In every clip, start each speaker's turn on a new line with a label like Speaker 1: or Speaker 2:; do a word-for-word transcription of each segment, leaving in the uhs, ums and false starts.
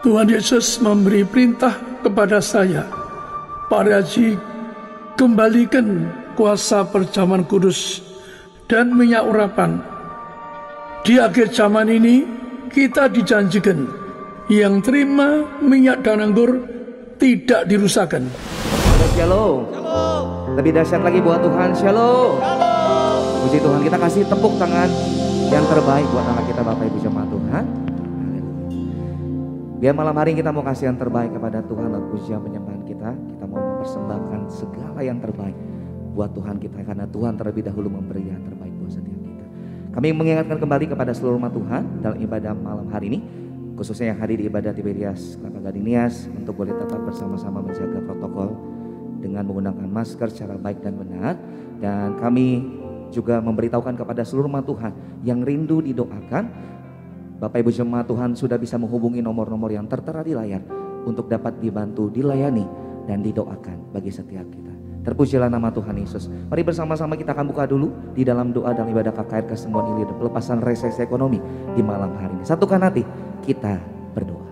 Speaker 1: Tuhan Yesus memberi perintah kepada saya, Pak Haji, kembalikan kuasa perjamuan kudus dan minyak urapan. Di akhir zaman ini kita dijanjikan yang terima minyak dan anggur tidak dirusakkan.
Speaker 2: Shalom. Shalom. Lebih dahsyat lagi buat Tuhan. Shalom. Shalom. Puji Tuhan, kita kasih tepuk tangan yang terbaik buat anak kita Bapak Ibu jemaat Tuhan. Biar malam hari kita mau kasih yang terbaik kepada Tuhan lewat pujian penyembahan kita. Kita mau mempersembahkan segala yang terbaik buat Tuhan kita, karena Tuhan terlebih dahulu memberi yang terbaik buat setiap kita. Kami mengingatkan kembali kepada seluruh umat Tuhan dalam ibadah malam hari ini, khususnya yang hadir di ibadah Tiberias Kelapa Gading Nias, untuk boleh tetap bersama-sama menjaga protokol dengan menggunakan masker secara baik dan benar. Dan kami juga memberitahukan kepada seluruh umat Tuhan yang rindu didoakan, Bapak Ibu jemaat Tuhan sudah bisa menghubungi nomor-nomor yang tertera di layar untuk dapat dibantu, dilayani, dan didoakan bagi setiap kita. Terpujilah nama Tuhan Yesus. Mari bersama-sama kita akan buka dulu di dalam doa dan ibadah K K R Kesembuhan Ilir dan pelepasan resesi ekonomi di malam hari ini. Satukan hati, kita berdoa.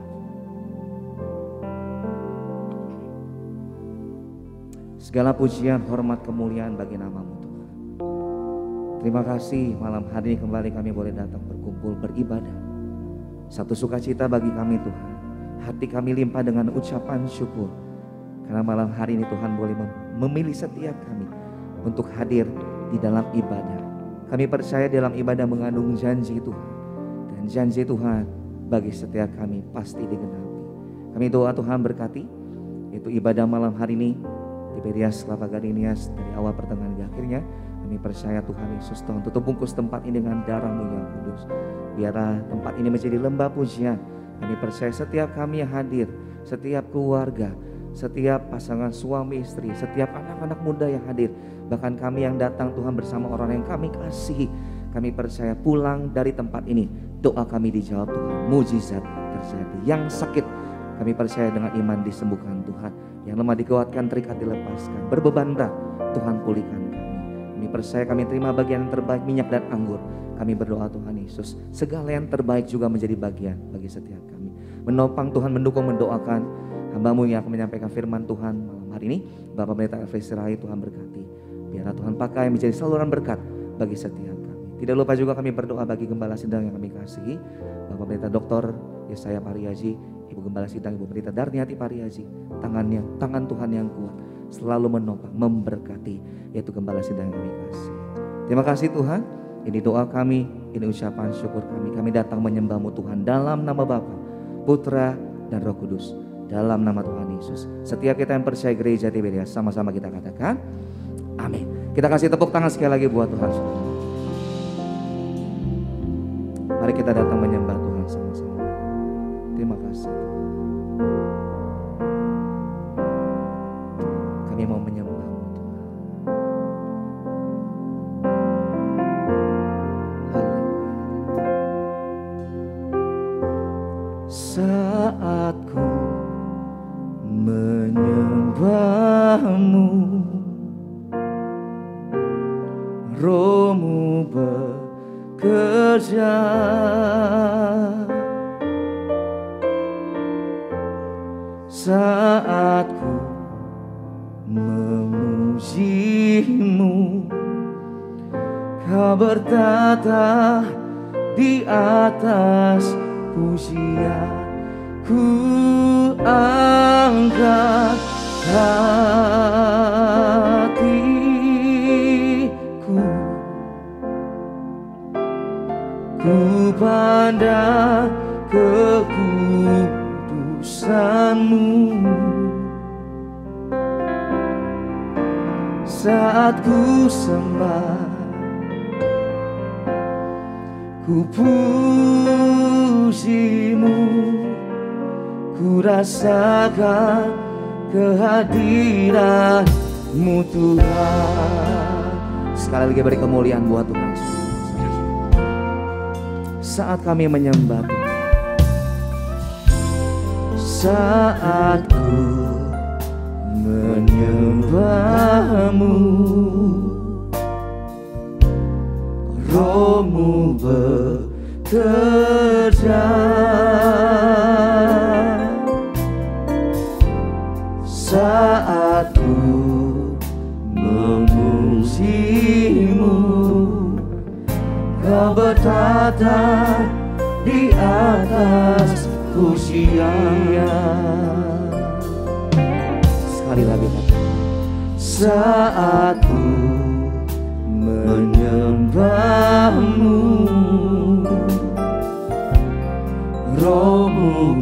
Speaker 2: Segala pujian, hormat, kemuliaan bagi nama-Mu Tuhan. Terima kasih malam hari ini kembali kami boleh datang berkumpul beribadah. Satu sukacita bagi kami Tuhan. Hati kami limpah dengan ucapan syukur. Karena malam hari ini Tuhan boleh memilih setiap kami untuk hadir di dalam ibadah. Kami percaya dalam ibadah mengandung janji Tuhan. Dan janji Tuhan bagi setiap kami pasti digenapi. Kami doa Tuhan berkati itu ibadah malam hari ini Tiberias Kelapa Gading Nias dari awal pertengahan hingga akhirnya. Kami percaya Tuhan Yesus, Tuhan tutup bungkus tempat ini dengan darah-Mu yang kudus. Biarlah tempat ini menjadi lembah pujian. Kami percaya setiap kami yang hadir, setiap keluarga, setiap pasangan suami istri, setiap anak-anak muda yang hadir, bahkan kami yang datang Tuhan bersama orang yang kami kasihi, kami percaya pulang dari tempat ini doa kami dijawab Tuhan, mujizat terjadi. Yang sakit kami percaya dengan iman disembuhkan Tuhan, yang lemah dikuatkan, terikat dilepaskan, berbeban berat Tuhan pulihkan kami. Kami percaya kami terima bagian yang terbaik minyak dan anggur. Kami berdoa Tuhan Yesus, segala yang terbaik juga menjadi bagian bagi setiap kami. Menopang Tuhan, mendukung, mendoakan hamba-Mu yang akan menyampaikan firman Tuhan malam hari ini. Bapak Pendeta Elvis Sirait, Tuhan berkati. Biarlah Tuhan pakai menjadi saluran berkat bagi setiap kami. Tidak lupa juga kami berdoa bagi Gembala Sidang yang kami kasihi, Bapak Pendeta Doktor Yesaya Pariaji, Ibu Gembala Sidang, Ibu Pendeta Darniati Pariaji. Tangannya, tangan Tuhan yang kuat selalu menopang, memberkati, yaitu Gembala Sidang yang kami kasih. Terima kasih Tuhan. Ini doa kami, ini ucapan syukur kami. Kami datang menyembah-Mu Tuhan dalam nama Bapa, Putra, dan Roh Kudus. Dalam nama Tuhan Yesus. Setiap kita yang percaya gereja Tiberias, sama-sama kita katakan amin. Kita kasih tepuk tangan sekali lagi buat Tuhan. Mari kita datang menyembah Tuhan sama-sama. Terima kasih. Kami mau menyembah-Mu Tuhan. Saat ku menyembah-Mu, Roh-Mu bekerja. Saat ku memuji-Mu, Kau bertata di atas pujian. Ku angkat hatiku, ku pandang kekudusan-Mu. Saat ku sembah, ku puji-Mu, ku rasakan kehadiran-Mu Tuhan. Sekali lagi beri kemuliaan buat Tuhan. Saat kami menyembah Tuhan, saat ku menyembah-Mu, Roh-Mu bekerja. Sekali lagi kata, saat ku menyembahmu, Rohmu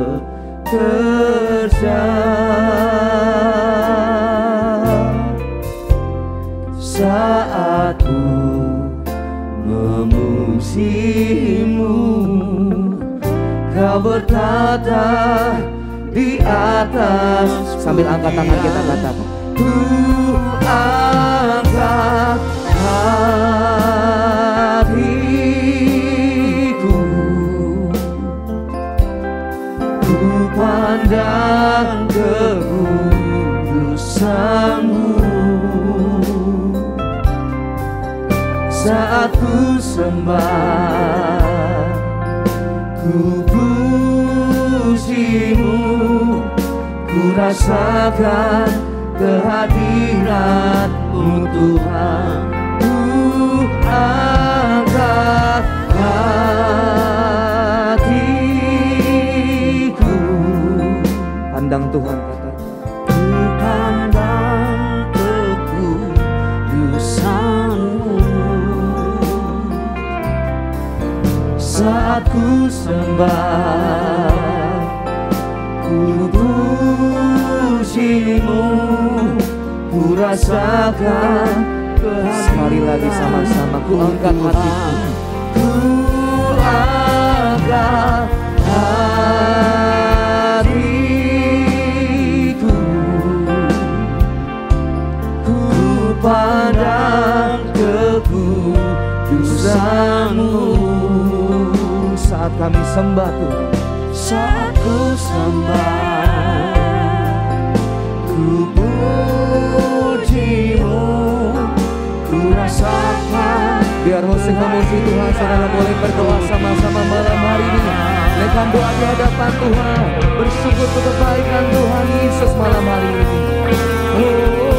Speaker 2: bekerja. Saat ku memujimu, Kau bertata di atas. Sambil angkat tangan kita katakan, ku angkat hatiku, ku pandang kekudusan-Mu. Saat ku sembah, ku pujimu, ku rasakan kehadirat-Mu Tuhan. Ku angkat hatiku, pandang Tuhan kata, ku pandang kekudusan-Mu. Saat ku sembah, ku pujimu, ku rasakan kehadiran. Sekali lagi sama-sama, ku angkat hatiku, ku angkat hatiku, ku pandang kekudusan-Mu. Saat kami sembah Tuhan, saat ku sembah, ku pujimu, ku rasakan. Biar musik memuji Tuhan, saudara boleh berdoa sama-sama malam hari ini. Naikkan doa di hadapan Tuhan, bersyukur untuk kebaikan Tuhan Yesus malam hari ini. Oh.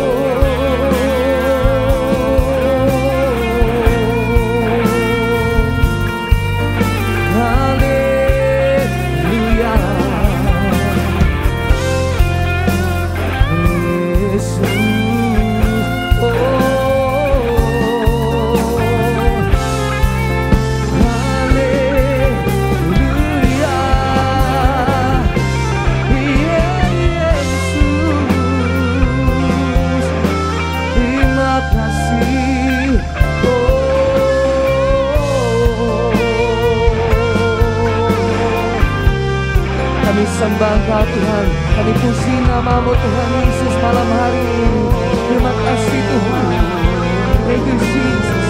Speaker 2: Kami sembah Engkau Tuhan, kami puji nama-Mu Tuhan Yesus malam hari ini. Terima kasih Tuhan. Thank you Jesus.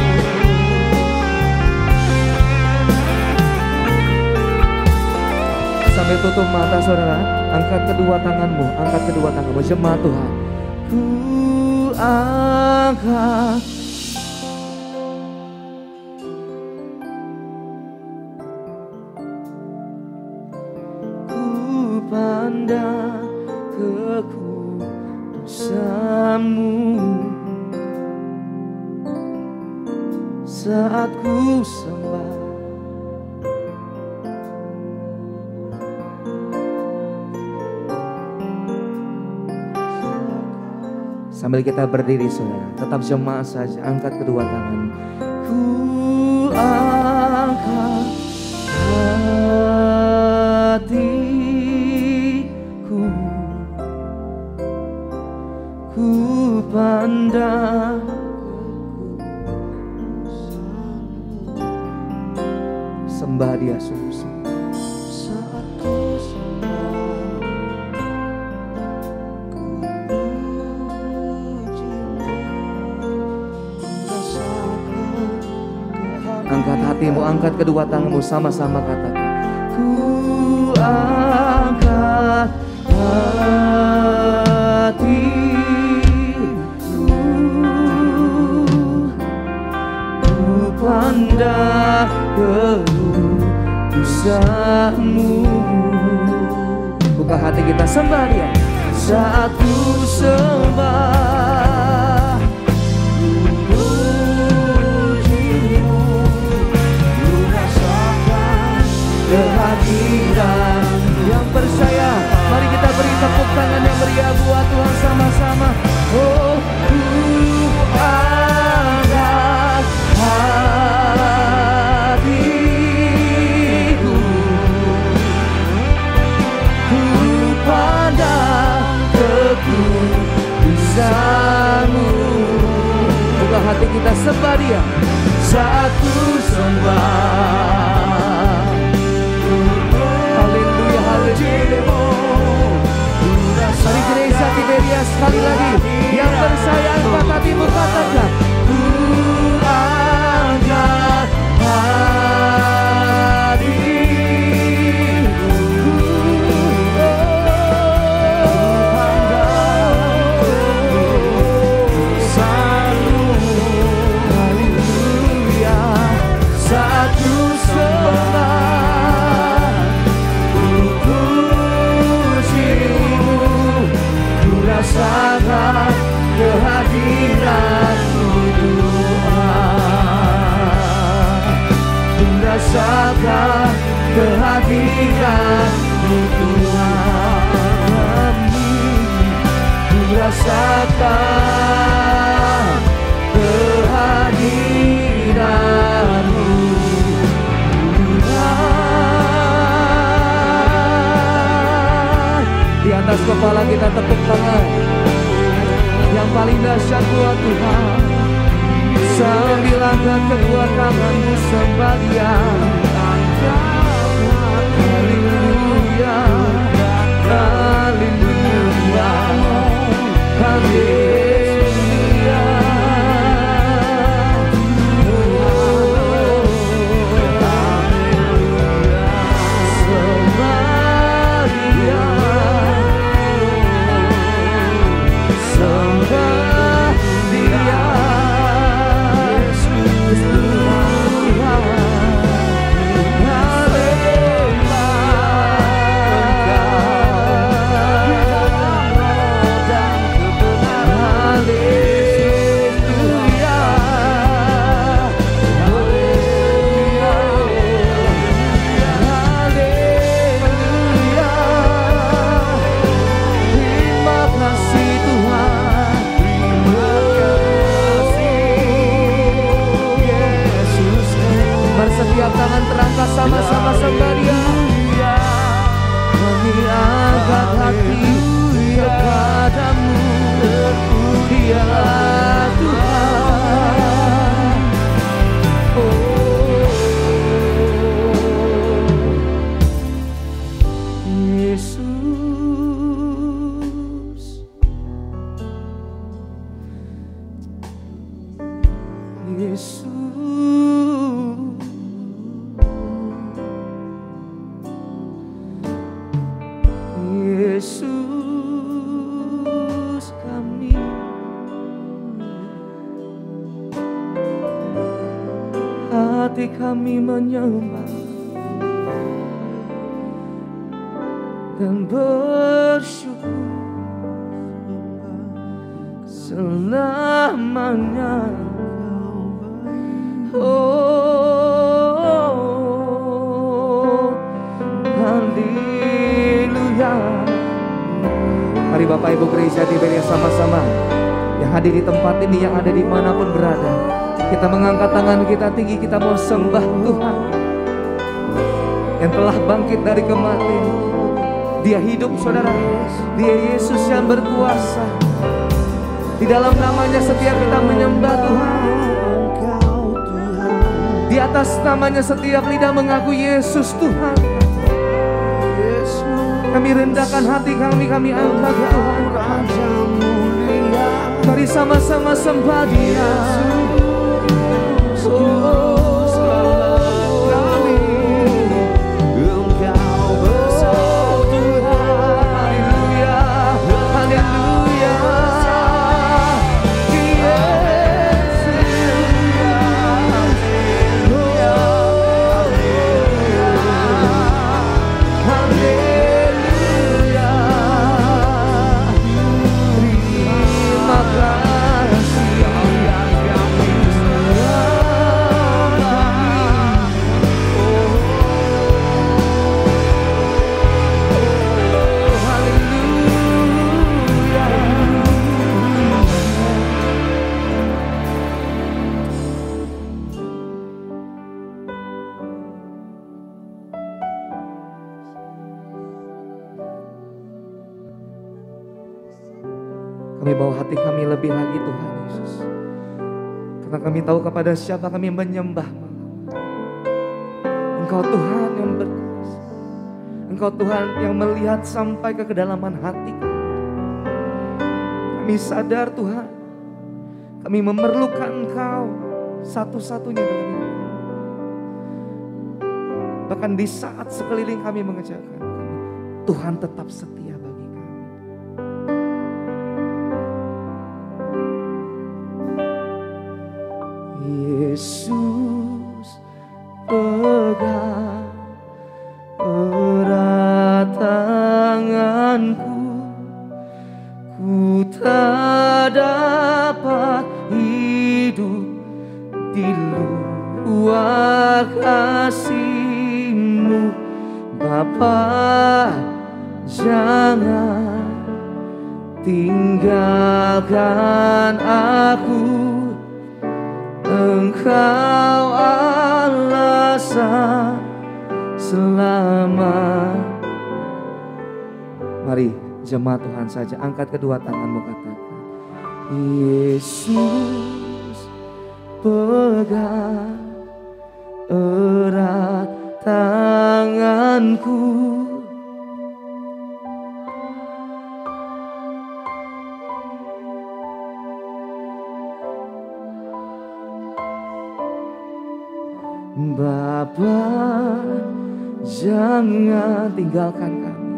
Speaker 2: Sambil tutup mata saudara, angkat kedua tanganmu, angkat kedua tanganmu, jemaat Tuhan. Ku angkat pandang kekudusan-Mu. Saat ku sembah, sambil kita berdiri saudara, tetap jemaat saja, angkat kedua tangan. Ku angkat hatiku, ku pandang sembah Dia sungguh-sungguh. Angkat hatimu, angkat kedua tanganmu, sama-sama katakan. Ku angkat hatiku, ku pandang kekudusan-Mu. Buka hati kita, sembah Dia. Saat ku sembah, ku pujimu, ku rasakan kehadiran-Mu Yang percaya, mari kita beri tepuk tangan yang meriah buat Tuhan sama-sama. Oh, ku angkat hatiku, ku pandang kekudusan-Mu. Buka hati kita sembah Dia, saat ku sembah. Haleluya, haleluya. Mari gereja Tiberia sekali lagi, yang percaya angkat hatimu, katakan, ku angkat hatiku, haleluya, saat ku sembah, ku puji-Mu, ku rasakan kehadiran-Mu Tuhan, ku rasakan kehadiran-Mu Tuhan, ku rasakan kehadiran-Mu Tuhan. Di atas kepala kita tepuk tangan yang paling dahsyat buat Tuhan, sambil angkat kedua tanganmu sembah Dia. Haleluya, haleluya, haleluya. Sembah Dia, sembah Dia, Yesus Tuhan. Setiap tangan terangkat sama-sama sembah Dia. Kami angkat hati kepadamu, Dia Tuhan. Oh, Yesus, Yesus. Yesus kami, hati kami menyembah dan bersyukur selamanya. Oh, haleluya. Mari Bapak Ibu Gereja Tiberia sama-sama yang hadir di tempat ini, yang ada dimanapun berada, kita mengangkat tangan kita tinggi, kita mau sembah Tuhan yang telah bangkit dari kematian. Dia hidup, saudara. Dia Yesus yang berkuasa. Di dalam namanya setiap kita menyembah Tuhan. Di atas namanya setiap lidah mengaku Yesus Tuhan. Kami rendahkan hati kami, kami angkat Tuhan. Mari sama-sama sembah Dia. Oh, Kami bawa hati kami lebih lagi Tuhan Yesus. Karena kami tahu kepada siapa kami menyembah. Engkau Tuhan yang berkuasa. Engkau Tuhan yang melihat sampai ke kedalaman hati kami. Kami sadar Tuhan, kami memerlukan Engkau satu-satunya dalam hidup kami. Bahkan di saat sekeliling kami mengecewakan kami, Tuhan tetap setia bagi kami. Yesus, pegang erat tanganku, ku tak dapat hidup di luar kasih-Mu, Bapa. Jangan tinggalkan aku, Engkau alasan selamat. Mari jemaat Tuhan saja angkat kedua tanganmu, katakan, Yesus, pegang erat tanganku, Bapa. Jangan tinggalkan kami.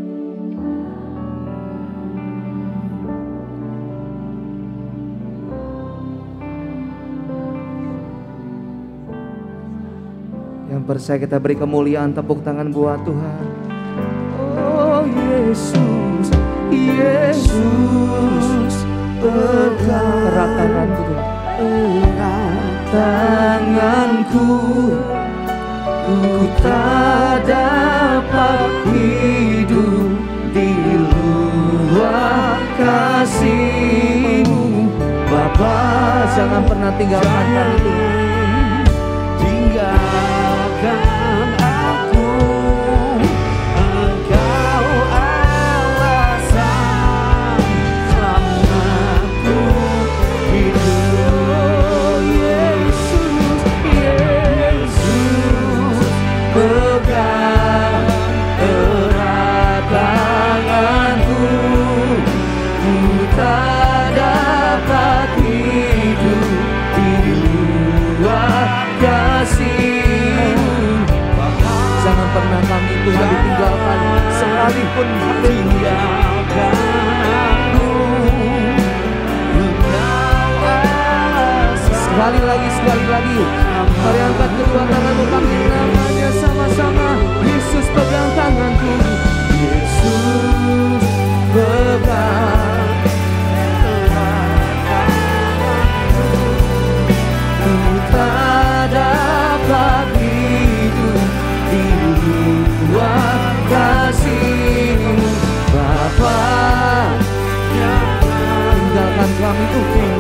Speaker 2: Yang percaya kita beri kemuliaan, tepuk tangan buat Tuhan. Oh Yesus, Yesus, pegang erat tanganku, erat tanganku, ku tak dapat hidup di luar kasih-Mu, Bapa. Jangan pernah tinggalkan kami Tuhan. Tinggalkan aku, Engkau alasan selamatku hidup. Yesus, Yesus, pegang erat tanganku, ku tak dapat hidup di luar kasih-Mu. Jangan pernah kami Tuhan ditinggalkan sekalipun tinggalkan aku. Sekali lagi, sekali lagi. Mari angkat kedua tanganmu, kami namanya sama-sama. Yesus pegang tanganku, Yesus pegang tanganku, ku tak dapat hidup di luar kasih-Mu, Bapa. Tinggalkan kami Tuhan.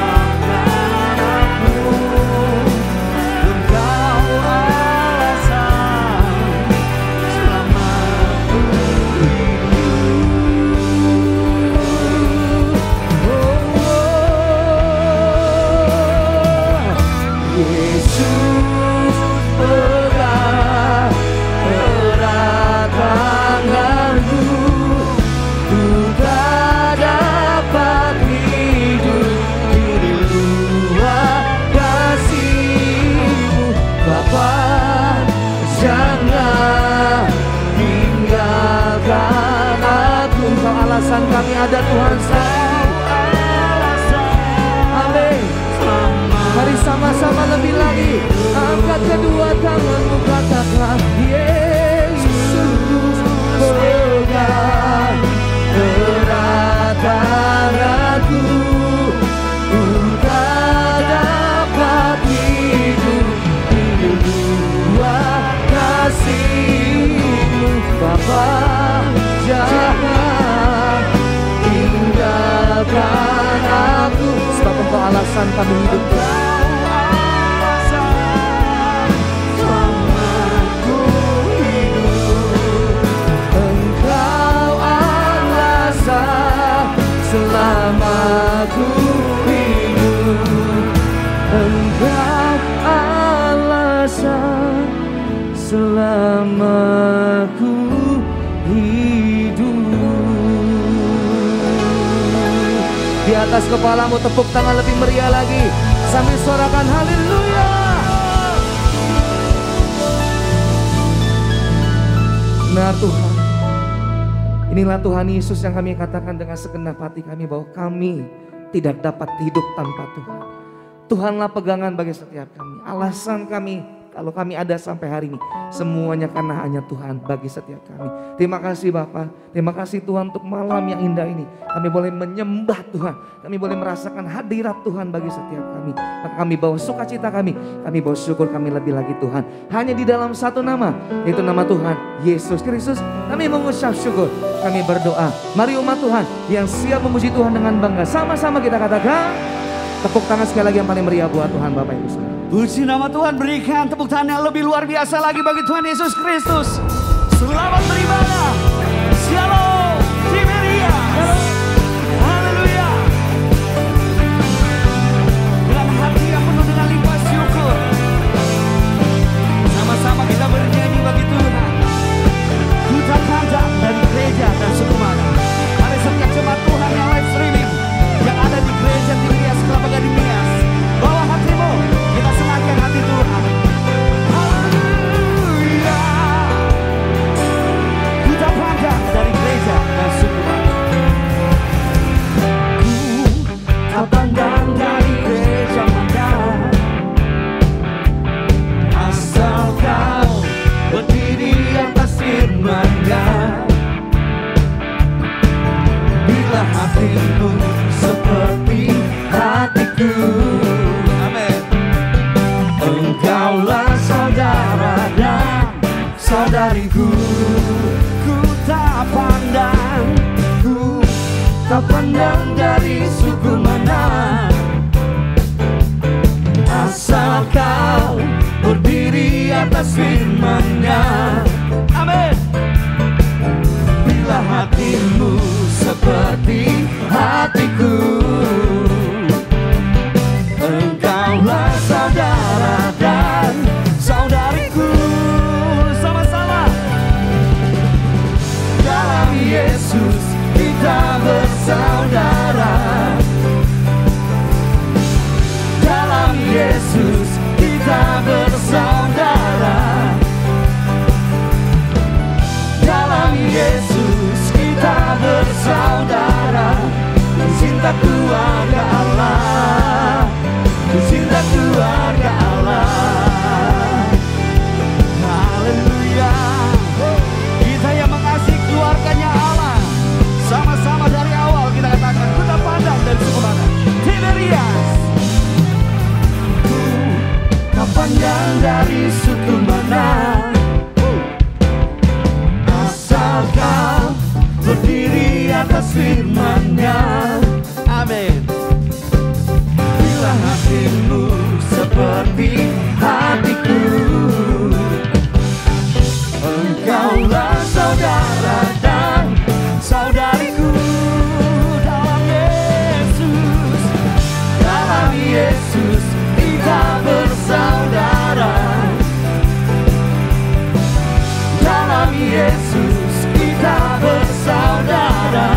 Speaker 2: Alasan kami ada Tuhan saja. Amin. Mari sama-sama lebih lagi. Angkat kedua tanganmu, katakan, Yesus pegang erat tanganku, ku tak dapat hidup di luar kasih-Mu, Bapa. Jangan tinggalkan aku, sebab Engkau alasan kami hidup. Selamatku hidup, Engkau alasan selamat. atas kepalamu, tepuk tangan lebih meriah lagi sambil suarakan haleluya. Nah Tuhan, inilah Tuhan Yesus yang kami katakan dengan segenap hati kami bahwa kami tidak dapat hidup tanpa Tuhan. Tuhanlah pegangan bagi setiap kami. Alasan kami kalau kami ada sampai hari ini, semuanya karena hanya Tuhan bagi setiap kami. Terima kasih Bapa, terima kasih Tuhan untuk malam yang indah ini. Kami boleh menyembah Tuhan, kami boleh merasakan hadirat Tuhan bagi setiap kami. Maka kami bawa sukacita kami, kami bawa syukur kami lebih lagi Tuhan. Hanya di dalam satu nama, yaitu nama Tuhan Yesus Kristus. Kami mengucap syukur, kami berdoa. Mari umat Tuhan yang siap memuji Tuhan dengan bangga, sama-sama kita katakan. Tepuk tangan sekali lagi yang paling meriah buat Tuhan Bapak Ibu Saudara.
Speaker 3: Puji nama Tuhan, berikan tepuk tangan yang lebih luar biasa lagi bagi Tuhan Yesus Kristus. Selamat beribadah. Shalom, Tiberia. Haleluya. Dengan hati yang penuh dengan limpah syukur, sama-sama kita bernyanyi bagi Tuhan. Ku tak pandang dari gereja dan suku mana. Mari setiap jemaat Tuhan yang live streaming, yang ada di gereja Tiberias Kelapa Gading Nias, bawa hatimu, kita senangkan hati Tuhan. Haleluya. Ku tak pandang dari gereja dan suku mana. Ku tak pandang dari gereja mana, asal kau berdiri atas firman-Nya. Bila hatimu seperti hatiku, amin. Engkaulah saudara dan saudariku. Ku tak pandang, ku tak pandang dari suku mana, asal kau berdiri atas firman-Nya. Amin. Bila hatimu seperti hatiku, engkaulah saudara dan saudariku. Sama-sama. Dalam Yesus kita bersaudara. Dalam Yesus kita bersaudara. Dalam Yesus kita bersaudara. Cinta keluarga Allah, cinta keluarga Allah. Haleluya. Kita yang mengasihi keluarganya Allah, sama-sama dari awal kita katakan ku tak pandang dari suku mana. Tiberias. Ku tak pandang dari suku mana, asal kau berdiri atas firman-Nya. Amin. Bila hatimu seperti hatiku, engkaulah saudara dan saudariku. Dalam Yesus, dalam Yesus kita bersaudara. Dalam Yesus kita bersaudara.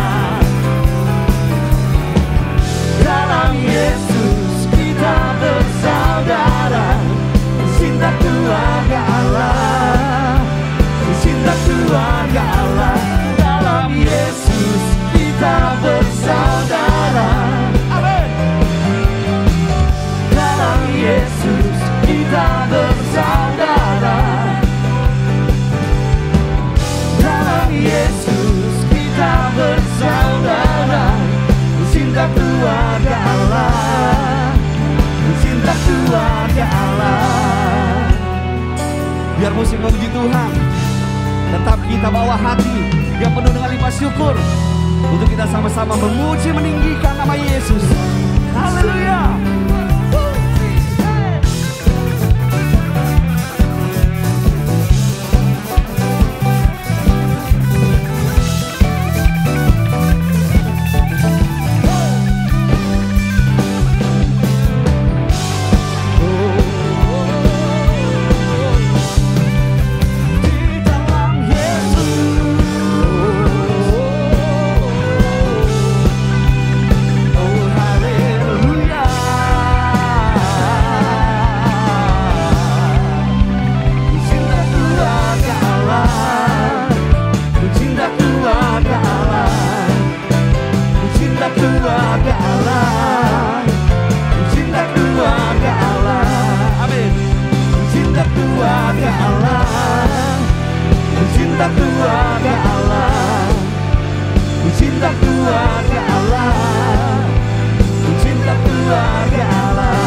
Speaker 3: Dalam Yesus kita bersaudara. Cinta keluarga Allah, cinta keluarga Allah. Dalam Yesus kita bersaudara. Amin. Dalam Yesus kita bersaudara. Dalam Yesus kita bersaudara. Cinta keluarga Allah, cinta keluarga Allah. Biar musik memuji Tuhan, tetap kita bawa hati yang penuh dengan limpah syukur untuk kita sama-sama memuji meninggikan nama Yesus. Haleluya. keluarga Allah, ku cinta keluarga Allah, ku cinta keluarga Allah.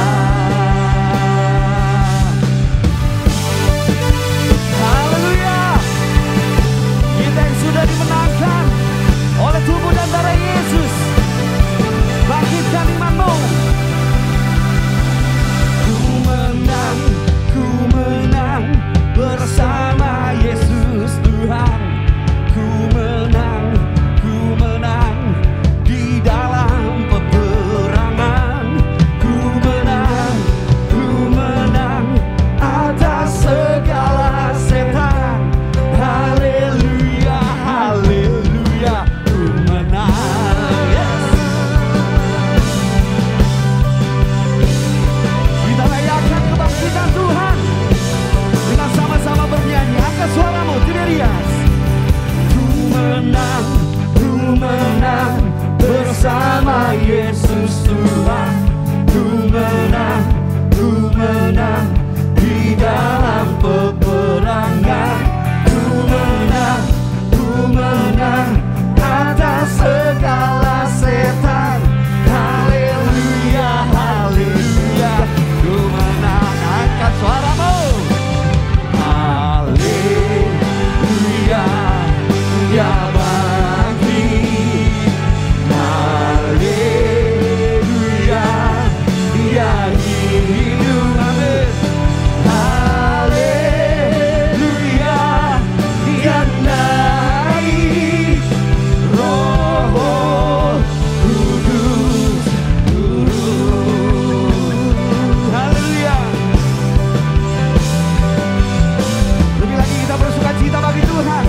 Speaker 3: Haleluya. Kita yang sudah dimenangkan oleh tubuh dan darah Yesus, bangkitkan imanmu. Ku menang, ku menang bersama Yesus Tuhan. Ku menang, ku menang di dalam peperangan. Ku menang, ku menang atas segala setan. Haleluya, haleluya, ku menang. Yes. Kita rayakan kebangkitan Tuhan dengan sama-sama bernyanyi. Angkat suaramu, Tiberias. Ku menang, ku menang bersama Yesus Tuhan. Ku menang, ku menang di dalam peperangan. Ku menang, ku menang atas segala setan. Haleluya, haleluya, ku menang. Angkat suaramu. Haleluya, ya bangkit. Haleluya, ya hidup. Amin. Haleluya, ya naik. Roh Kudus turun. Haleluya. Lebih lagi kita bersuka cita bagi Tuhan.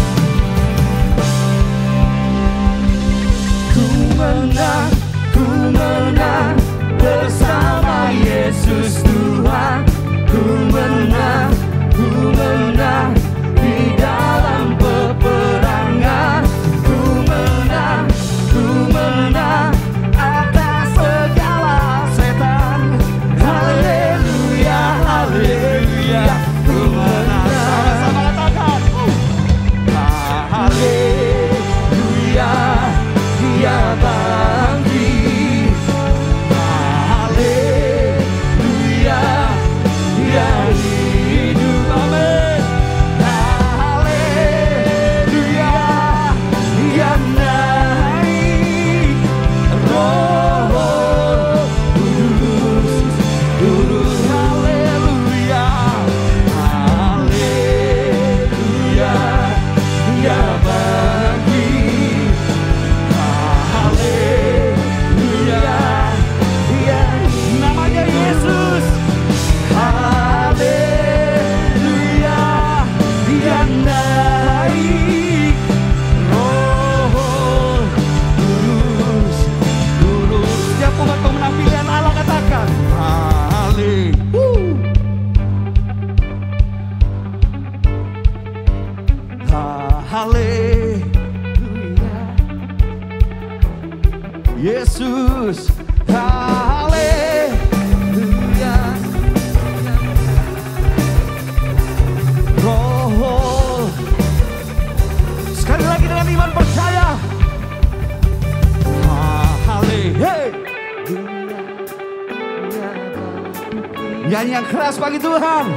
Speaker 3: Ku menang, ku menang bersama Yesus Tuhan. Ku menang, ku menang di dalam peperangan. Ku menang, ku menang atas segala setan. Haleluya, haleluya, ku menang. Sama-sama katakan. Haleluya, dia bangkit. Haleluya, dia hidup. Amin. Haleluya, dia naik. Roh Kudus turun. Haleluya, haleluya, dia bangkit. Haleluya, dia namanya Yesus. Haleluya, dia naik. Roh Kudus turun. Setiap umat pemenang pilihan Allah katakan haleluya. Haleluya, Yesus. Haleluya, Roh. Sekali lagi dengan iman percaya. Haleluya. Nyanyi yang keras bagi Tuhan.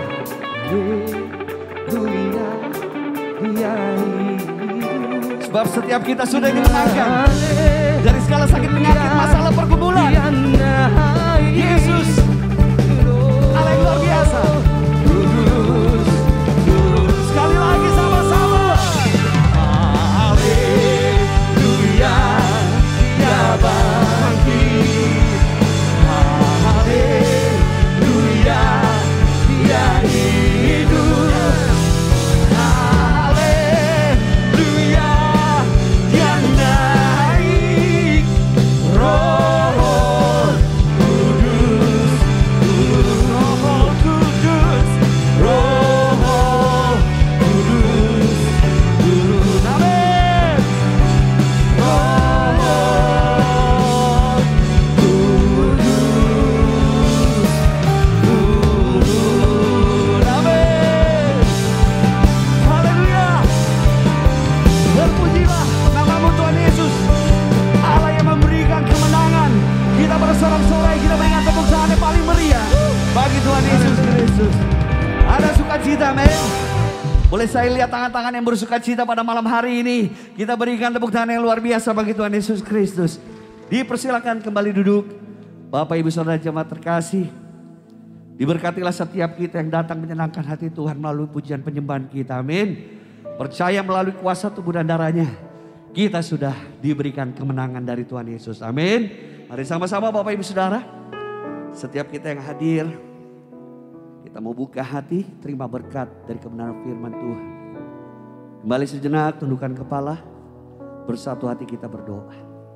Speaker 3: Sebab setiap kita sudah dimenangkan dari segala sakit penyakit, masalah pergumulan. Yesus Allah yang luar biasa. Kudus, kudus. Sekali lagi sama-sama. Haleluya, dia bangkit. Haleluya, dia hidup. Haleluya, dia naik. Roh sukacita, men. Boleh saya lihat tangan-tangan yang bersukacita pada malam hari ini. Kita berikan tepuk tangan yang luar biasa bagi Tuhan Yesus Kristus. Dipersilakan kembali duduk. Bapak Ibu Saudara jemaat terkasih. Diberkatilah setiap kita yang datang menyenangkan hati Tuhan melalui pujian penyembahan kita. Amin. Percaya melalui kuasa tubuh dan darahnya. Kita sudah diberikan kemenangan dari Tuhan Yesus. Amin. Mari sama-sama Bapak Ibu Saudara. Setiap kita yang hadir. Kita mau buka hati, terima berkat dari kebenaran firman Tuhan. Kembali sejenak, tundukkan kepala, bersatu hati kita berdoa.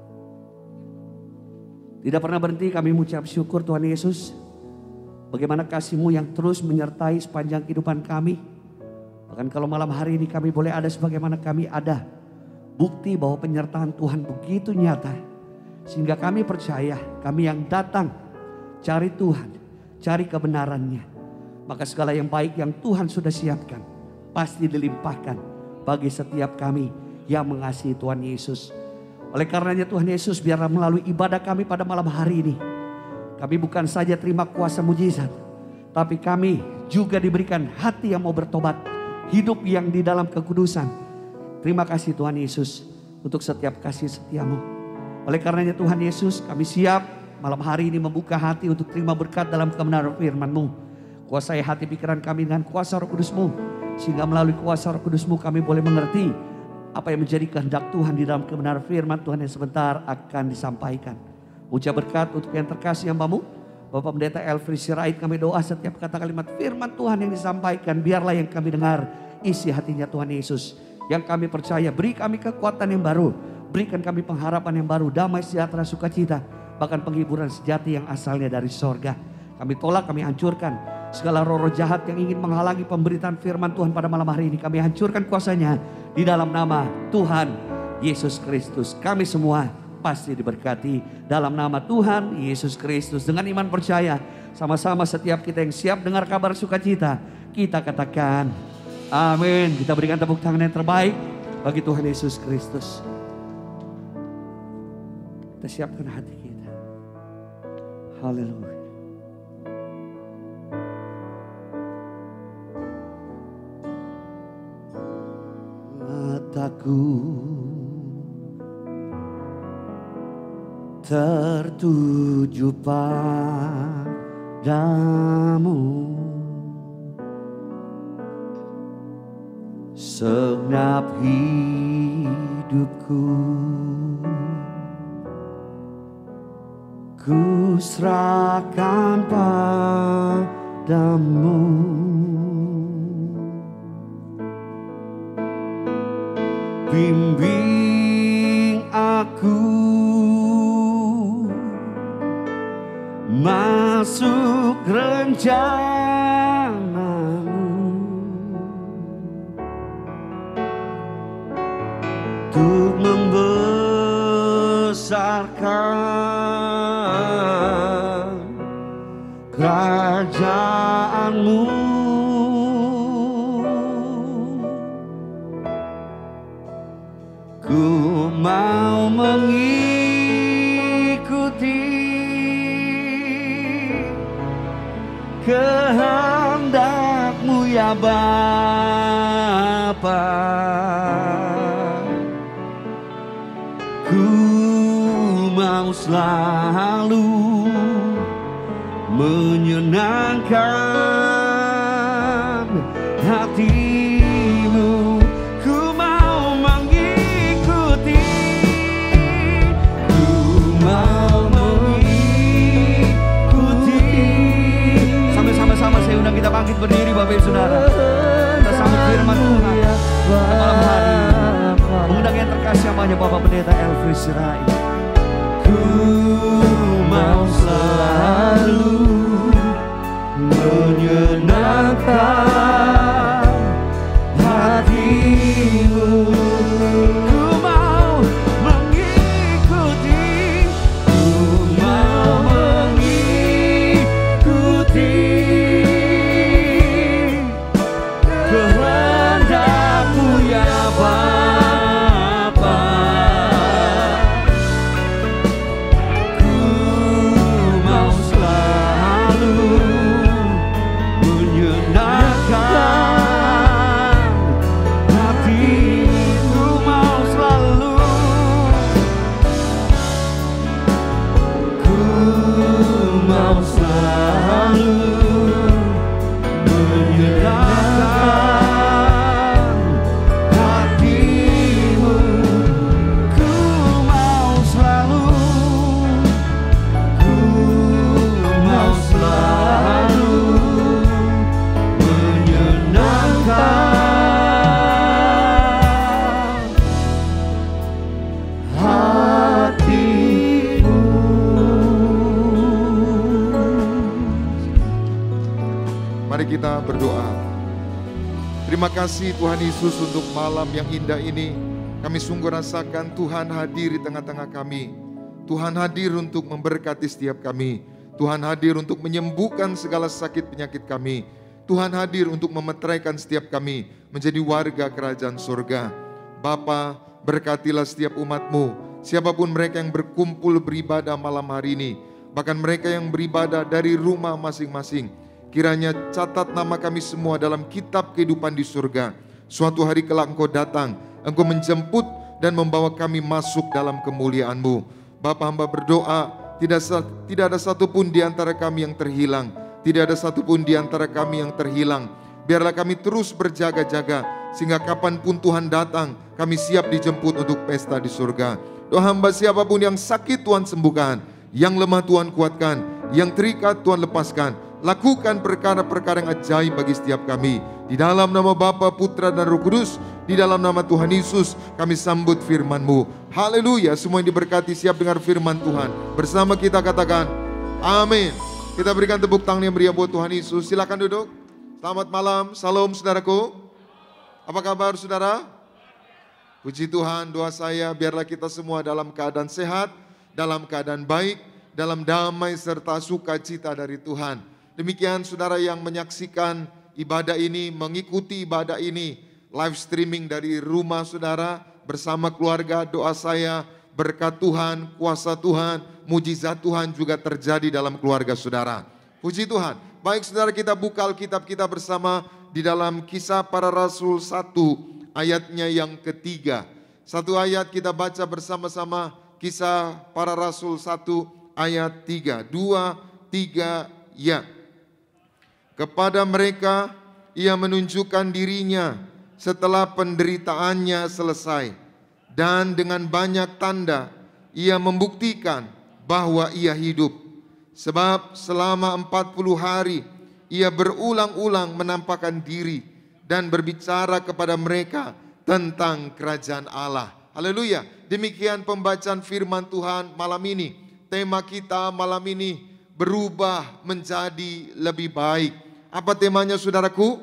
Speaker 3: Tidak pernah berhenti kami mengucap syukur Tuhan Yesus. Bagaimana kasih-Mu yang terus menyertai sepanjang kehidupan kami. Bahkan kalau malam hari ini kami boleh ada sebagaimana kami ada. Bukti bahwa penyertaan Tuhan begitu nyata. Sehingga kami percaya, kami yang datang cari Tuhan, cari kebenarannya. Maka segala yang baik yang Tuhan sudah siapkan pasti dilimpahkan bagi setiap kami yang mengasihi Tuhan Yesus. Oleh karenanya Tuhan Yesus, biarlah melalui ibadah kami pada malam hari ini, kami bukan saja terima kuasa mujizat, tapi kami juga diberikan hati yang mau bertobat, hidup yang di dalam kekudusan. Terima kasih Tuhan Yesus untuk setiap kasih setia-Mu. Oleh karenanya Tuhan Yesus, kami siap malam hari ini membuka hati untuk terima berkat dalam kebenaran firman-Mu. Kuasai hati pikiran kami dengan kuasa Roh Kudus-Mu. Sehingga melalui kuasa Roh Kudus-Mu kami boleh mengerti apa yang menjadi kehendak Tuhan di dalam kebenaran firman Tuhan yang sebentar akan disampaikan. Ucap berkat untuk yang terkasih hamba-Mu, Bapak Pendeta Elfri Sirait, kami doa setiap kata kalimat firman Tuhan yang disampaikan, biarlah yang kami dengar isi hatinya Tuhan Yesus. Yang kami percaya, beri kami kekuatan yang baru, berikan kami pengharapan yang baru, damai sejahtera sukacita, bahkan penghiburan sejati yang asalnya dari sorga. Kami tolak, kami hancurkan segala roh-roh jahat yang ingin menghalangi pemberitaan firman Tuhan pada malam hari ini. Kami hancurkan kuasanya di dalam nama Tuhan Yesus Kristus. Kami semua pasti diberkati dalam nama Tuhan Yesus Kristus. Dengan iman percaya, sama-sama setiap kita yang siap dengar kabar sukacita, kita katakan amin. Kita berikan tepuk tangan yang terbaik bagi Tuhan Yesus Kristus. Kita siapkan hati kita. Haleluya. Mataku tertuju padamu, segenap hidupku ku serahkan padamu. Bimbing aku masuk rencana-Mu, untuk membesarkan kerajaan-Mu. Ku mau mengikuti kehendak-Mu ya Bapa. Ku mau selalu menyenangkan hati-Mu. Ku mau mengikuti, ku mau mengikuti. Sampai sama-sama saya undang kita bangkit berdiri Bapak Ibu Saudara. Kita sambut firman Tuhan pada malam hari. Mengundang yang terkasih namanya Bapak Pendeta Elfri Sirait. Ku mau selalu menyenangkan hati-Mu. Ku mau mengikuti, ku mau mengikuti kehendak-Mu ya Bapa. Ku mau selalu menyenangkan
Speaker 4: kita berdoa. Terima kasih Tuhan Yesus untuk malam yang indah ini. Kami sungguh rasakan Tuhan hadir di tengah-tengah kami. Tuhan hadir untuk memberkati setiap kami. Tuhan hadir untuk menyembuhkan segala sakit penyakit kami. Tuhan hadir untuk memeteraikan setiap kami menjadi warga kerajaan surga. Bapa, berkatilah setiap umat-Mu, siapapun mereka yang berkumpul beribadah malam hari ini, bahkan mereka yang beribadah dari rumah masing-masing. Kiranya catat nama kami semua dalam kitab kehidupan di surga. Suatu hari kelak Engkau datang, Engkau menjemput dan membawa kami masuk dalam kemuliaan-Mu. Bapa, hamba berdoa, tidak, tidak ada satupun di antara kami yang terhilang. Tidak ada satupun di antara kami yang terhilang. Biarlah kami terus berjaga-jaga, sehingga kapanpun Tuhan datang, kami siap dijemput untuk pesta di surga. Doa hamba, siapapun yang sakit Tuhan sembuhkan, yang lemah Tuhan kuatkan, yang terikat Tuhan lepaskan. Lakukan perkara-perkara yang ajaib bagi setiap kami. Di dalam nama Bapa, Putra, dan Roh Kudus, di dalam nama Tuhan Yesus, kami sambut firman-Mu. Haleluya, semua yang diberkati siap dengar firman Tuhan. Bersama kita katakan, amin. Kita berikan tepuk tangan yang meriah buat Tuhan Yesus. Silakan duduk. Selamat malam, salam saudaraku. Apa kabar saudara? Puji Tuhan, doa saya biarlah kita semua dalam keadaan sehat, dalam keadaan baik, dalam damai serta sukacita dari Tuhan. Demikian saudara yang menyaksikan ibadah ini, mengikuti ibadah ini, live streaming dari rumah saudara bersama keluarga. Doa saya berkat Tuhan, kuasa Tuhan, mujizat Tuhan juga terjadi dalam keluarga saudara. Puji Tuhan. Baik saudara, kita buka Alkitab kita bersama di dalam Kisah Para Rasul satu ayatnya yang ketiga. Satu ayat kita baca bersama-sama, Kisah Para Rasul satu ayat tiga. Dua, tiga, ya. Kepada mereka ia menunjukkan dirinya setelah penderitaannya selesai. Dan dengan banyak tanda ia membuktikan bahwa ia hidup. Sebab selama empat puluh hari ia berulang-ulang menampakkan diri dan berbicara kepada mereka tentang kerajaan Allah. Haleluya. Demikian pembacaan firman Tuhan malam ini. Tema kita malam ini, berubah menjadi lebih baik. Apa temanya saudaraku?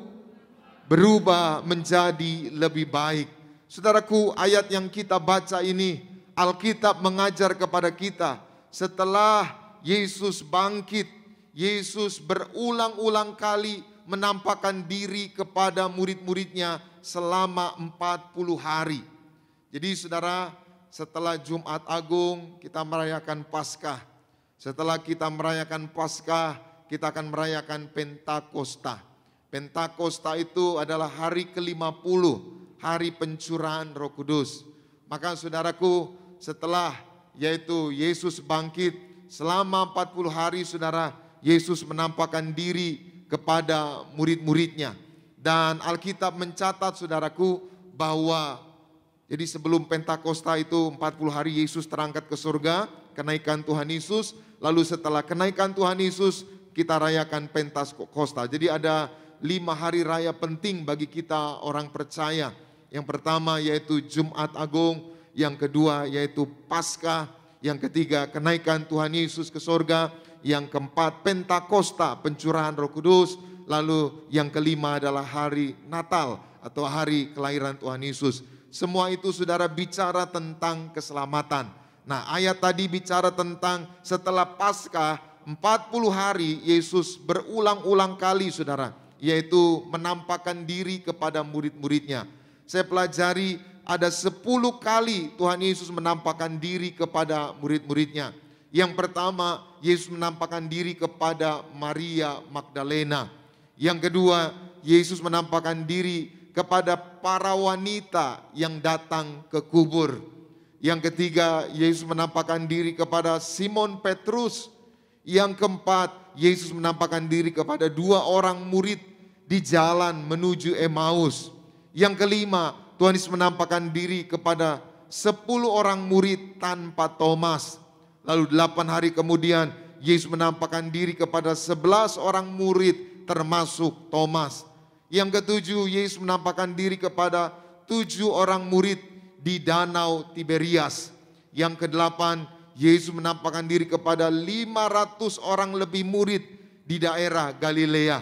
Speaker 4: Berubah menjadi lebih baik. Saudaraku, ayat yang kita baca ini, Alkitab mengajar kepada kita, setelah Yesus bangkit, Yesus berulang-ulang kali menampakkan diri kepada murid-muridnya selama empat puluh hari. Jadi saudara, setelah Jumat Agung kita merayakan Paskah. Setelah kita merayakan Paskah, kita akan merayakan Pentakosta. Pentakosta itu adalah hari ke lima puluh. Hari pencurahan Roh Kudus. Maka saudaraku, setelah yaitu Yesus bangkit, selama empat puluh hari saudara, Yesus menampakkan diri kepada murid-muridnya. Dan Alkitab mencatat saudaraku bahwa jadi sebelum Pentakosta itu empat puluh hari Yesus terangkat ke surga, kenaikan Tuhan Yesus. Lalu setelah kenaikan Tuhan Yesus kita rayakan Pentakosta. Jadi ada lima hari raya penting bagi kita orang percaya. Yang pertama yaitu Jumat Agung, yang kedua yaitu Paskah, yang ketiga kenaikan Tuhan Yesus ke surga, yang keempat Pentakosta, pencurahan Roh Kudus, lalu yang kelima adalah hari Natal atau hari kelahiran Tuhan Yesus. Semua itu saudara bicara tentang keselamatan. Nah, ayat tadi bicara tentang setelah Paskah empat puluh hari Yesus berulang-ulang kali saudara, yaitu menampakkan diri kepada murid-muridnya. Saya pelajari ada sepuluh kali Tuhan Yesus menampakkan diri kepada murid-muridnya. Yang pertama, Yesus menampakkan diri kepada Maria Magdalena. Yang kedua, Yesus menampakkan diri kepada para wanita yang datang ke kubur. Yang ketiga, Yesus menampakkan diri kepada Simon Petrus. Yang keempat, Yesus menampakkan diri kepada dua orang murid di jalan menuju Emmaus. Yang kelima, Tuhan Yesus menampakkan diri kepada sepuluh orang murid tanpa Thomas. Lalu delapan hari kemudian, Yesus menampakkan diri kepada sebelas orang murid termasuk Thomas. Yang ketujuh, Yesus menampakkan diri kepada tujuh orang murid di Danau Tiberias. Yang kedelapan, Yesus menampakkan diri kepada lima ratus orang lebih murid di daerah Galilea.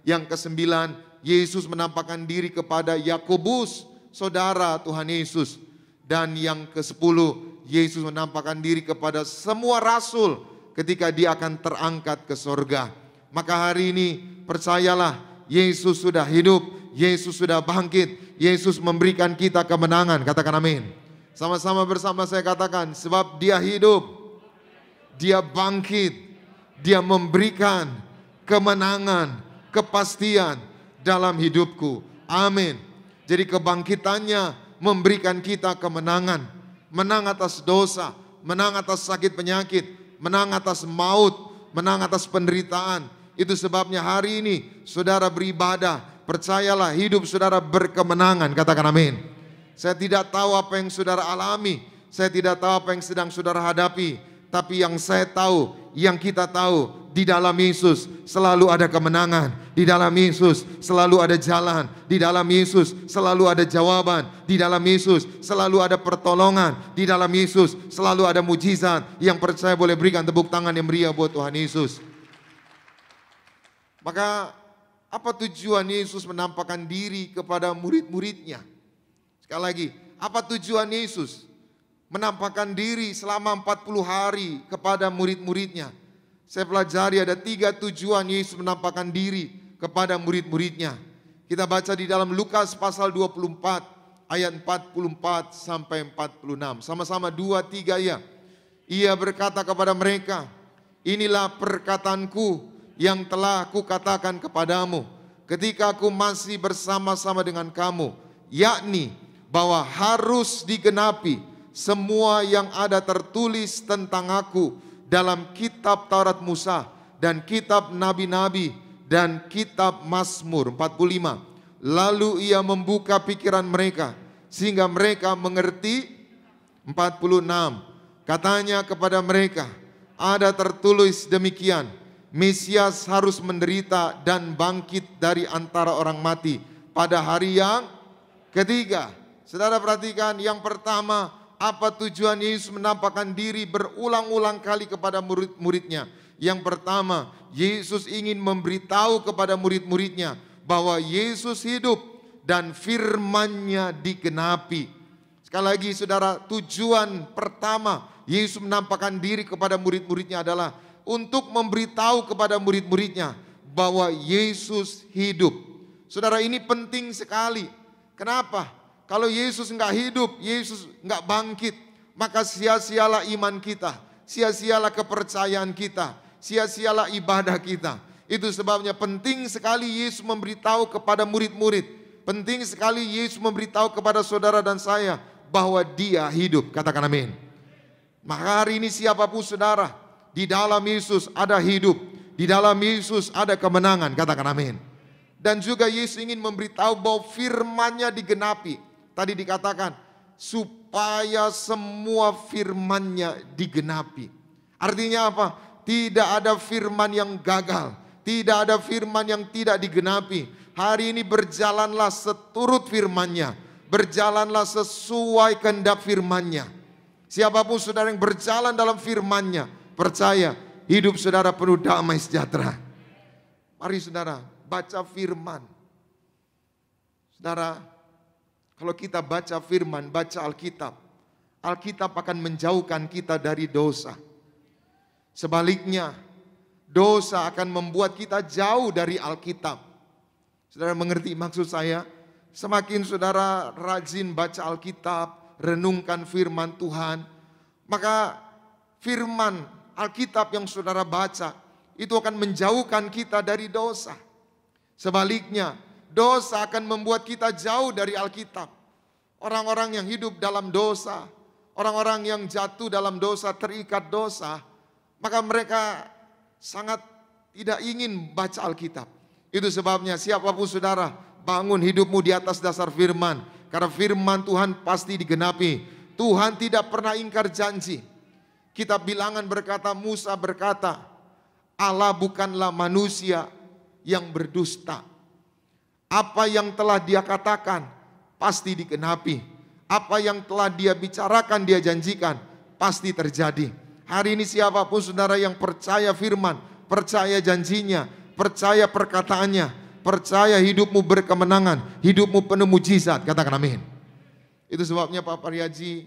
Speaker 4: Yang kesembilan, Yesus menampakkan diri kepada Yakobus, saudara Tuhan Yesus. Dan yang kesepuluh, Yesus menampakkan diri kepada semua rasul ketika dia akan terangkat ke sorga. Maka hari ini percayalah, Yesus sudah hidup, Yesus sudah bangkit, Yesus memberikan kita kemenangan. Katakan amin. Sama-sama bersama saya katakan, sebab dia hidup, dia bangkit, dia memberikan kemenangan, kepastian dalam hidupku. Amin. Jadi kebangkitannya memberikan kita kemenangan. Menang atas dosa, menang atas sakit penyakit, menang atas maut, menang atas penderitaan. Itu sebabnya hari ini saudara beribadah, percayalah hidup saudara berkemenangan. Katakan amin. Saya tidak tahu apa yang saudara alami, saya tidak tahu apa yang sedang saudara hadapi, tapi yang saya tahu, yang kita tahu, di dalam Yesus selalu ada kemenangan, di dalam Yesus selalu ada jalan, di dalam Yesus selalu ada jawaban, di dalam Yesus selalu ada pertolongan, di dalam Yesus selalu ada mujizat. Yang percaya boleh berikan tepuk tangan yang meriah buat Tuhan Yesus. Maka apa tujuan Yesus menampakkan diri kepada murid-muridnya? Sekali lagi, apa tujuan Yesus menampakkan diri selama empat puluh hari kepada murid-muridnya? Saya pelajari ada tiga tujuan Yesus menampakkan diri kepada murid-muridnya. Kita baca di dalam Lukas pasal dua puluh empat ayat empat puluh empat sampai empat puluh enam. Sama-sama dua tiga ya. Ia berkata kepada mereka, inilah perkataanku yang telah aku katakan kepadamu ketika aku masih bersama-sama dengan kamu, yakni bahwa harus digenapi semua yang ada tertulis tentang aku dalam kitab Taurat Musa dan kitab Nabi-Nabi dan kitab Mazmur. Empat puluh lima. Lalu ia membuka pikiran mereka sehingga mereka mengerti. Empat puluh enam. Katanya kepada mereka, ada tertulis demikian, Mesias harus menderita dan bangkit dari antara orang mati pada hari yang ketiga. Saudara perhatikan, yang pertama, apa tujuan Yesus menampakkan diri berulang-ulang kali kepada murid-muridnya? Yang pertama, Yesus ingin memberitahu kepada murid-muridnya bahwa Yesus hidup dan firman-Nya digenapi. Sekali lagi saudara, tujuan pertama Yesus menampakkan diri kepada murid-muridnya adalah untuk memberitahu kepada murid-muridnya bahwa Yesus hidup. Saudara, ini penting sekali. Kenapa? Kalau Yesus enggak hidup, Yesus enggak bangkit, maka sia-sialah iman kita, sia-sialah kepercayaan kita, sia-sialah ibadah kita. Itu sebabnya penting sekali Yesus memberitahu kepada murid-murid, penting sekali Yesus memberitahu kepada saudara dan saya bahwa Dia hidup. Katakan amin. Maka hari ini siapapun saudara, di dalam Yesus ada hidup, di dalam Yesus ada kemenangan. Katakan amin. Dan juga Yesus ingin memberitahu bahwa firman-Nya digenapi. Tadi dikatakan supaya semua firman-Nya digenapi. Artinya apa? Tidak ada firman yang gagal, tidak ada firman yang tidak digenapi. Hari ini berjalanlah seturut firman-Nya, berjalanlah sesuai kehendak firman-Nya. Siapapun saudara yang berjalan dalam firman-Nya, percaya hidup saudara penuh damai sejahtera. Mari saudara baca firman. Saudara, kalau kita baca firman, baca Alkitab, Alkitab akan menjauhkan kita dari dosa. Sebaliknya, dosa akan membuat kita jauh dari Alkitab. Saudara mengerti maksud saya? Semakin saudara rajin baca Alkitab, renungkan firman Tuhan, maka firman Alkitab yang saudara baca itu akan menjauhkan kita dari dosa. Sebaliknya, dosa akan membuat kita jauh dari Alkitab. Orang-orang yang hidup dalam dosa, orang-orang yang jatuh dalam dosa, terikat dosa, maka mereka sangat tidak ingin baca Alkitab. Itu sebabnya siapapun saudara, bangun hidupmu di atas dasar firman. Karena firman Tuhan pasti digenapi. Tuhan tidak pernah ingkar janji. Kitab Bilangan berkata, Musa berkata, Allah bukanlah manusia yang berdusta. Apa yang telah Dia katakan pasti digenapi. Apa yang telah Dia bicarakan, Dia janjikan pasti terjadi. Hari ini siapapun saudara yang percaya firman, percaya janjinya, percaya perkataannya, percaya hidupmu berkemenangan, hidupmu penuh mujizat. Katakan amin. Itu sebabnya Pak Pariaji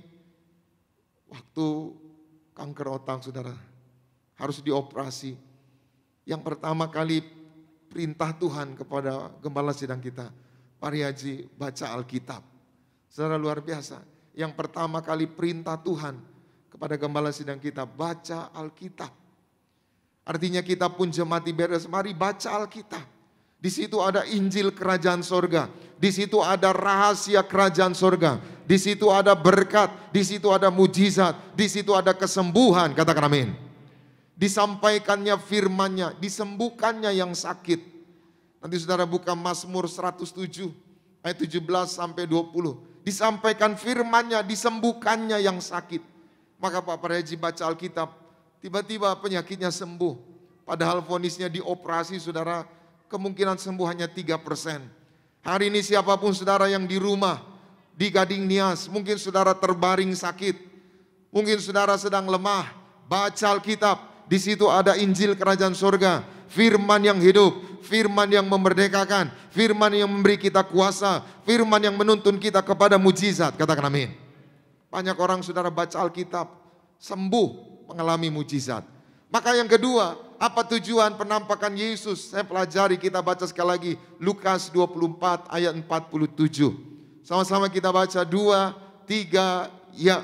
Speaker 4: waktu kanker otak saudara harus dioperasi. Yang pertama kali perintah Tuhan kepada gembala sidang kita, Pariaji baca Alkitab. Saudara luar biasa. Yang pertama kali perintah Tuhan kepada gembala sidang kita, baca Alkitab. Artinya kita pun jemaat Tiberias, mari baca Alkitab. Di situ ada Injil Kerajaan Sorga, di situ ada rahasia Kerajaan Sorga, di situ ada berkat, di situ ada mujizat, di situ ada kesembuhan. Katakan amin. Disampaikannya firman-Nya, disembuhkannya yang sakit. Nanti saudara buka Mazmur seratus tujuh ayat tujuh belas sampai dua puluh. Disampaikan firman-Nya, disembuhkannya yang sakit. Maka Pak Pariaji baca Alkitab, tiba-tiba penyakitnya sembuh. Padahal vonisnya dioperasi saudara, kemungkinan sembuh hanya tiga persen. Hari ini siapapun saudara yang di rumah, di Gading Nias, mungkin saudara terbaring sakit, mungkin saudara sedang lemah, baca Alkitab. Di situ ada Injil Kerajaan Sorga, firman yang hidup, firman yang memerdekakan, firman yang memberi kita kuasa, firman yang menuntun kita kepada mujizat. Katakan amin. Banyak orang saudara baca Alkitab, sembuh, mengalami mujizat. Maka yang kedua, apa tujuan penampakan Yesus? Saya pelajari, kita baca sekali lagi Lukas dua puluh empat ayat empat puluh tujuh. Sama-sama kita baca, dua, tiga, ya.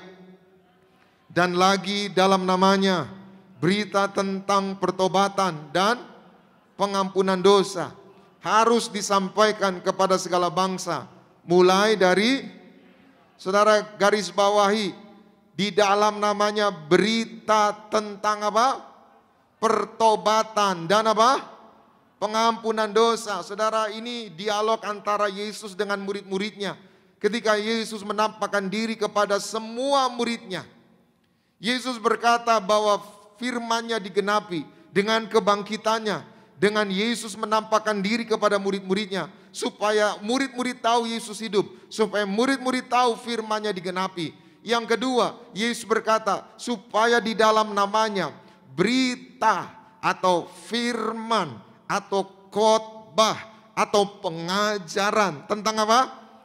Speaker 4: Dan lagi dalam namanya berita tentang pertobatan dan pengampunan dosa harus disampaikan kepada segala bangsa. Mulai dari, saudara garis bawahi, di dalam namanya berita tentang apa? Pertobatan dan apa? Pengampunan dosa. Saudara, ini dialog antara Yesus dengan murid-muridnya. Ketika Yesus menampakkan diri kepada semua muridnya, Yesus berkata bahwa firman-Nya digenapi dengan kebangkitannya, dengan Yesus menampakkan diri kepada murid-muridnya, supaya murid-murid tahu Yesus hidup, supaya murid-murid tahu firman-Nya digenapi. Yang kedua, Yesus berkata, supaya di dalam namanya berita atau firman atau khotbah atau pengajaran tentang apa?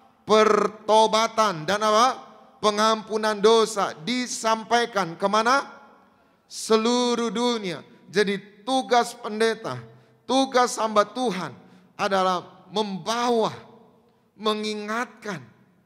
Speaker 4: Pertobatan dan apa? Pengampunan dosa disampaikan kemana? Seluruh dunia. Jadi tugas pendeta, tugas hamba Tuhan adalah membawa, mengingatkan,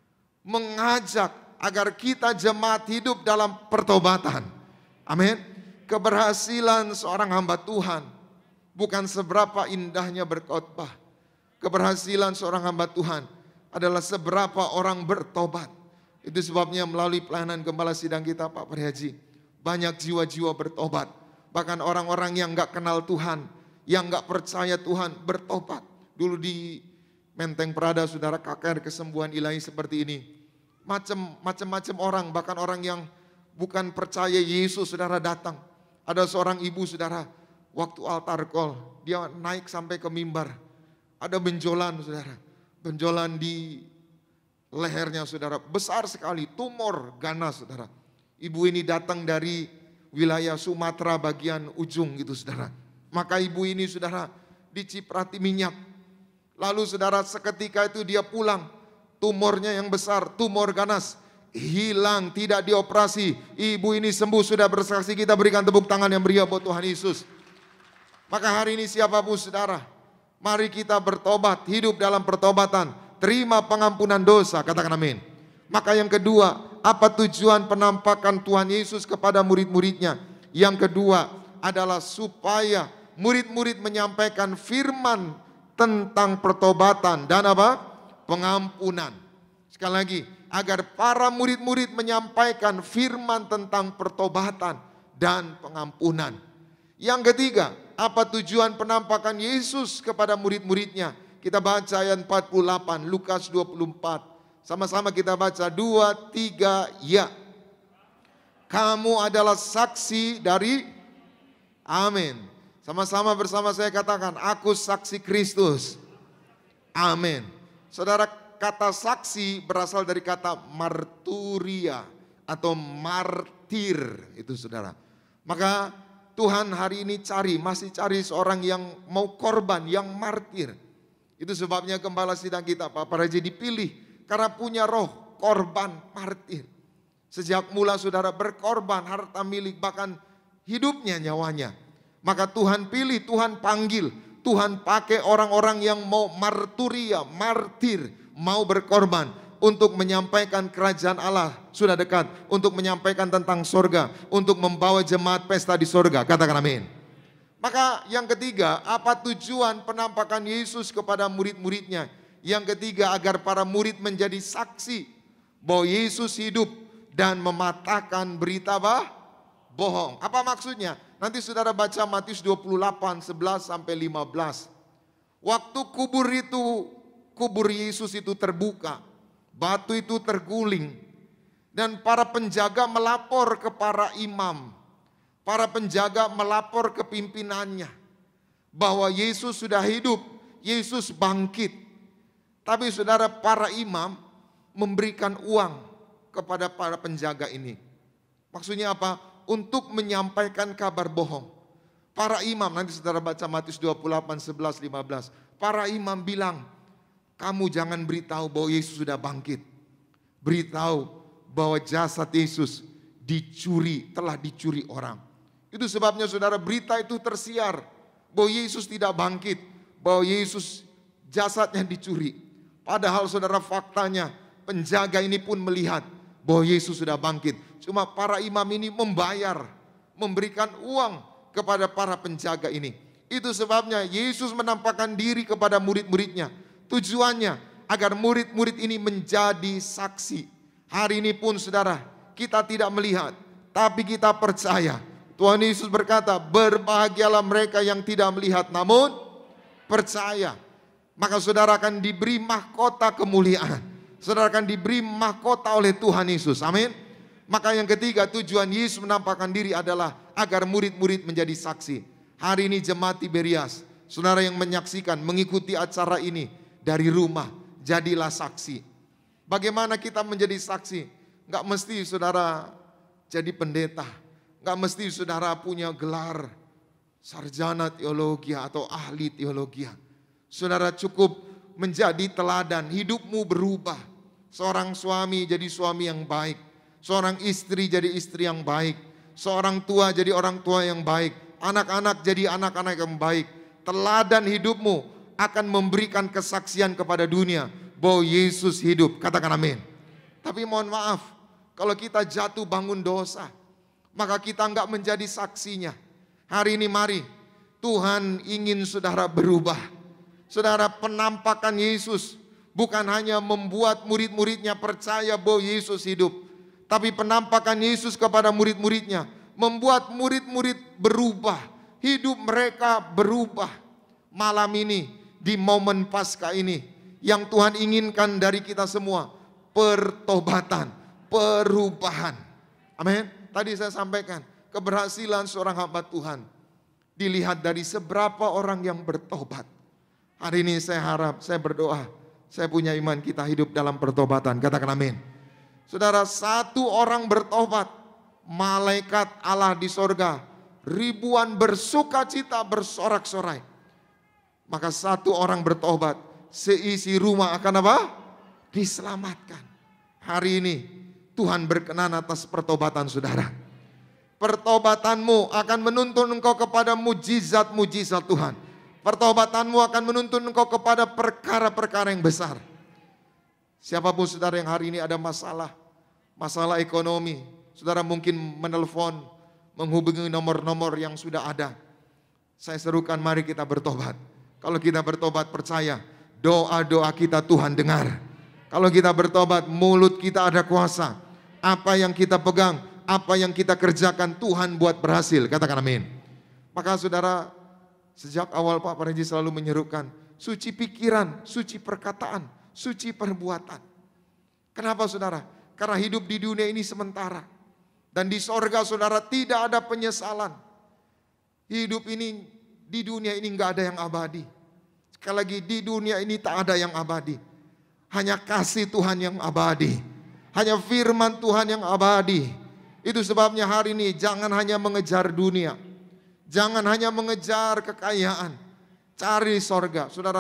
Speaker 4: mengajak agar kita jemaat hidup dalam pertobatan. Amin. Keberhasilan seorang hamba Tuhan bukan seberapa indahnya berkhotbah. Keberhasilan seorang hamba Tuhan adalah seberapa orang bertobat. Itu sebabnya melalui pelayanan gembala sidang kita Pak Pariaji, banyak jiwa-jiwa bertobat. Bahkan orang-orang yang gak kenal Tuhan, yang gak percaya Tuhan bertobat. Dulu di Menteng Prada saudara, K K R kesembuhan ilahi seperti ini. Macam-macam orang, bahkan orang yang bukan percaya Yesus saudara datang. Ada seorang ibu saudara, waktu altar call, dia naik sampai ke mimbar. Ada benjolan saudara, benjolan di lehernya saudara, besar sekali, tumor ganas saudara. Ibu ini datang dari wilayah Sumatera bagian ujung gitu saudara. Maka ibu ini saudara diciprati minyak. Lalu saudara seketika itu dia pulang. Tumornya yang besar, tumor ganas, hilang, tidak dioperasi. Ibu ini sembuh, sudah bersaksi. Kita berikan tepuk tangan yang meriah buat Tuhan Yesus. Maka hari ini siapapun saudara, mari kita bertobat, hidup dalam pertobatan. Terima pengampunan dosa, katakan amin. Maka yang kedua, apa tujuan penampakan Tuhan Yesus kepada murid-muridnya? Yang kedua adalah supaya murid-murid menyampaikan firman tentang pertobatan dan apa? Pengampunan. Sekali lagi, agar para murid-murid menyampaikan firman tentang pertobatan dan pengampunan. Yang ketiga, apa tujuan penampakan Yesus kepada murid-muridnya? Kita baca ayat empat puluh delapan, Lukas dua puluh empat. Sama-sama kita baca, dua, tiga, ya. Kamu adalah saksi dari, amin. Sama-sama bersama saya katakan, aku saksi Kristus. Amin. Saudara, kata saksi berasal dari kata marturia atau martir, itu saudara. Maka Tuhan hari ini cari, masih cari seorang yang mau korban, yang martir. Itu sebabnya gembala sidang kita, Pak Paraji, dipilih karena punya roh korban martir. Sejak mula saudara berkorban harta milik, bahkan hidupnya, nyawanya. Maka Tuhan pilih, Tuhan panggil, Tuhan pakai orang-orang yang mau marturia, martir, mau berkorban untuk menyampaikan kerajaan Allah sudah dekat, untuk menyampaikan tentang sorga, untuk membawa jemaat pesta di sorga. Katakan amin. Maka yang ketiga, apa tujuan penampakan Yesus kepada murid-muridnya? Yang ketiga, agar para murid menjadi saksi bahwa Yesus hidup dan mematahkan berita bah, bohong. Apa maksudnya? Nanti saudara baca Matius dua puluh delapan, sebelas sampai lima belas. Waktu kubur itu, kubur Yesus itu terbuka, batu itu terguling, dan para penjaga melapor ke para imam. Para penjaga melapor ke pimpinannya bahwa Yesus sudah hidup, Yesus bangkit. Tapi saudara, para imam memberikan uang kepada para penjaga ini. Maksudnya apa? Untuk menyampaikan kabar bohong. Para imam, nanti saudara baca Matius dua puluh delapan, sebelas, lima belas. Para imam bilang, kamu jangan beritahu bahwa Yesus sudah bangkit. Beritahu bahwa jasad Yesus dicuri, telah dicuri orang. Itu sebabnya saudara, berita itu tersiar bahwa Yesus tidak bangkit, bahwa Yesus jasadnya dicuri. Padahal saudara, faktanya penjaga ini pun melihat bahwa Yesus sudah bangkit. Cuma para imam ini membayar, memberikan uang kepada para penjaga ini. Itu sebabnya Yesus menampakkan diri kepada murid-muridnya. Tujuannya agar murid-murid ini menjadi saksi. Hari ini pun saudara, kita tidak melihat, tapi kita percaya. Tuhan Yesus berkata, berbahagialah mereka yang tidak melihat namun percaya. Maka saudara akan diberi mahkota kemuliaan. Saudara akan diberi mahkota oleh Tuhan Yesus. Amin. Maka yang ketiga, tujuan Yesus menampakkan diri adalah agar murid-murid menjadi saksi. Hari ini jemaat Tiberias, saudara yang menyaksikan, mengikuti acara ini dari rumah, jadilah saksi. Bagaimana kita menjadi saksi? Enggak mesti saudara jadi pendeta. Enggak mesti saudara punya gelar sarjana teologi atau ahli teologi. Saudara cukup menjadi teladan, hidupmu berubah. Seorang suami jadi suami yang baik, seorang istri jadi istri yang baik, seorang tua jadi orang tua yang baik, anak-anak jadi anak-anak yang baik. Teladan hidupmu akan memberikan kesaksian kepada dunia bahwa Yesus hidup. Katakan amin. Tapi mohon maaf, kalau kita jatuh bangun dosa, maka kita enggak menjadi saksinya. Hari ini mari, Tuhan ingin saudara berubah. Saudara, penampakan Yesus bukan hanya membuat murid-muridnya percaya bahwa Yesus hidup, tapi penampakan Yesus kepada murid-muridnya membuat murid-murid berubah, hidup mereka berubah. Malam ini, di momen Paskah ini, yang Tuhan inginkan dari kita semua, pertobatan, perubahan. Amin. Tadi saya sampaikan, keberhasilan seorang hamba Tuhan dilihat dari seberapa orang yang bertobat. Hari ini saya harap, saya berdoa, saya punya iman kita hidup dalam pertobatan. Katakan amin. Saudara, satu orang bertobat, malaikat Allah di sorga, ribuan bersuka cita bersorak-sorai. Maka satu orang bertobat, seisi rumah akan apa? Diselamatkan. Hari ini Tuhan berkenan atas pertobatan saudara. Pertobatanmu akan menuntun engkau kepada mujizat-mujizat Tuhan. Pertobatanmu akan menuntun engkau kepada perkara-perkara yang besar. Siapapun saudara yang hari ini ada masalah, masalah ekonomi, saudara mungkin menelpon, menghubungi nomor-nomor yang sudah ada. Saya serukan, mari kita bertobat. Kalau kita bertobat, percaya doa-doa kita Tuhan dengar. Kalau kita bertobat, mulut kita ada kuasa. Apa yang kita pegang, apa yang kita kerjakan, Tuhan buat berhasil. Katakan amin. Maka saudara, sejak awal Pak Parji selalu menyerukan, suci pikiran, suci perkataan, suci perbuatan. Kenapa saudara? Karena hidup di dunia ini sementara. Dan di sorga saudara tidak ada penyesalan. Hidup ini, di dunia ini enggak ada yang abadi. Sekali lagi, di dunia ini tak ada yang abadi. Hanya kasih Tuhan yang abadi. Hanya firman Tuhan yang abadi. Itu sebabnya hari ini jangan hanya mengejar dunia. Jangan hanya mengejar kekayaan. Cari sorga. Saudara,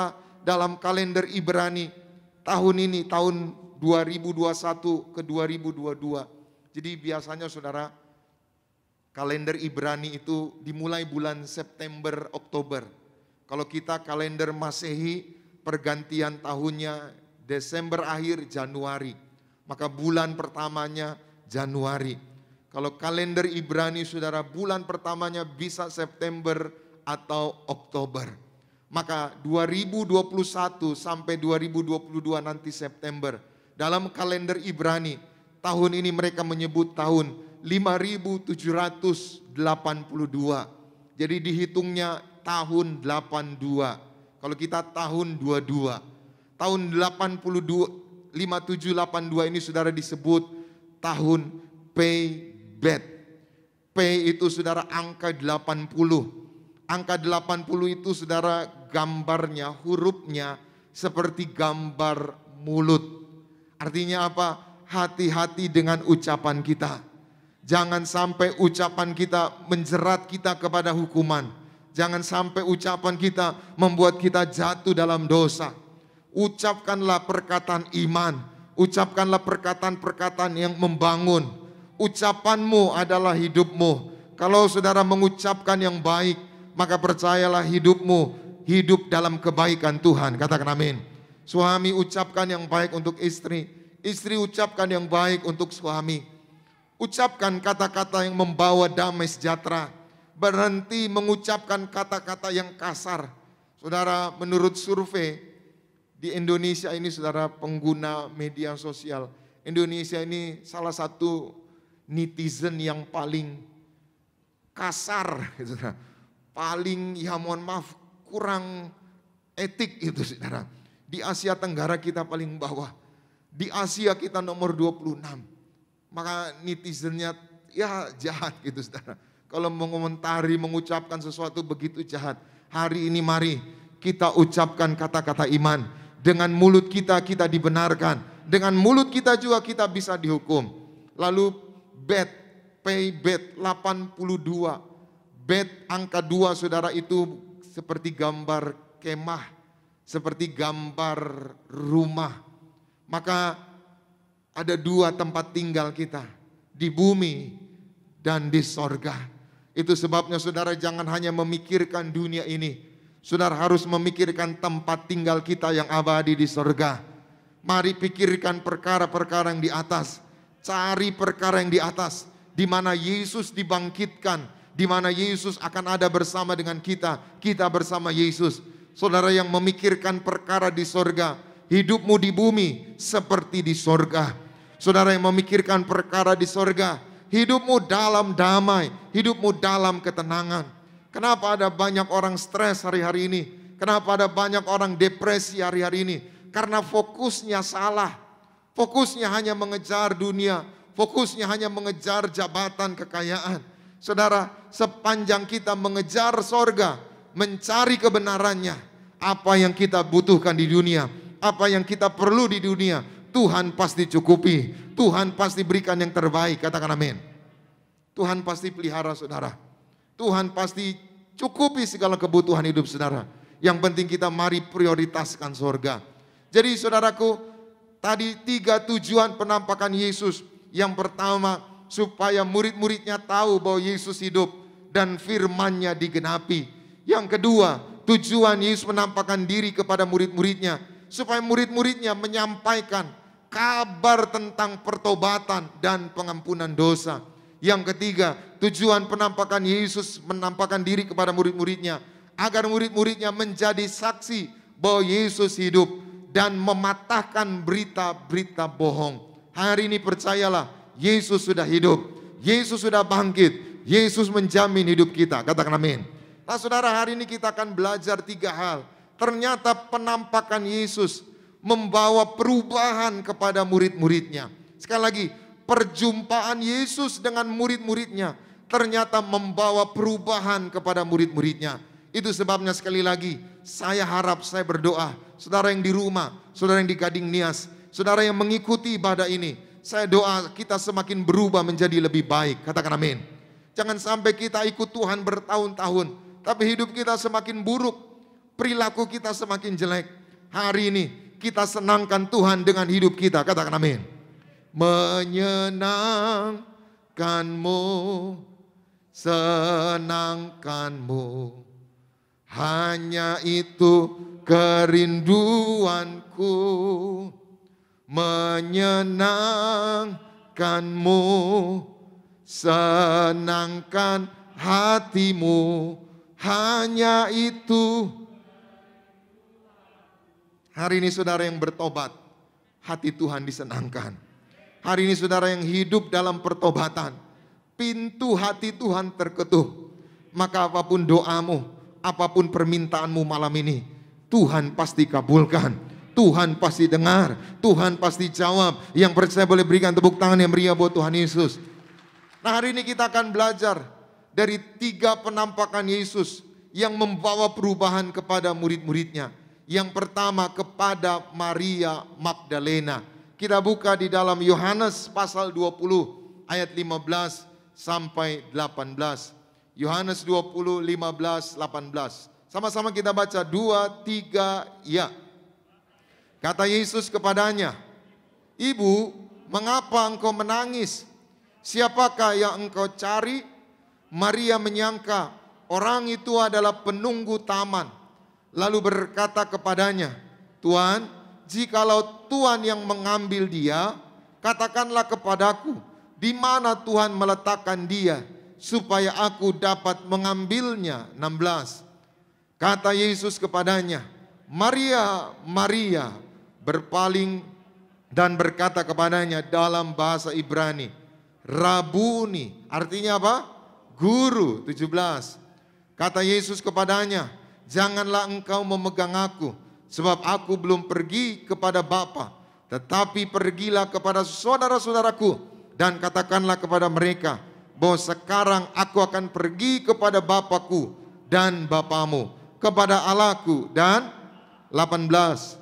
Speaker 4: dalam kalender Ibrani tahun ini, tahun dua ribu dua puluh satu ke dua ribu dua puluh dua. Jadi biasanya saudara, kalender Ibrani itu dimulai bulan September, Oktober. Kalau kita kalender Masehi, pergantian tahunnya Desember akhir, Januari. Maka bulan pertamanya Januari. Kalau kalender Ibrani saudara, bulan pertamanya bisa September atau Oktober. Maka dua ribu dua puluh satu sampai dua ribu dua puluh dua nanti September. Dalam kalender Ibrani, tahun ini mereka menyebut tahun lima ribu tujuh ratus delapan puluh dua. Jadi dihitungnya tahun delapan puluh dua. Kalau kita tahun dua puluh dua. Tahun delapan puluh dua, lima puluh tujuh, delapan puluh dua ini saudara disebut tahun Pei Bet. P itu saudara angka delapan puluh. Angka delapan puluh itu saudara gambarnya, hurufnya seperti gambar mulut. Artinya apa? Hati-hati dengan ucapan kita. Jangan sampai ucapan kita menjerat kita kepada hukuman. Jangan sampai ucapan kita membuat kita jatuh dalam dosa. Ucapkanlah perkataan iman. Ucapkanlah perkataan-perkataan yang membangun. Ucapanmu adalah hidupmu. Kalau saudara mengucapkan yang baik, maka percayalah hidupmu hidup dalam kebaikan Tuhan. Katakan amin. Suami ucapkan yang baik untuk istri. Istri ucapkan yang baik untuk suami. Ucapkan kata-kata yang membawa damai sejahtera. Berhenti mengucapkan kata-kata yang kasar. Saudara, menurut survei di Indonesia ini saudara pengguna media sosial. Indonesia ini salah satu netizen yang paling kasar. Saudara. Paling ya mohon maaf kurang etik itu saudara. Di Asia Tenggara kita paling bawah. Di Asia kita nomor dua puluh enam. Maka netizennya ya jahat gitu saudara. Kalau mengomentari, mengucapkan sesuatu begitu jahat. Hari ini mari kita ucapkan kata-kata iman. Dengan mulut kita kita dibenarkan. Dengan mulut kita juga kita bisa dihukum. Lalu bet, pay bet delapan puluh dua. Bet angka dua saudara itu seperti gambar kemah. Seperti gambar rumah. Maka ada dua tempat tinggal kita. Di bumi dan di sorga. Itu sebabnya saudara jangan hanya memikirkan dunia ini. Saudara harus memikirkan tempat tinggal kita yang abadi di sorga. Mari pikirkan perkara-perkara yang di atas. Cari perkara yang di atas. Di mana Yesus dibangkitkan. Di mana Yesus akan ada bersama dengan kita. Kita bersama Yesus. Saudara yang memikirkan perkara di sorga. Hidupmu di bumi seperti di sorga. Saudara yang memikirkan perkara di sorga. Hidupmu dalam damai. Hidupmu dalam ketenangan. Kenapa ada banyak orang stres hari-hari ini? Kenapa ada banyak orang depresi hari-hari ini? Karena fokusnya salah. Fokusnya hanya mengejar dunia. Fokusnya hanya mengejar jabatan, kekayaan. Saudara, sepanjang kita mengejar sorga, mencari kebenarannya, apa yang kita butuhkan di dunia, apa yang kita perlu di dunia, Tuhan pasti cukupi. Tuhan pasti berikan yang terbaik. Katakan amin. Tuhan pasti pelihara saudara. Tuhan pasti cukupi segala kebutuhan hidup saudara. Yang penting kita mari prioritaskan sorga. Jadi saudaraku, tadi tiga tujuan penampakan Yesus. Yang pertama, supaya murid-muridnya tahu bahwa Yesus hidup dan firman-Nya digenapi. Yang kedua, tujuan Yesus menampakkan diri kepada murid-muridnya. Supaya murid-muridnya menyampaikan kabar tentang pertobatan dan pengampunan dosa. Yang ketiga, tujuan penampakan Yesus menampakkan diri kepada murid-muridnya. Agar murid-muridnya menjadi saksi bahwa Yesus hidup dan mematahkan berita-berita bohong. Hari ini percayalah, Yesus sudah hidup. Yesus sudah bangkit. Yesus menjamin hidup kita. Katakan amin. Nah saudara, hari ini kita akan belajar tiga hal. Ternyata penampakan Yesus membawa perubahan kepada murid-muridnya. Sekali lagi, perjumpaan Yesus dengan murid-muridnya ternyata membawa perubahan kepada murid-muridnya. Itu sebabnya sekali lagi saya harap, saya berdoa, saudara yang di rumah, saudara yang di Gading Nias, saudara yang mengikuti ibadah ini, saya doa kita semakin berubah menjadi lebih baik. Katakan amin. Jangan sampai kita ikut Tuhan bertahun-tahun, tapi hidup kita semakin buruk, perilaku kita semakin jelek. Hari ini kita senangkan Tuhan dengan hidup kita. Katakan amin. Menyenangkanmu, senangkanmu, hanya itu kerinduanku. Menyenangkanmu, senangkan hatimu, hanya itu. Hari ini saudara yang bertobat, hati Tuhan disenangkan. Hari ini saudara yang hidup dalam pertobatan, pintu hati Tuhan terketuk. Maka apapun doamu, apapun permintaanmu malam ini, Tuhan pasti kabulkan. Tuhan pasti dengar, Tuhan pasti jawab. Yang percaya boleh berikan tepuk tangan yang meriah buat Tuhan Yesus. Nah, hari ini kita akan belajar dari tiga penampakan Yesus yang membawa perubahan kepada murid-muridnya. Yang pertama kepada Maria Magdalena. Kita buka di dalam Yohanes pasal dua puluh ayat lima belas sampai delapan belas. Yohanes dua puluh, lima belas, delapan belas. Sama-sama kita baca, dua, tiga, ya. Kata Yesus kepadanya, "Ibu, mengapa engkau menangis? Siapakah yang engkau cari?" Maria menyangka orang itu adalah penunggu taman. Lalu berkata kepadanya, "Tuan, jikalau Tuhan yang mengambil dia, katakanlah kepadaku, di mana Tuhan meletakkan dia, supaya aku dapat mengambilnya." enam belas. Kata Yesus kepadanya, "Maria, Maria." Berpaling dan berkata kepadanya dalam bahasa Ibrani, "Rabuni." Artinya apa? Guru. tujuh belas. Kata Yesus kepadanya, "Janganlah engkau memegang aku, sebab aku belum pergi kepada Bapa, tetapi pergilah kepada saudara-saudaraku dan katakanlah kepada mereka bahwa sekarang aku akan pergi kepada Bapakku dan Bapamu, kepada Allahku." Dan delapan belas.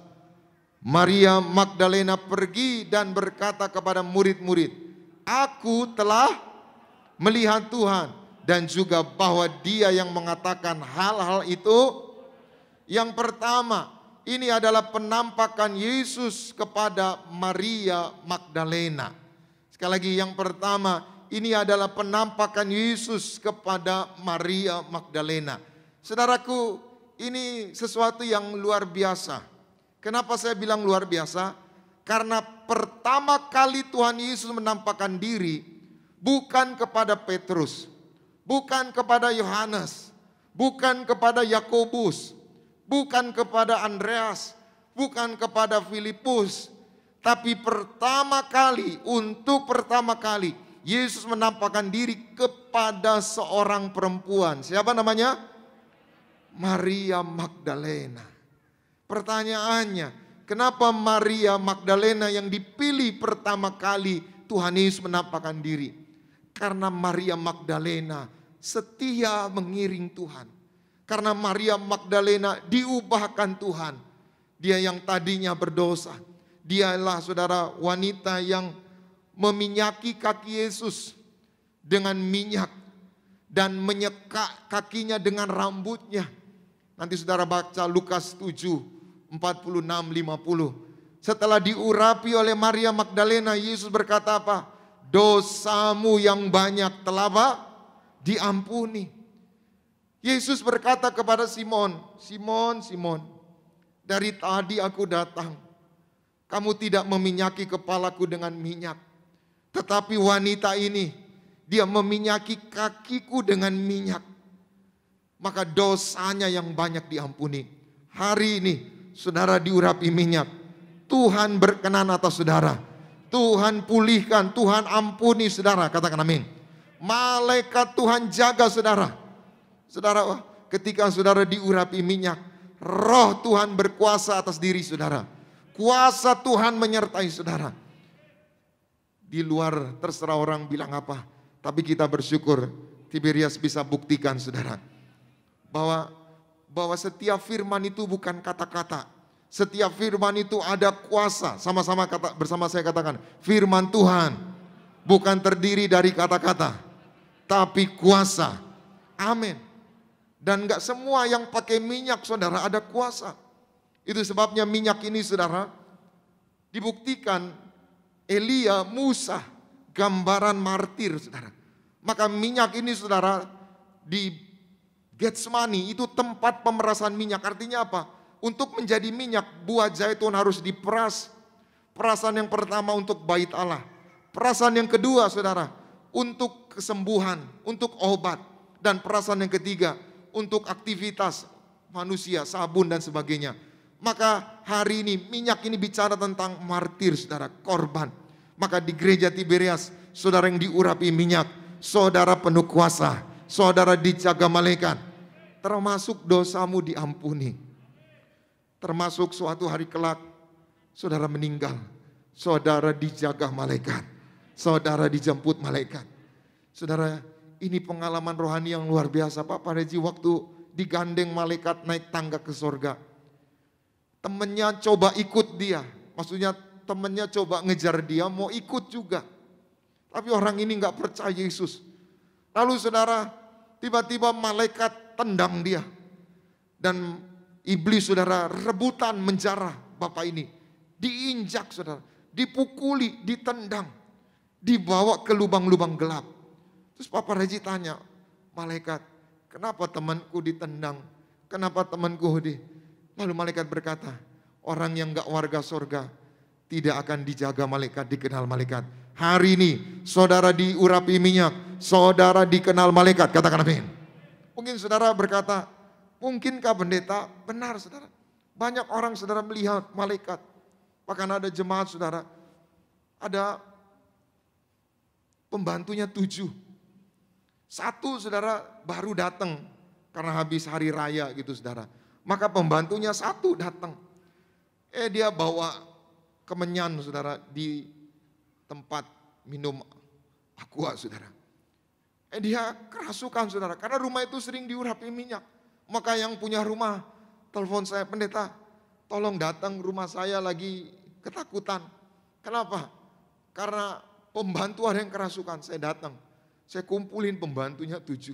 Speaker 4: Maria Magdalena pergi dan berkata kepada murid-murid, "Aku telah melihat Tuhan, dan juga bahwa Dia yang mengatakan hal-hal itu." Yang pertama, ini adalah penampakan Yesus kepada Maria Magdalena. Sekali lagi, yang pertama, ini adalah penampakan Yesus kepada Maria Magdalena. Saudaraku, ini sesuatu yang luar biasa. Kenapa saya bilang luar biasa? Karena pertama kali Tuhan Yesus menampakkan diri bukan kepada Petrus, bukan kepada Yohanes, bukan kepada Yakobus, bukan kepada Andreas, bukan kepada Filipus, tapi pertama kali, untuk pertama kali Yesus menampakkan diri kepada seorang perempuan. Siapa namanya? Maria Magdalena. Pertanyaannya, kenapa Maria Magdalena yang dipilih pertama kali Tuhan Yesus menampakkan diri? Karena Maria Magdalena setia mengiring Tuhan. Karena Maria Magdalena diubahkan Tuhan. Dia yang tadinya berdosa, dialah saudara wanita yang meminyaki kaki Yesus dengan minyak dan menyeka kakinya dengan rambutnya. Nanti saudara baca Lukas tujuh, empat puluh enam, lima puluh. Setelah diurapi oleh Maria Magdalena, Yesus berkata apa? "Dosamu yang banyak telah apa? Diampuni." Yesus berkata kepada Simon, "Simon, Simon, dari tadi aku datang. Kamu tidak meminyaki kepalaku dengan minyak. Tetapi wanita ini, dia meminyaki kakiku dengan minyak. Maka dosanya yang banyak diampuni." Hari ini saudara diurapi minyak. Tuhan berkenan atas saudara. Tuhan pulihkan, Tuhan ampuni saudara. Katakan amin. Malaikat Tuhan jaga saudara. Saudara, ketika saudara diurapi minyak, roh Tuhan berkuasa atas diri saudara. Kuasa Tuhan menyertai saudara. Di luar terserah orang bilang apa, tapi kita bersyukur Tiberias bisa buktikan saudara, bahwa bahwa setiap firman itu bukan kata-kata. Setiap firman itu ada kuasa. Sama-sama kata bersama saya katakan, firman Tuhan bukan terdiri dari kata-kata, tapi kuasa. Amin. Dan gak semua yang pakai minyak saudara ada kuasa. Itu sebabnya minyak ini saudara, dibuktikan Elia, Musa, gambaran martir saudara. Maka minyak ini saudara, di Getsemani itu tempat pemerasan minyak. Artinya apa? Untuk menjadi minyak, buah zaitun harus diperas. Perasan yang pertama untuk bait Allah. Perasan yang kedua saudara, untuk kesembuhan, untuk obat. Dan perasan yang ketiga, untuk aktivitas manusia, sabun dan sebagainya. Maka hari ini minyak ini bicara tentang martir saudara, korban. Maka di gereja Tiberias, saudara yang diurapi minyak, saudara penuh kuasa, saudara dijaga malaikat. Termasuk dosamu diampuni. Termasuk suatu hari kelak, saudara meninggal, saudara dijaga malaikat, saudara dijemput malaikat. Saudara, ini pengalaman rohani yang luar biasa. Pak Pareji waktu digandeng malaikat naik tangga ke sorga, temennya coba ikut dia, maksudnya temennya coba ngejar dia, mau ikut juga. Tapi orang ini gak percaya Yesus. Lalu saudara, tiba-tiba malaikat tendang dia. Dan iblis saudara rebutan menjarah bapak ini. Diinjak saudara, dipukuli, ditendang, dibawa ke lubang-lubang gelap. Terus Papa Reji tanya, malaikat, kenapa temanku ditendang? Kenapa temanku di... Lalu malaikat berkata, orang yang gak warga sorga tidak akan dijaga malaikat, dikenal malaikat. Hari ini saudara diurapi minyak, saudara dikenal malaikat. Katakan amin. Mungkin saudara berkata, mungkinkah pendeta? Benar saudara. Banyak orang saudara melihat malaikat. Bahkan ada jemaat saudara, ada pembantunya tujuh. Satu saudara baru datang karena habis hari raya gitu saudara. Maka pembantunya satu datang. Eh dia bawa kemenyan saudara di tempat minum aqua saudara. Eh dia kerasukan saudara, karena rumah itu sering diurapi minyak. Maka yang punya rumah telepon saya, pendeta tolong datang rumah saya lagi ketakutan. Kenapa? Karena pembantu ada yang kerasukan. Saya datang, saya kumpulin pembantunya tujuh.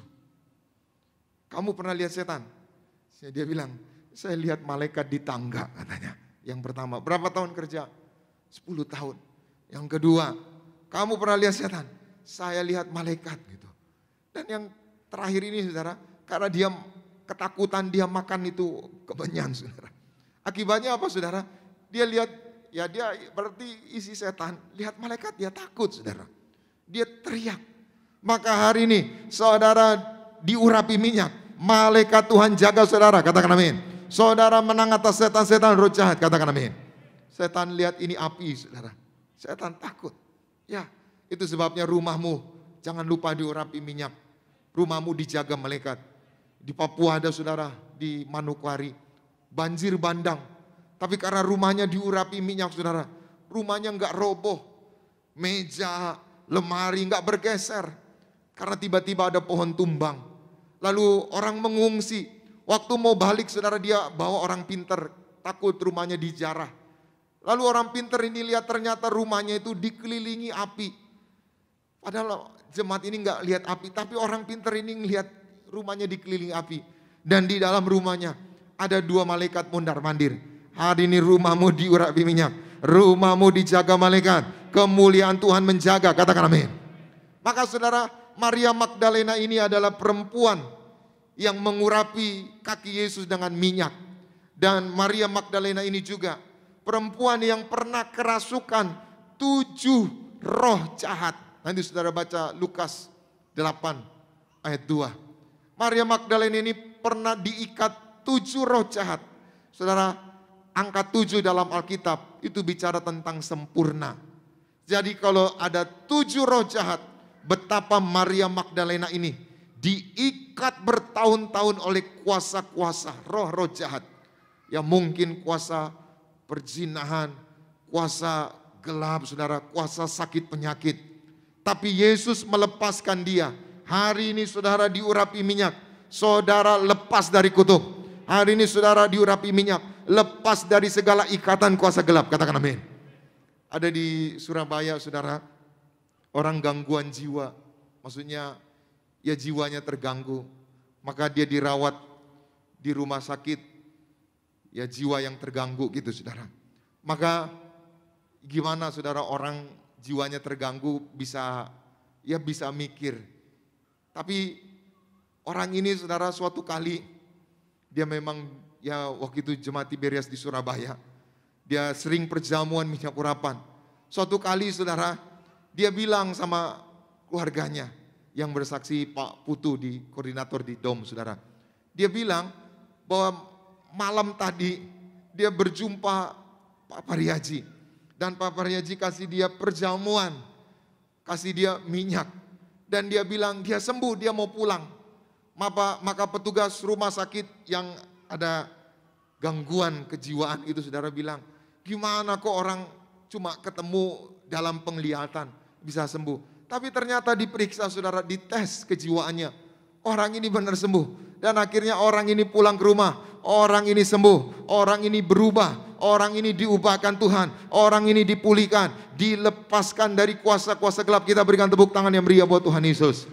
Speaker 4: Kamu pernah lihat setan? Dia bilang, saya lihat malaikat di tangga katanya. Yang pertama, berapa tahun kerja? sepuluh tahun. Yang kedua, kamu pernah lihat setan? Saya lihat malaikat gitu. Dan yang terakhir ini saudara, karena dia ketakutan, dia makan itu kemenyan saudara. Akibatnya apa saudara? Dia lihat, ya dia berarti isi setan, lihat malaikat dia takut saudara. Dia teriak. Maka hari ini saudara diurapi minyak, malaikat Tuhan jaga saudara, katakan amin. Saudara menang atas setan-setan roh jahat, katakan amin. Setan lihat ini api saudara, setan takut. Ya, itu sebabnya rumahmu jangan lupa diurapi minyak. Rumahmu dijaga malaikat. Di Papua ada saudara, di Manokwari, banjir bandang. Tapi karena rumahnya diurapi minyak saudara, rumahnya enggak roboh. Meja, lemari enggak bergeser. Karena tiba-tiba ada pohon tumbang. Lalu orang mengungsi. Waktu mau balik saudara, dia bawa orang pinter, takut rumahnya dijarah. Lalu orang pinter ini lihat ternyata rumahnya itu dikelilingi api. Padahal jemaat ini enggak lihat api, tapi orang pinter ini ngelihat rumahnya dikelilingi api. Dan di dalam rumahnya ada dua malaikat mondar mandir. Hari ini rumahmu diurapi minyak, rumahmu dijaga malaikat, kemuliaan Tuhan menjaga, katakan amin. Maka saudara, Maria Magdalena ini adalah perempuan yang mengurapi kaki Yesus dengan minyak. Dan Maria Magdalena ini juga perempuan yang pernah kerasukan tujuh roh jahat. Nanti saudara baca Lukas delapan ayat dua. Maria Magdalena ini pernah diikat tujuh roh jahat. Saudara, angka tujuh dalam Alkitab itu bicara tentang sempurna. Jadi kalau ada tujuh roh jahat, betapa Maria Magdalena ini diikat bertahun-tahun oleh kuasa-kuasa roh-roh jahat. Ya mungkin kuasa perzinahan, kuasa gelap saudara, kuasa sakit penyakit. Tapi Yesus melepaskan dia. Hari ini saudara diurapi minyak, saudara lepas dari kutuk. Hari ini saudara diurapi minyak, lepas dari segala ikatan kuasa gelap, katakan amin. Ada di Surabaya saudara, orang gangguan jiwa, maksudnya ya jiwanya terganggu, maka dia dirawat di rumah sakit ya jiwa yang terganggu gitu saudara. Maka gimana saudara orang jiwanya terganggu bisa ya bisa mikir. Tapi orang ini saudara suatu kali dia memang ya waktu itu jemaat Tiberias di Surabaya. Dia sering perjamuan minyak urapan. Suatu kali saudara dia bilang sama keluarganya yang bersaksi Pak Putu di koordinator di Dom saudara. Dia bilang bahwa malam tadi dia berjumpa Pak Pariaji. Dan Pak Pariaji kasih dia perjamuan, kasih dia minyak. Dan dia bilang dia sembuh, dia mau pulang. Maka, maka petugas rumah sakit yang ada gangguan kejiwaan itu saudara bilang, gimana kok orang cuma ketemu dalam penglihatan bisa sembuh. Tapi ternyata diperiksa saudara, dites kejiwaannya. Orang ini benar sembuh. Dan akhirnya orang ini pulang ke rumah. Orang ini sembuh. Orang ini berubah. Orang ini diubahkan Tuhan. Orang ini dipulihkan. Dilepaskan dari kuasa-kuasa gelap. Kita berikan tepuk tangan yang meriah buat Tuhan Yesus.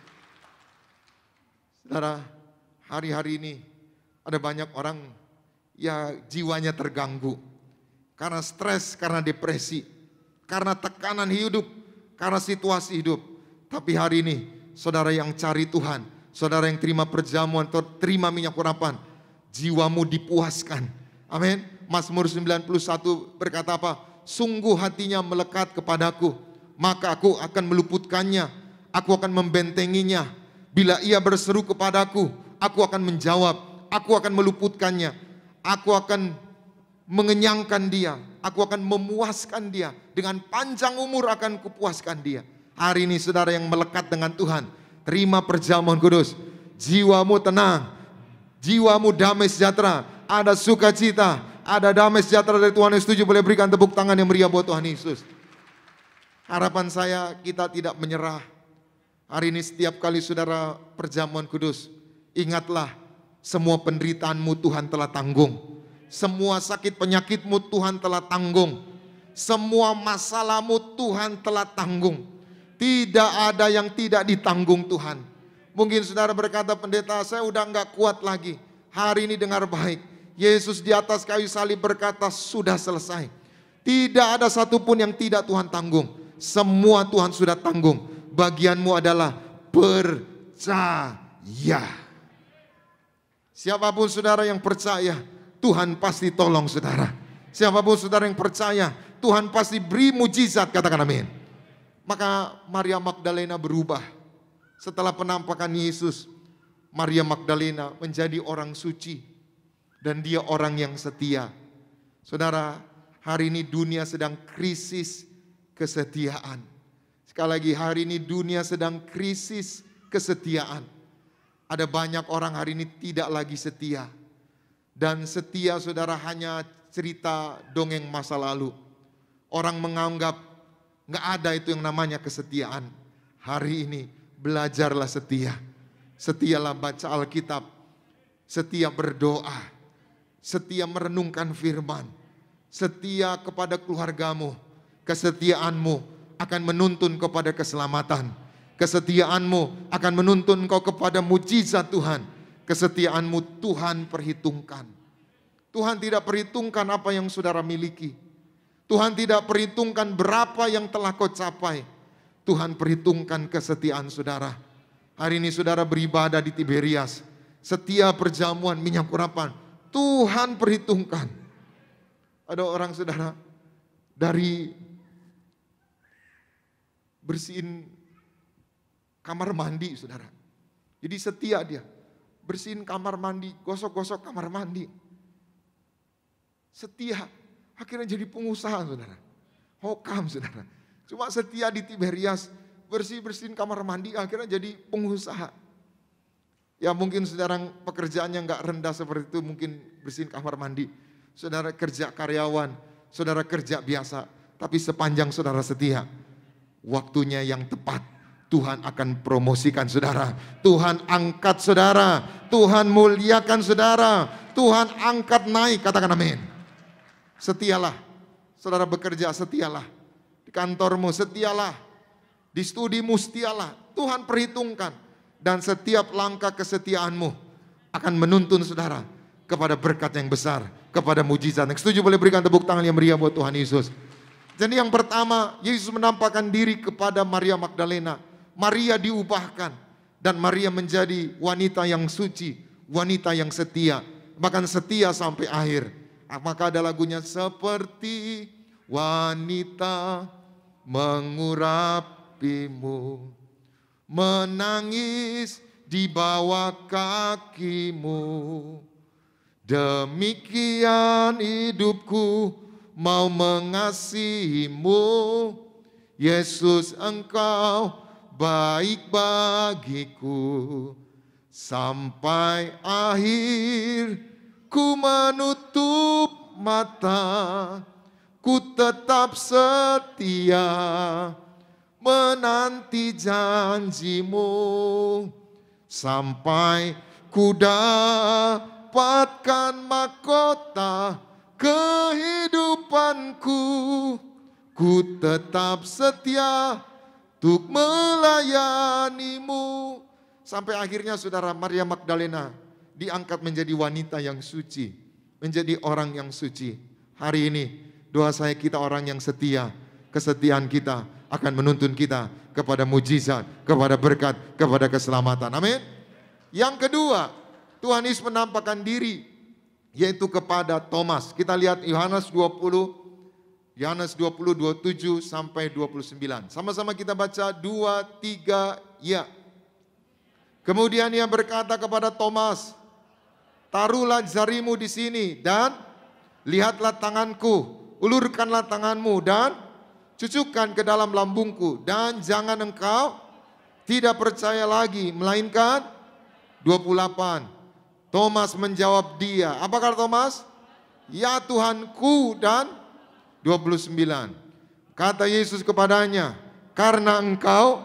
Speaker 4: Saudara, hari-hari ini ada banyak orang ya jiwanya terganggu. Karena stres, karena depresi. Karena tekanan hidup. Karena situasi hidup. Tapi hari ini saudara yang cari Tuhan, saudara yang terima perjamuan, terima minyak urapan, jiwamu dipuaskan. Amin. Mazmur sembilan puluh satu berkata apa? Sungguh hatinya melekat kepadaku, maka aku akan meluputkannya, aku akan membentenginya. Bila ia berseru kepadaku, aku akan menjawab, aku akan meluputkannya, aku akan mengenyangkan dia, aku akan memuaskan dia, dengan panjang umur akan kupuaskan dia. Hari ini saudara yang melekat dengan Tuhan, terima perjamuan kudus, jiwamu tenang, jiwamu damai sejahtera, ada sukacita, ada damai sejahtera dari Tuhan. Yang setuju boleh berikan tepuk tangan yang meriah buat Tuhan Yesus. Harapan saya kita tidak menyerah. Hari ini setiap kali saudara perjamuan kudus, ingatlah semua penderitaanmu Tuhan telah tanggung. Semua sakit penyakitmu Tuhan telah tanggung. Semua masalahmu Tuhan telah tanggung. Tidak ada yang tidak ditanggung Tuhan. Mungkin saudara berkata, pendeta saya udah enggak kuat lagi. Hari ini dengar baik. Yesus di atas kayu salib berkata sudah selesai. Tidak ada satupun yang tidak Tuhan tanggung. Semua Tuhan sudah tanggung. Bagianmu adalah percaya. Siapapun saudara yang percaya, Tuhan pasti tolong saudara. Siapapun saudara yang percaya, Tuhan pasti beri mujizat, katakan amin. Maka Maria Magdalena berubah. Setelah penampakan Yesus, Maria Magdalena menjadi orang suci. Dan dia orang yang setia. Saudara, hari ini dunia sedang krisis kesetiaan. Sekali lagi, hari ini dunia sedang krisis kesetiaan. Ada banyak orang hari ini tidak lagi setia. Dan setia saudara hanya cerita dongeng masa lalu. Orang menganggap nggak ada itu yang namanya kesetiaan. Hari ini belajarlah setia. Setialah baca Alkitab. Setia berdoa. Setia merenungkan firman. Setia kepada keluargamu. Kesetiaanmu akan menuntun kepada keselamatan. Kesetiaanmu akan menuntun kau kepada mujizat Tuhan. Kesetiaanmu Tuhan perhitungkan. Tuhan tidak perhitungkan apa yang saudara miliki. Tuhan tidak perhitungkan berapa yang telah kau capai. Tuhan perhitungkan kesetiaan saudara. Hari ini saudara beribadah di Tiberias. Setia perjamuan minyak urapan. Tuhan perhitungkan. Ada orang saudara dari bersihin kamar mandi saudara. Jadi setia dia. Bersihin kamar mandi, gosok-gosok kamar mandi. Setia, akhirnya jadi pengusaha saudara. Hokam saudara. Cuma setia di Tiberias, bersih-bersihin kamar mandi, akhirnya jadi pengusaha. Ya mungkin saudara pekerjaannya nggak rendah seperti itu, mungkin bersihin kamar mandi. Saudara kerja karyawan, saudara kerja biasa. Tapi sepanjang saudara setia, waktunya yang tepat. Tuhan akan promosikan saudara. Tuhan angkat saudara. Tuhan muliakan saudara. Tuhan angkat naik. Katakan amin. Setialah. Saudara bekerja setialah. Di kantormu setialah. Di studimu setialah. Tuhan perhitungkan. Dan setiap langkah kesetiaanmu akan menuntun saudara kepada berkat yang besar, kepada mujizat. Yang setuju boleh berikan tepuk tangan yang meriah buat Tuhan Yesus. Jadi yang pertama, Yesus menampakkan diri kepada Maria Magdalena. Maria diubahkan dan Maria menjadi wanita yang suci, wanita yang setia, bahkan setia sampai akhir. Maka ada lagunya, seperti wanita mengurapimu, menangis di bawah kakimu. Demikian hidupku mau mengasihimu. Yesus, engkau baik bagiku. Sampai akhir ku menutup mata, ku tetap setia menanti janjimu. Sampai ku dapatkan mahkota kehidupanku, ku tetap setia untuk melayanimu. Sampai akhirnya saudara, Maria Magdalena diangkat menjadi wanita yang suci, menjadi orang yang suci. Hari ini doa saya kita orang yang setia. Kesetiaan kita akan menuntun kita kepada mujizat, kepada berkat, kepada keselamatan. Amin. Yang kedua, Tuhan Yesus menampakkan diri yaitu kepada Thomas. Kita lihat Yohanes dua puluh, Yohanes dua puluh, dua puluh tujuh sampai dua puluh sembilan. Sama-sama kita baca dua, tiga, ya. Kemudian ia berkata kepada Thomas, taruhlah jarimu di sini dan lihatlah tanganku, ulurkanlah tanganmu dan cucukkan ke dalam lambungku, dan jangan engkau tidak percaya lagi, melainkan dua puluh delapan. Thomas menjawab dia, apa kata Thomas? Ya Tuhanku, dan dua puluh sembilan. Kata Yesus kepadanya, karena engkau,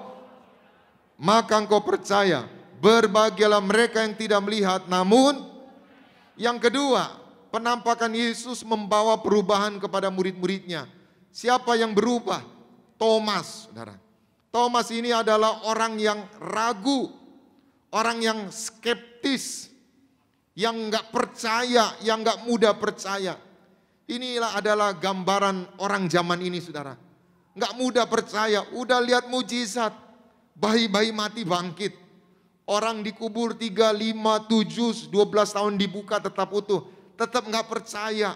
Speaker 4: maka engkau percaya. Berbahagialah mereka yang tidak melihat, namun yang kedua, penampakan Yesus membawa perubahan kepada murid-muridnya. Siapa yang berubah? Thomas, saudara. Thomas ini adalah orang yang ragu, orang yang skeptis, yang nggak percaya, yang nggak mudah percaya. Inilah adalah gambaran orang zaman ini, saudara. Nggak mudah percaya, udah lihat mujizat, bayi-bayi mati bangkit. Orang dikubur tiga, lima, tujuh, dua belas tahun dibuka tetap utuh. Tetap nggak percaya.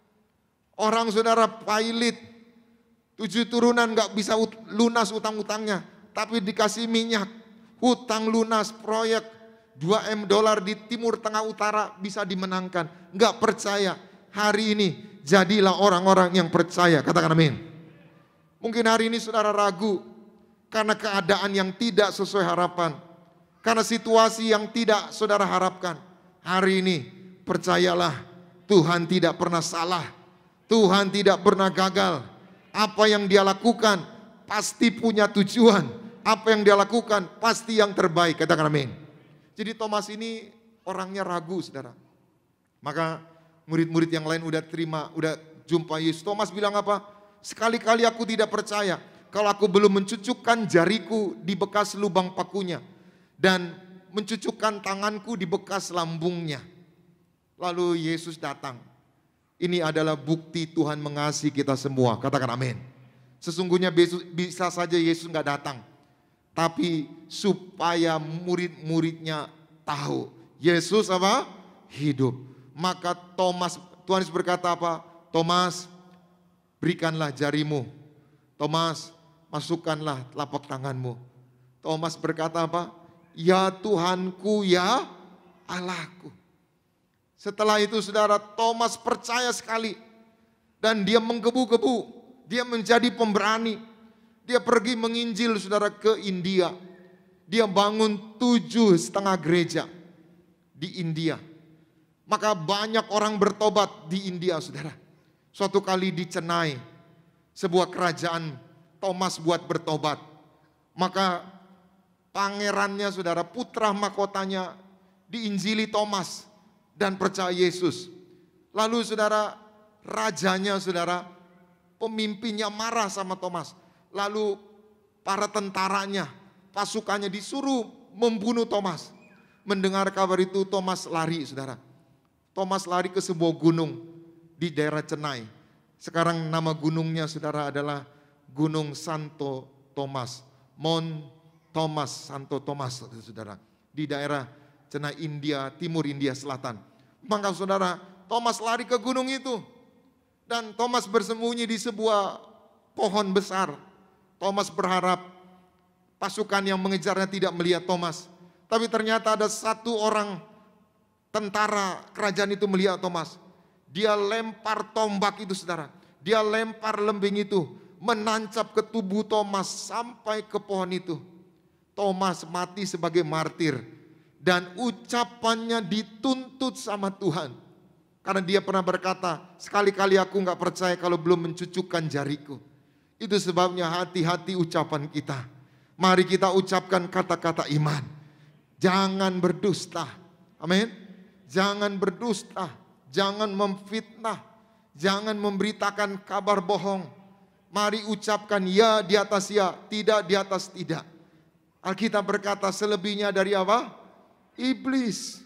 Speaker 4: Orang saudara Pilate, tujuh turunan nggak bisa lunas utang-utangnya. Tapi dikasih minyak, hutang lunas, proyek dua M dolar di timur tengah utara bisa dimenangkan. Nggak percaya. Hari ini jadilah orang-orang yang percaya. Katakan amin. Mungkin hari ini saudara ragu karena keadaan yang tidak sesuai harapan. Karena situasi yang tidak saudara harapkan. Hari ini percayalah, Tuhan tidak pernah salah. Tuhan tidak pernah gagal. Apa yang dia lakukan pasti punya tujuan. Apa yang dia lakukan pasti yang terbaik. Katakan amin. Jadi Thomas ini orangnya ragu, saudara. Maka murid-murid yang lain udah terima, udah jumpa Yesus. Thomas bilang apa? Sekali-kali aku tidak percaya kalau aku belum mencucukkan jariku di bekas lubang pakunya dan mencucukkan tanganku di bekas lambungnya. Lalu Yesus datang. Ini adalah bukti Tuhan mengasihi kita semua. Katakan amin. Sesungguhnya bisa saja Yesus nggak datang, tapi supaya murid-muridnya tahu Yesus apa? Hidup. Maka Thomas, Tuhan Yesus berkata apa? Thomas, berikanlah jarimu. Thomas, masukkanlah telapak tanganmu. Thomas berkata apa? Ya Tuhanku, ya Allahku. Setelah itu saudara, Thomas percaya sekali. Dan dia menggebu-gebu. Dia menjadi pemberani. Dia pergi menginjil saudara ke India. Dia bangun tujuh setengah gereja di India. Maka banyak orang bertobat di India saudara. Suatu kali di Chennai, sebuah kerajaan, Thomas buat bertobat. Maka pangerannya saudara, putra mahkotanya diinjili Thomas dan percaya Yesus. Lalu saudara, rajanya saudara, pemimpinnya marah sama Thomas. Lalu para tentaranya, pasukannya disuruh membunuh Thomas. Mendengar kabar itu Thomas lari saudara. Thomas lari ke sebuah gunung di daerah Chennai. Sekarang nama gunungnya saudara adalah Gunung Santo Thomas. Mount Thomas, Santo Thomas saudara. Di daerah Chennai, India, timur India Selatan. Maka saudara, Thomas lari ke gunung itu. Dan Thomas bersembunyi di sebuah pohon besar. Thomas berharap pasukan yang mengejarnya tidak melihat Thomas. Tapi ternyata ada satu orang tentara kerajaan itu melihat Thomas. Dia lempar tombak itu saudara. Dia lempar lembing itu. Menancap ke tubuh Thomas sampai ke pohon itu. Thomas mati sebagai martir. Dan ucapannya dituntut sama Tuhan. Karena dia pernah berkata, sekali-kali aku gak percaya kalau belum mencucukkan jariku. Itu sebabnya hati-hati ucapan kita. Mari kita ucapkan kata-kata iman. Jangan berdusta. Amin. Jangan berdusta. Jangan memfitnah. Jangan memberitakan kabar bohong. Mari ucapkan ya di atas ya, tidak di atas tidak. Alkitab berkata selebihnya dari apa? Iblis.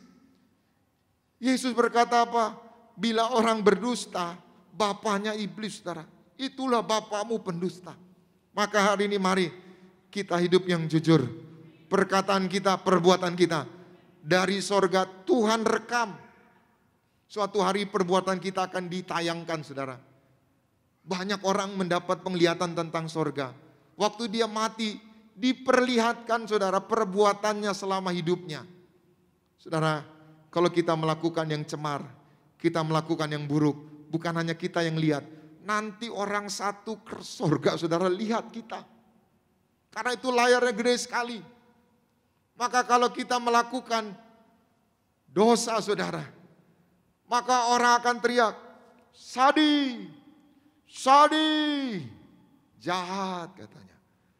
Speaker 4: Yesus berkata apa? Bila orang berdusta, bapaknya iblis, saudara. Itulah bapamu pendusta. Maka hari ini mari kita hidup yang jujur. Perkataan kita, perbuatan kita dari sorga Tuhan rekam. Suatu hari perbuatan kita akan ditayangkan, saudara. Banyak orang mendapat penglihatan tentang sorga. Waktu dia mati, diperlihatkan saudara perbuatannya selama hidupnya. Saudara, kalau kita melakukan yang cemar, kita melakukan yang buruk, bukan hanya kita yang lihat. Nanti orang satu ke sorga saudara lihat kita. Karena itu layarnya gede sekali. Maka kalau kita melakukan dosa saudara, maka orang akan teriak, Sadi, Sadi, jahat katanya.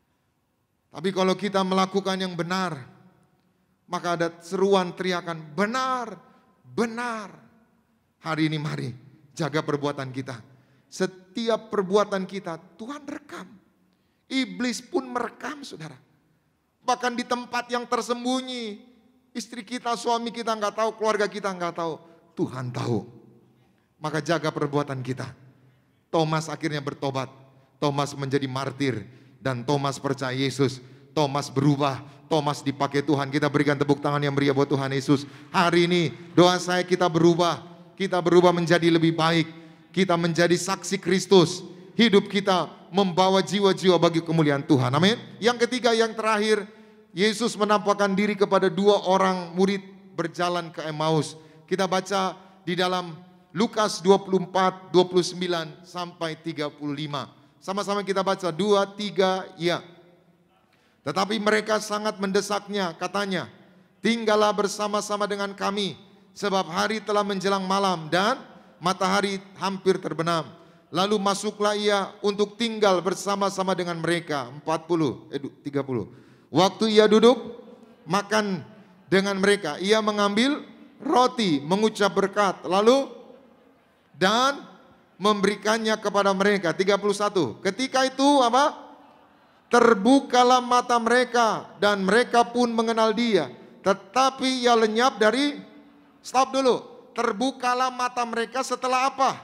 Speaker 4: Tapi kalau kita melakukan yang benar, maka ada seruan teriakan, benar, benar. Hari ini mari jaga perbuatan kita. Setiap perbuatan kita Tuhan rekam. Iblis pun merekam saudara. Bahkan di tempat yang tersembunyi, istri kita, suami kita nggak tahu, keluarga kita nggak tahu, Tuhan tahu. Maka jaga perbuatan kita. Thomas akhirnya bertobat. Thomas menjadi martir. Dan Thomas percaya Yesus. Thomas berubah. Thomas dipakai Tuhan. Kita berikan tepuk tangan yang meriah buat Tuhan Yesus. Hari ini doa saya kita berubah. Kita berubah menjadi lebih baik. Kita menjadi saksi Kristus. Hidup kita membawa jiwa-jiwa bagi kemuliaan Tuhan. Amin. Yang ketiga, yang terakhir, Yesus menampakkan diri kepada dua orang murid berjalan ke Emmaus. Kita baca di dalam Lukas dua puluh empat, dua puluh sembilan sampai tiga puluh lima. Sama-sama kita baca dua, tiga, ya. Tetapi mereka sangat mendesaknya, katanya, tinggallah bersama-sama dengan kami, sebab hari telah menjelang malam dan matahari hampir terbenam. Lalu masuklah ia untuk tinggal bersama-sama dengan mereka. empat puluh, eh, tiga puluh. Waktu ia duduk makan dengan mereka, ia mengambil roti, mengucap berkat, lalu dan memberikannya kepada mereka. tiga puluh satu. Ketika itu apa? Terbukalah mata mereka dan mereka pun mengenal dia. Tetapi ia lenyap dari, stop dulu. Terbukalah mata mereka setelah apa?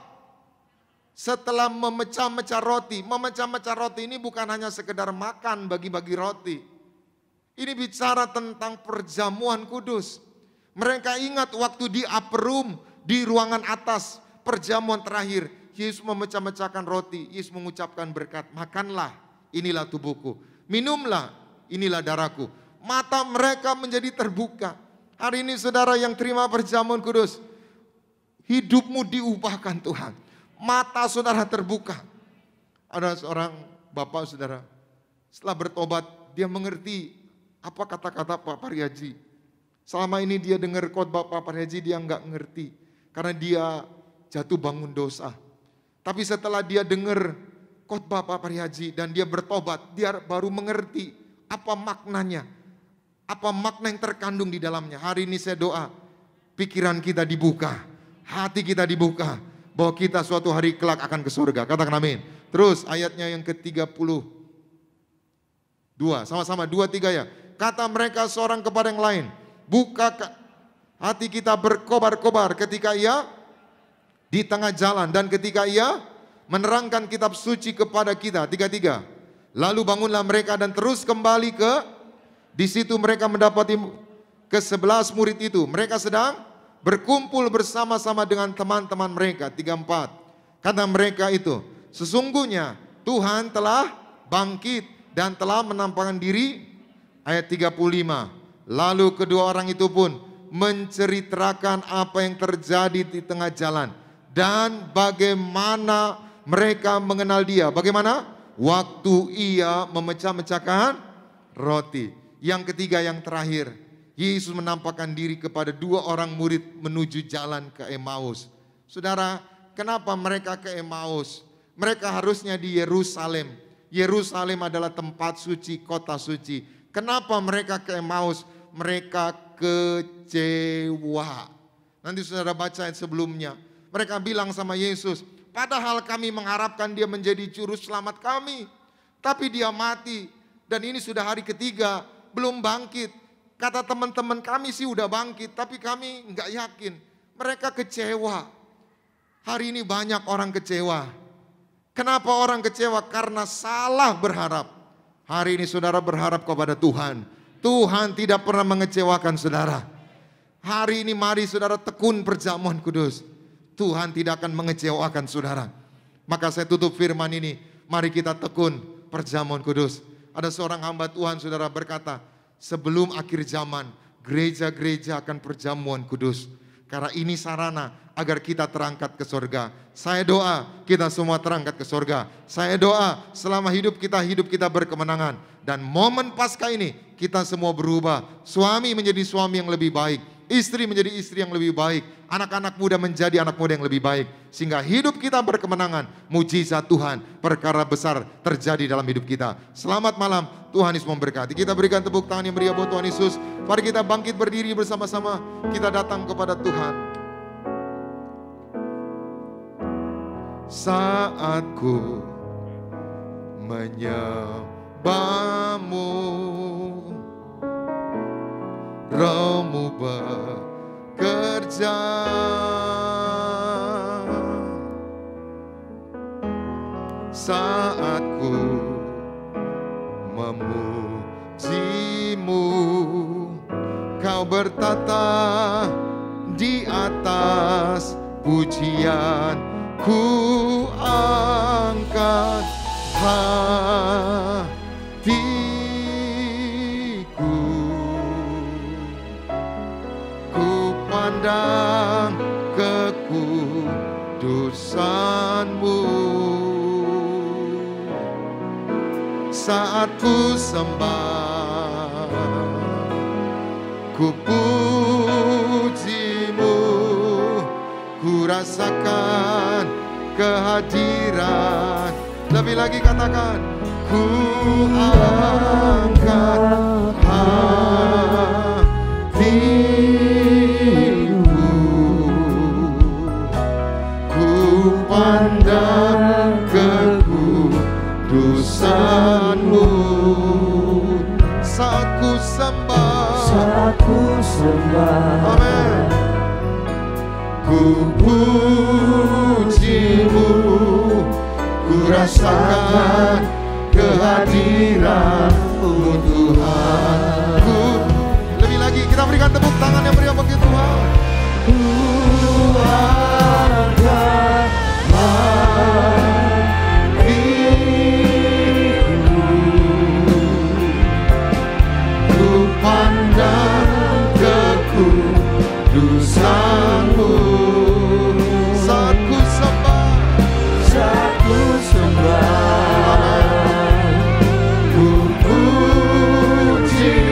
Speaker 4: Setelah memecah-mecah roti. Memecah-mecah roti ini bukan hanya sekedar makan, bagi-bagi roti. Ini bicara tentang perjamuan kudus. Mereka ingat waktu di upper room, di ruangan atas, perjamuan terakhir. Yesus memecah-mecahkan roti. Yesus mengucapkan berkat. Makanlah, inilah tubuhku. Minumlah, inilah darahku. Mata mereka menjadi terbuka. Hari ini saudara yang terima perjamuan kudus, hidupmu diubahkan Tuhan. Mata saudara terbuka. Ada seorang bapak saudara, setelah bertobat dia mengerti apa kata-kata Pak Paryaji. Selama ini dia dengar khotbah Pak Paryaji dia enggak ngerti. Karena dia jatuh bangun dosa. Tapi setelah dia dengar khotbah Pak Paryaji dan dia bertobat, dia baru mengerti apa maknanya. Apa makna yang terkandung di dalamnya. Hari ini saya doa, pikiran kita dibuka, hati kita dibuka, bahwa kita suatu hari kelak akan ke surga. Katakan amin. Terus ayatnya yang ke tiga puluh dua. Sama-sama dua tiga ya. Kata mereka seorang kepada yang lain, buka Hati kita berkobar-kobar ketika ia di tengah jalan dan ketika ia menerangkan kitab suci kepada kita. Tiga-tiga. Lalu bangunlah mereka dan terus kembali ke, di situ mereka mendapati ke sebelas murid itu. Mereka sedang berkumpul bersama-sama dengan teman-teman mereka. Tiga empat. Kata mereka itu, sesungguhnya Tuhan telah bangkit dan telah menampakkan diri. Ayat tiga puluh lima. Lalu kedua orang itu pun menceritakan apa yang terjadi di tengah jalan dan bagaimana mereka mengenal dia. Bagaimana? Waktu ia memecah-mecahkan roti. Yang ketiga, yang terakhir, Yesus menampakkan diri kepada dua orang murid menuju jalan ke Emmaus. Saudara, kenapa mereka ke Emmaus? Mereka harusnya di Yerusalem. Yerusalem adalah tempat suci, kota suci. Kenapa mereka ke Emmaus? Mereka kecewa. Nanti saudara baca yang sebelumnya. Mereka bilang sama Yesus, padahal kami mengharapkan dia menjadi juru selamat kami. Tapi dia mati. Dan ini sudah hari ketiga, belum bangkit. Kata teman-teman kami sih udah bangkit, tapi kami nggak yakin. Mereka kecewa. Hari ini banyak orang kecewa. Kenapa orang kecewa? Karena salah berharap. Hari ini saudara berharap kepada Tuhan. Tuhan tidak pernah mengecewakan saudara. Hari ini mari saudara tekun perjamuan kudus. Tuhan tidak akan mengecewakan saudara. Maka saya tutup firman ini. Mari kita tekun perjamuan kudus. Ada seorang hamba Tuhan saudara berkata, sebelum akhir zaman gereja-gereja akan perjamuan kudus. Karena ini sarana agar kita terangkat ke surga. Saya doa kita semua terangkat ke surga. Saya doa selama hidup kita, hidup kita berkemenangan. Dan momen Paskah ini kita semua berubah. Suami menjadi suami yang lebih baik. Istri menjadi istri yang lebih baik. Anak-anak muda menjadi anak muda yang lebih baik. Sehingga hidup kita berkemenangan. Mujizat Tuhan, perkara besar terjadi dalam hidup kita. Selamat malam, Tuhan Yesus memberkati. Kita berikan tepuk tangan yang meriah buat Tuhan Yesus. Mari kita bangkit berdiri bersama-sama. Kita datang kepada Tuhan. Saat ku menyembahmu, Rohmu bekerja, saat ku memujimu, Kau bertata di atas pujian, ku angkat hati. Pandang kekudusan-Mu, saat ku sembah, ku puji-Mu, ku rasakan kehadiran. Lebih lagi katakan, ku angkat hati. Pandang kekudusan-Mu, saat ku sembah,
Speaker 3: saat ku sembah,
Speaker 4: amin, ku puji-Mu, ku rasakan kehadiran-Mu Tuhan. Ku, lebih lagi kita berikan tepuk tangan yang meriah bagi Tuhan. Ku angkat hatiku, ku pandang kekudusan-Mu, saat ku sembah,
Speaker 3: saat ku sembah,
Speaker 4: ku puji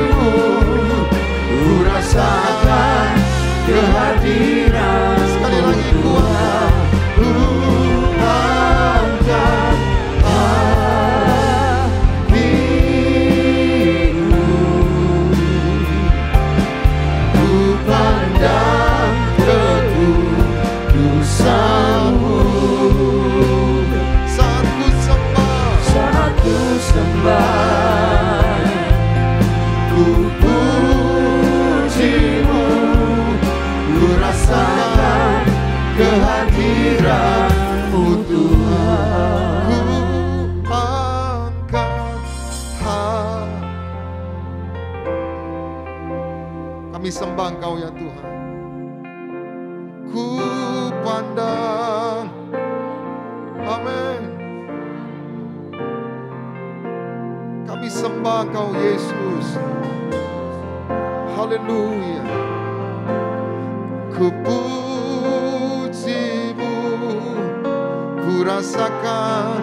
Speaker 4: Kami sembah Engkau ya Tuhan. Ku pandang, amin. Kami sembah Engkau Yesus. Haleluya. Ku pujimu, ku rasakan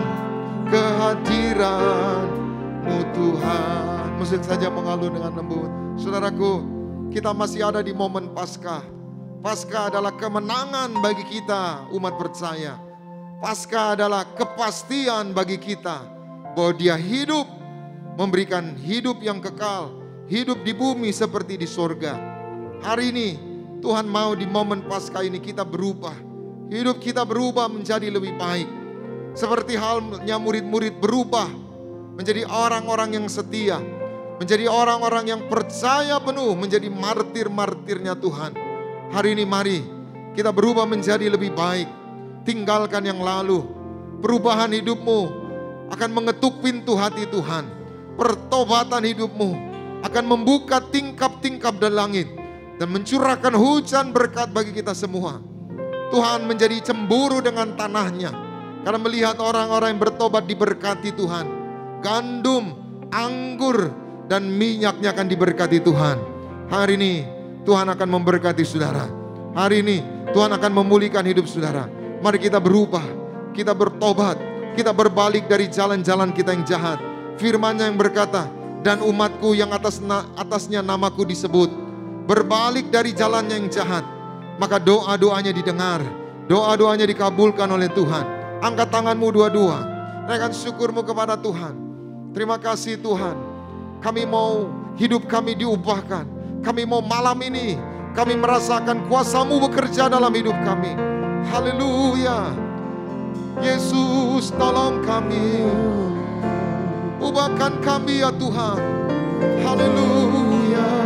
Speaker 4: kehadiran-Mu Tuhan. Musik saja mengalun dengan lembut. Saudaraku, kita masih ada di momen Paskah. Paskah adalah kemenangan bagi kita umat percaya. Paskah adalah kepastian bagi kita bahwa Dia hidup, memberikan hidup yang kekal, hidup di bumi seperti di sorga. Hari ini Tuhan mau di momen Paskah ini kita berubah. Hidup kita berubah menjadi lebih baik. Seperti halnya murid-murid berubah menjadi orang-orang yang setia, menjadi orang-orang yang percaya penuh, menjadi martir-martirnya Tuhan. Hari ini mari kita berubah menjadi lebih baik. Tinggalkan yang lalu. Perubahan hidupmu akan mengetuk pintu hati Tuhan. Pertobatan hidupmu akan membuka tingkap-tingkap dari langit dan mencurahkan hujan berkat bagi kita semua. Tuhan menjadi cemburu dengan tanahnya karena melihat orang-orang yang bertobat diberkati Tuhan. Gandum, anggur, dan minyaknya akan diberkati Tuhan. Hari ini Tuhan akan memberkati saudara. Hari ini Tuhan akan memulihkan hidup saudara. Mari kita berubah, kita bertobat, kita berbalik dari jalan-jalan kita yang jahat. Firman-Nya yang berkata, dan umatku yang atas atasnya namaku disebut, berbalik dari jalannya yang jahat, maka doa-doanya didengar, doa-doanya dikabulkan oleh Tuhan. Angkat tanganmu dua-dua, naikkan syukurmu kepada Tuhan. Terima kasih Tuhan, kami mau hidup kami diubahkan. Kami mau malam ini, kami merasakan kuasa-Mu bekerja dalam hidup kami. Haleluya. Yesus tolong kami, ubahkan kami ya Tuhan. Haleluya.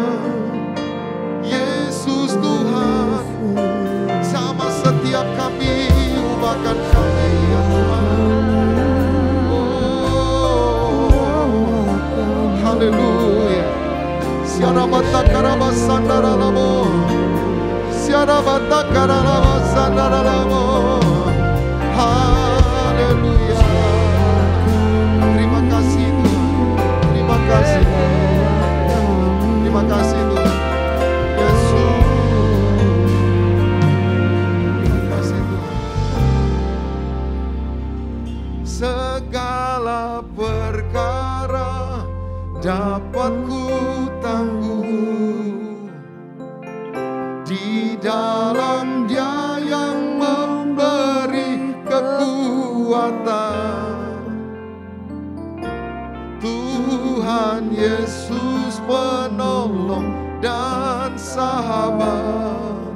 Speaker 4: Yesus Tuhan, sama setiap kami, ubahkan kami ya Tuhan. Oh, haleluya. Siara bata karaba sandara lamo, siara bata karaba sandara lamo. Haleluya. Terima kasih Tuhan, terima kasih, terima kasih Tuhan. Yesus, terima kasih Tuhan. Segala perkara dapat ku tangguh di dalam Dia yang memberi kekuatan. Tuhan Yesus penolong dan sahabat.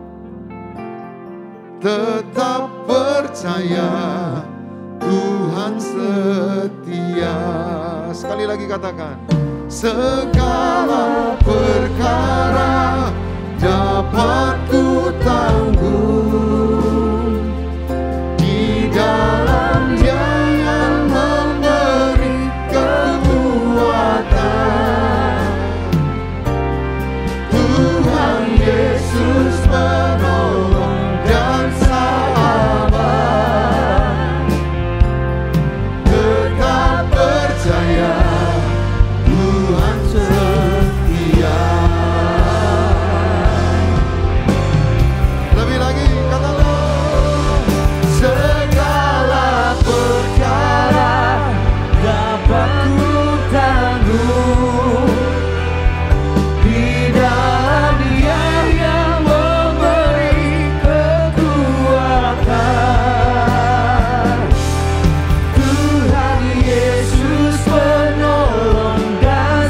Speaker 4: Tetap percaya Tuhan setia. Sekali lagi katakan, segala perkara dapat ku tanggung di dalam Dia yang memberi kekuatan. Tuhan Yesus penolong dan sahabat. Tetap percaya Tuhan setia. Lebih lagi katakan, segala perkara dapat ku tanggung di dalam Dia yang memberi kekuatan. Tuhan Yesus penolong dan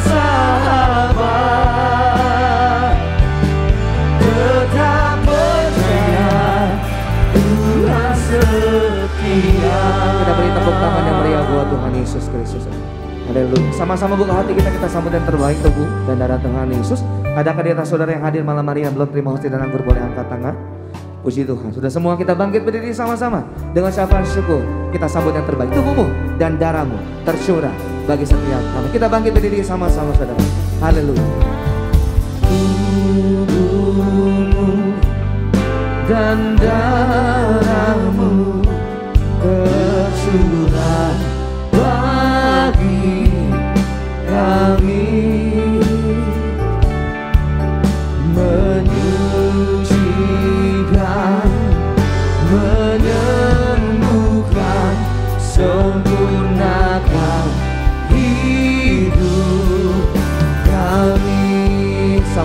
Speaker 4: sahabat. Tetap percaya Tuhan setia.
Speaker 2: Kita beri tepuk tangan yang meriah buat Tuhan Yesus Kristus. Haleluya. Sama-sama buka hati kita, kita sambut yang terbaik tubuh dan darah Tuhan Yesus. Adakah di atas saudara yang hadir malam hari yang belum terima hostia dan anggur, boleh angkat tangan. Puji Tuhan. Sudah semua kita bangkit berdiri sama-sama dengan ucapan syukur. Kita sambut yang terbaik, tubuhmu dan darahmu tercurah bagi setiap kami. Kita bangkit berdiri sama-sama saudara. Haleluya.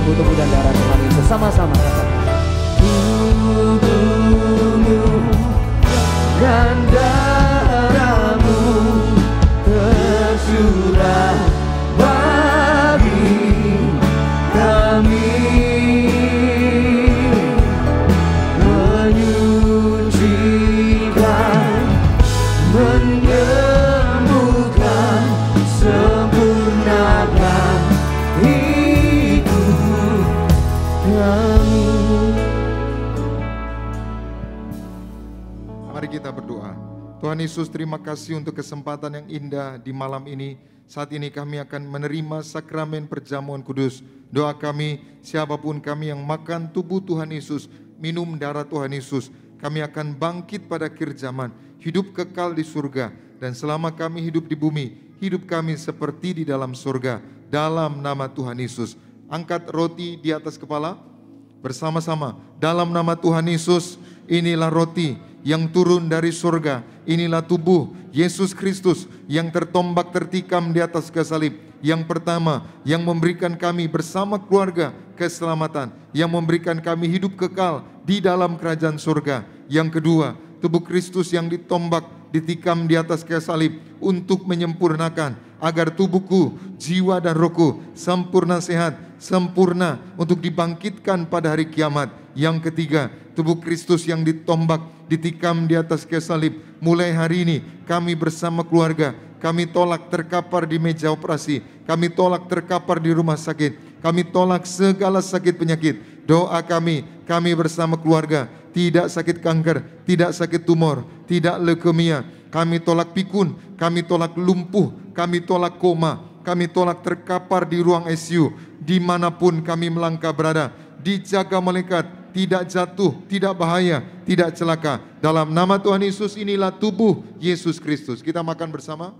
Speaker 2: tubuh dan darah Tuhan Yesus. Sama-sama katakan. Tubuhmu dan darahmu tercurah bagi kami, menyucikan, menyembuhkan, sempurnakan hidup kami.
Speaker 4: Mari kita berdoa. Tuhan Yesus, terima kasih untuk kesempatan yang indah di malam ini. Saat ini kami akan menerima sakramen perjamuan kudus. Doa kami, siapapun kami yang makan tubuh Tuhan Yesus, minum darah Tuhan Yesus, kami akan bangkit pada akhir zaman, hidup kekal di surga. Dan selama kami hidup di bumi, hidup kami seperti di dalam surga. Dalam nama Tuhan Yesus. Angkat roti di atas kepala bersama-sama. Dalam nama Tuhan Yesus, inilah roti yang turun dari surga. Inilah tubuh Yesus Kristus yang tertombak tertikam di atas kayu salib. Yang pertama, yang memberikan kami bersama keluarga keselamatan, yang memberikan kami hidup kekal di dalam kerajaan surga. Yang kedua, tubuh Kristus yang ditombak, ditikam di atas kayu salib untuk menyempurnakan agar tubuhku, jiwa dan rohku sempurna sehat, sempurna untuk dibangkitkan pada hari kiamat. Yang ketiga, tubuh Kristus yang ditombak, ditikam di atas kayu salib. Mulai hari ini kami bersama keluarga, kami tolak terkapar di meja operasi, kami tolak terkapar di rumah sakit, kami tolak segala sakit penyakit. Doa kami, kami bersama keluarga tidak sakit kanker, tidak sakit tumor, tidak leukemia. Kami tolak pikun, kami tolak lumpuh, kami tolak koma, kami tolak terkapar di ruang I C U. Dimanapun kami melangkah berada, dijaga malaikat, tidak jatuh, tidak bahaya, tidak celaka. Dalam nama Tuhan Yesus, inilah tubuh Yesus Kristus. Kita makan bersama.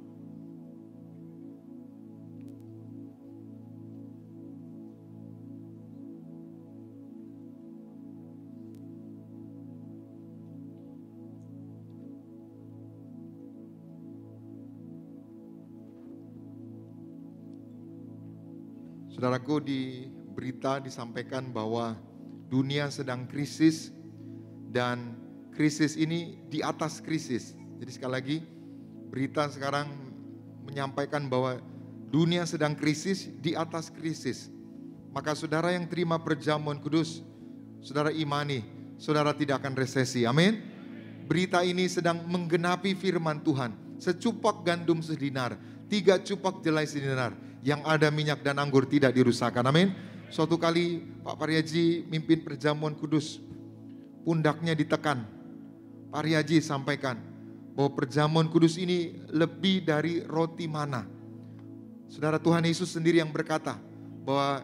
Speaker 4: Saudaraku, di berita disampaikan bahwa dunia sedang krisis dan krisis ini di atas krisis. Jadi sekali lagi, berita sekarang menyampaikan bahwa dunia sedang krisis di atas krisis. Maka saudara yang terima perjamuan kudus, saudara imani, saudara tidak akan resesi. Amin. Berita ini sedang menggenapi firman Tuhan. Secupak gandum sedinar, tiga cupak jelai sedinar, yang ada minyak dan anggur tidak dirusakkan. Amin. Suatu kali Pak Pariaji mimpin perjamuan kudus, pundaknya ditekan. Pak Pariaji sampaikan bahwa perjamuan kudus ini lebih dari roti mana. Saudara, Tuhan Yesus sendiri yang berkata bahwa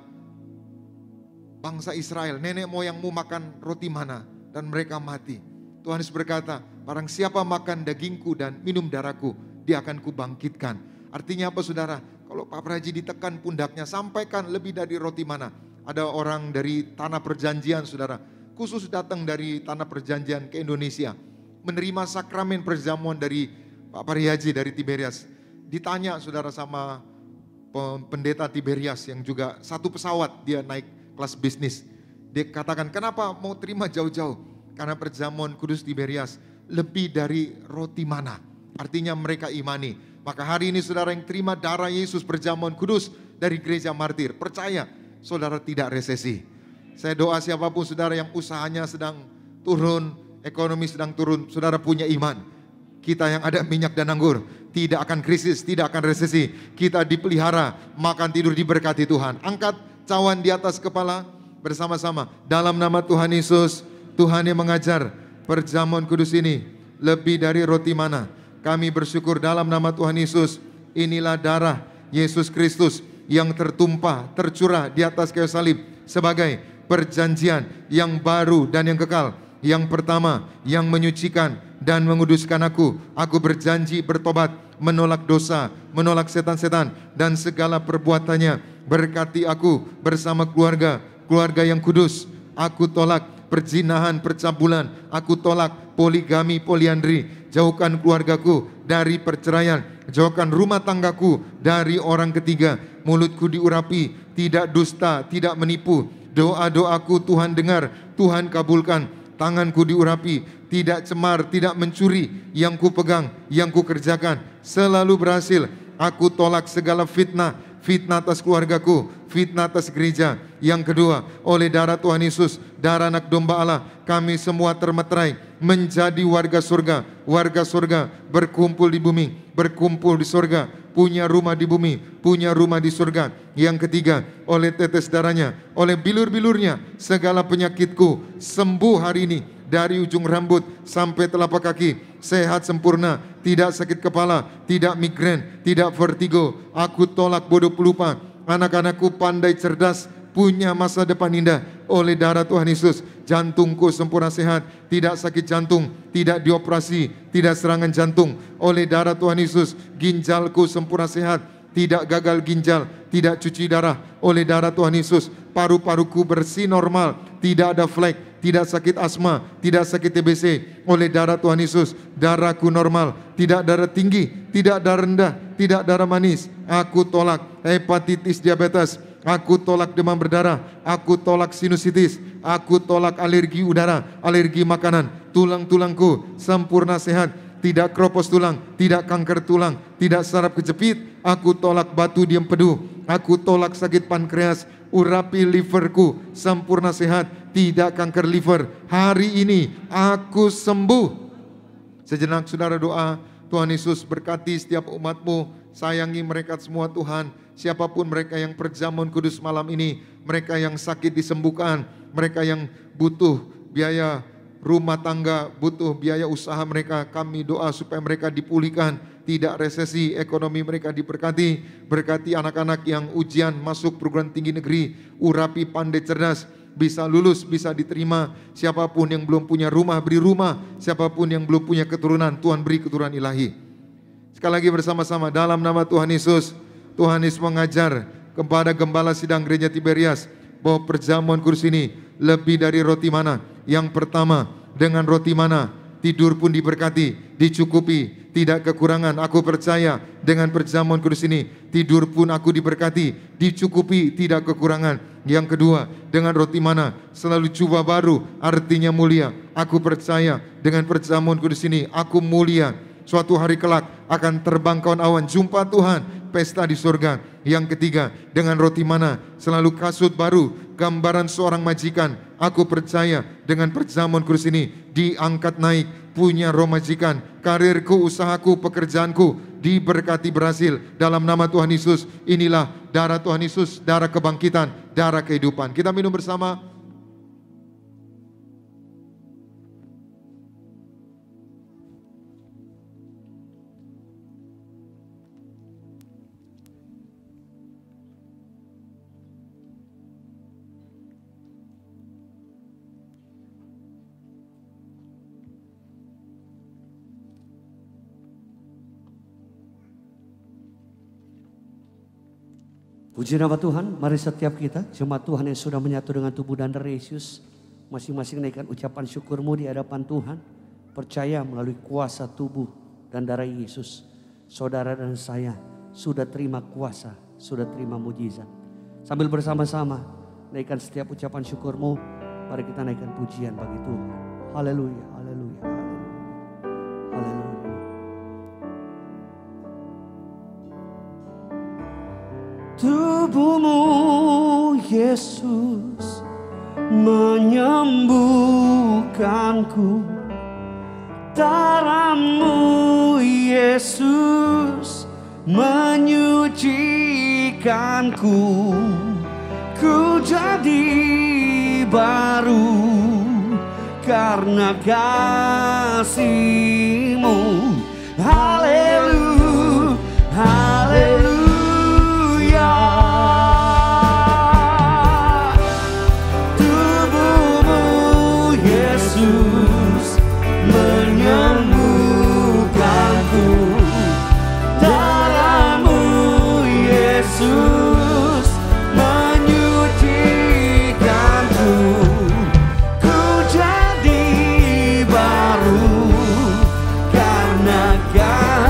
Speaker 4: bangsa Israel, nenek moyangmu makan roti mana dan mereka mati. Tuhan Yesus berkata, barang siapa makan dagingku dan minum darahku, dia akan kubangkitkan. Artinya apa saudara? Kalau Pak Praji ditekan pundaknya, sampaikan lebih dari roti mana. Ada orang dari tanah perjanjian saudara, khusus datang dari tanah perjanjian ke Indonesia, menerima sakramen perjamuan dari Pak Pariaji dari Tiberias. Ditanya saudara sama pendeta Tiberias yang juga satu pesawat, dia naik kelas bisnis. Dia katakan, kenapa mau terima jauh-jauh? Karena perjamuan kudus Tiberias lebih dari roti mana. Artinya mereka imani. Maka hari ini saudara yang terima darah Yesus perjamuan kudus dari gereja martir, percaya saudara tidak resesi. Saya doa siapapun saudara yang usahanya sedang turun, ekonomi sedang turun, saudara punya iman. Kita yang ada minyak dan anggur tidak akan krisis, tidak akan resesi. Kita dipelihara, makan tidur diberkati Tuhan. Angkat cawan di atas kepala bersama-sama. Dalam nama Tuhan Yesus, Tuhan yang mengajar perjamuan kudus ini lebih dari roti mana. Kami bersyukur dalam nama Tuhan Yesus, inilah darah Yesus Kristus yang tertumpah, tercurah di atas kayu salib sebagai perjanjian yang baru dan yang kekal. Yang pertama, yang menyucikan dan menguduskan aku. Aku berjanji bertobat, menolak dosa, menolak setan-setan dan segala perbuatannya. Berkati aku bersama keluarga, keluarga yang kudus. Aku tolak perzinahan, percabulan. Aku tolak poligami, poliandri. Jauhkan keluargaku dari perceraian. Jauhkan rumah tanggaku dari orang ketiga. Mulutku diurapi tidak dusta, tidak menipu. Doa-doaku Tuhan dengar, Tuhan kabulkan. Tanganku diurapi, tidak cemar, tidak mencuri. Yang ku pegang, yang ku kerjakan selalu berhasil. Aku tolak segala fitnah, fitnah atas keluargaku, fitnah atas gereja. Yang kedua, oleh darah Tuhan Yesus, darah anak domba Allah, kami semua termeterai menjadi warga surga. Warga surga berkumpul di bumi, berkumpul di surga, punya rumah di bumi, punya rumah di surga. Yang ketiga, oleh tetes darahnya, oleh bilur-bilurnya, segala penyakitku sembuh hari ini. Dari ujung rambut sampai telapak kaki, sehat sempurna, tidak sakit kepala, tidak migrain, tidak vertigo. Aku tolak bodoh pelupa. Anak-anakku pandai cerdas, punya masa depan indah oleh darah Tuhan Yesus. Jantungku sempurna sehat, tidak sakit jantung, tidak dioperasi, tidak serangan jantung oleh darah Tuhan Yesus. Ginjalku sempurna sehat, tidak gagal ginjal, tidak cuci darah oleh darah Tuhan Yesus. Paru-paruku bersih normal, tidak ada flek, tidak sakit asma, tidak sakit T B C oleh darah Tuhan Yesus. Darahku normal, tidak darah tinggi, tidak darah rendah, tidak darah manis. Aku tolak hepatitis, diabetes. Aku tolak demam berdarah, aku tolak sinusitis, aku tolak alergi udara, alergi makanan. Tulang-tulangku sempurna sehat, tidak kropos tulang, tidak kanker tulang, tidak saraf kejepit. Aku tolak batu di empedu, aku tolak sakit pankreas. Urapi liverku sempurna sehat, tidak kanker liver. Hari ini aku sembuh. Sejenak saudara doa. Tuhan Yesus berkati setiap umat-Mu, sayangi mereka semua Tuhan. Siapapun mereka yang perjamuan kudus malam ini, mereka yang sakit disembuhkan, mereka yang butuh biaya rumah tangga, butuh biaya usaha mereka, kami doa supaya mereka dipulihkan, tidak resesi, ekonomi mereka diberkati. Berkati anak-anak yang ujian masuk perguruan tinggi negeri, urapi pandai cerdas, bisa lulus, bisa diterima. Siapapun yang belum punya rumah, beri rumah. Siapapun yang belum punya keturunan, Tuhan beri keturunan ilahi. Sekali lagi bersama-sama dalam nama Tuhan Yesus. Tuhan Yesus mengajar kepada gembala sidang gereja Tiberias bahwa perjamuan kudus ini lebih dari roti mana. Yang pertama, dengan roti mana tidur pun diberkati, dicukupi, tidak kekurangan. Aku percaya dengan perjamuan kudus ini tidur pun aku diberkati, dicukupi, tidak kekurangan. Yang kedua, dengan roti mana selalu jubah baru, artinya mulia. Aku percaya dengan perjamuan kudus ini aku mulia. Suatu hari kelak akan terbang kawan awan, jumpa Tuhan, pesta di surga. Yang ketiga, dengan roti mana selalu kasut baru, gambaran seorang majikan. Aku percaya dengan perjamuan kudus ini diangkat naik, punya roh majikan. Karirku, usahaku, pekerjaanku diberkati berhasil dalam nama Tuhan Yesus. Inilah darah Tuhan Yesus, darah kebangkitan, darah kehidupan. Kita minum bersama.
Speaker 3: Puji nama Tuhan, mari setiap kita, jemaat Tuhan yang sudah menyatu dengan tubuh dan darah Yesus, masing-masing naikkan ucapan syukurmu di hadapan Tuhan. Percaya melalui kuasa tubuh dan darah Yesus, saudara dan saya sudah terima kuasa, sudah terima mujizat. Sambil bersama-sama naikkan setiap ucapan syukurmu, mari kita naikkan pujian bagi Tuhan. Haleluya, haleluya, haleluya, haleluya. Tubuhmu Yesus menyembuhkanku, darahmu Yesus menyucikanku, ku jadi baru karena kasih-Mu. Haleluya, haleluya. Tubuhmu Yesus menyembuhkanku, darahmu Yesus menyucikanku, ku jadi baru karena kasih.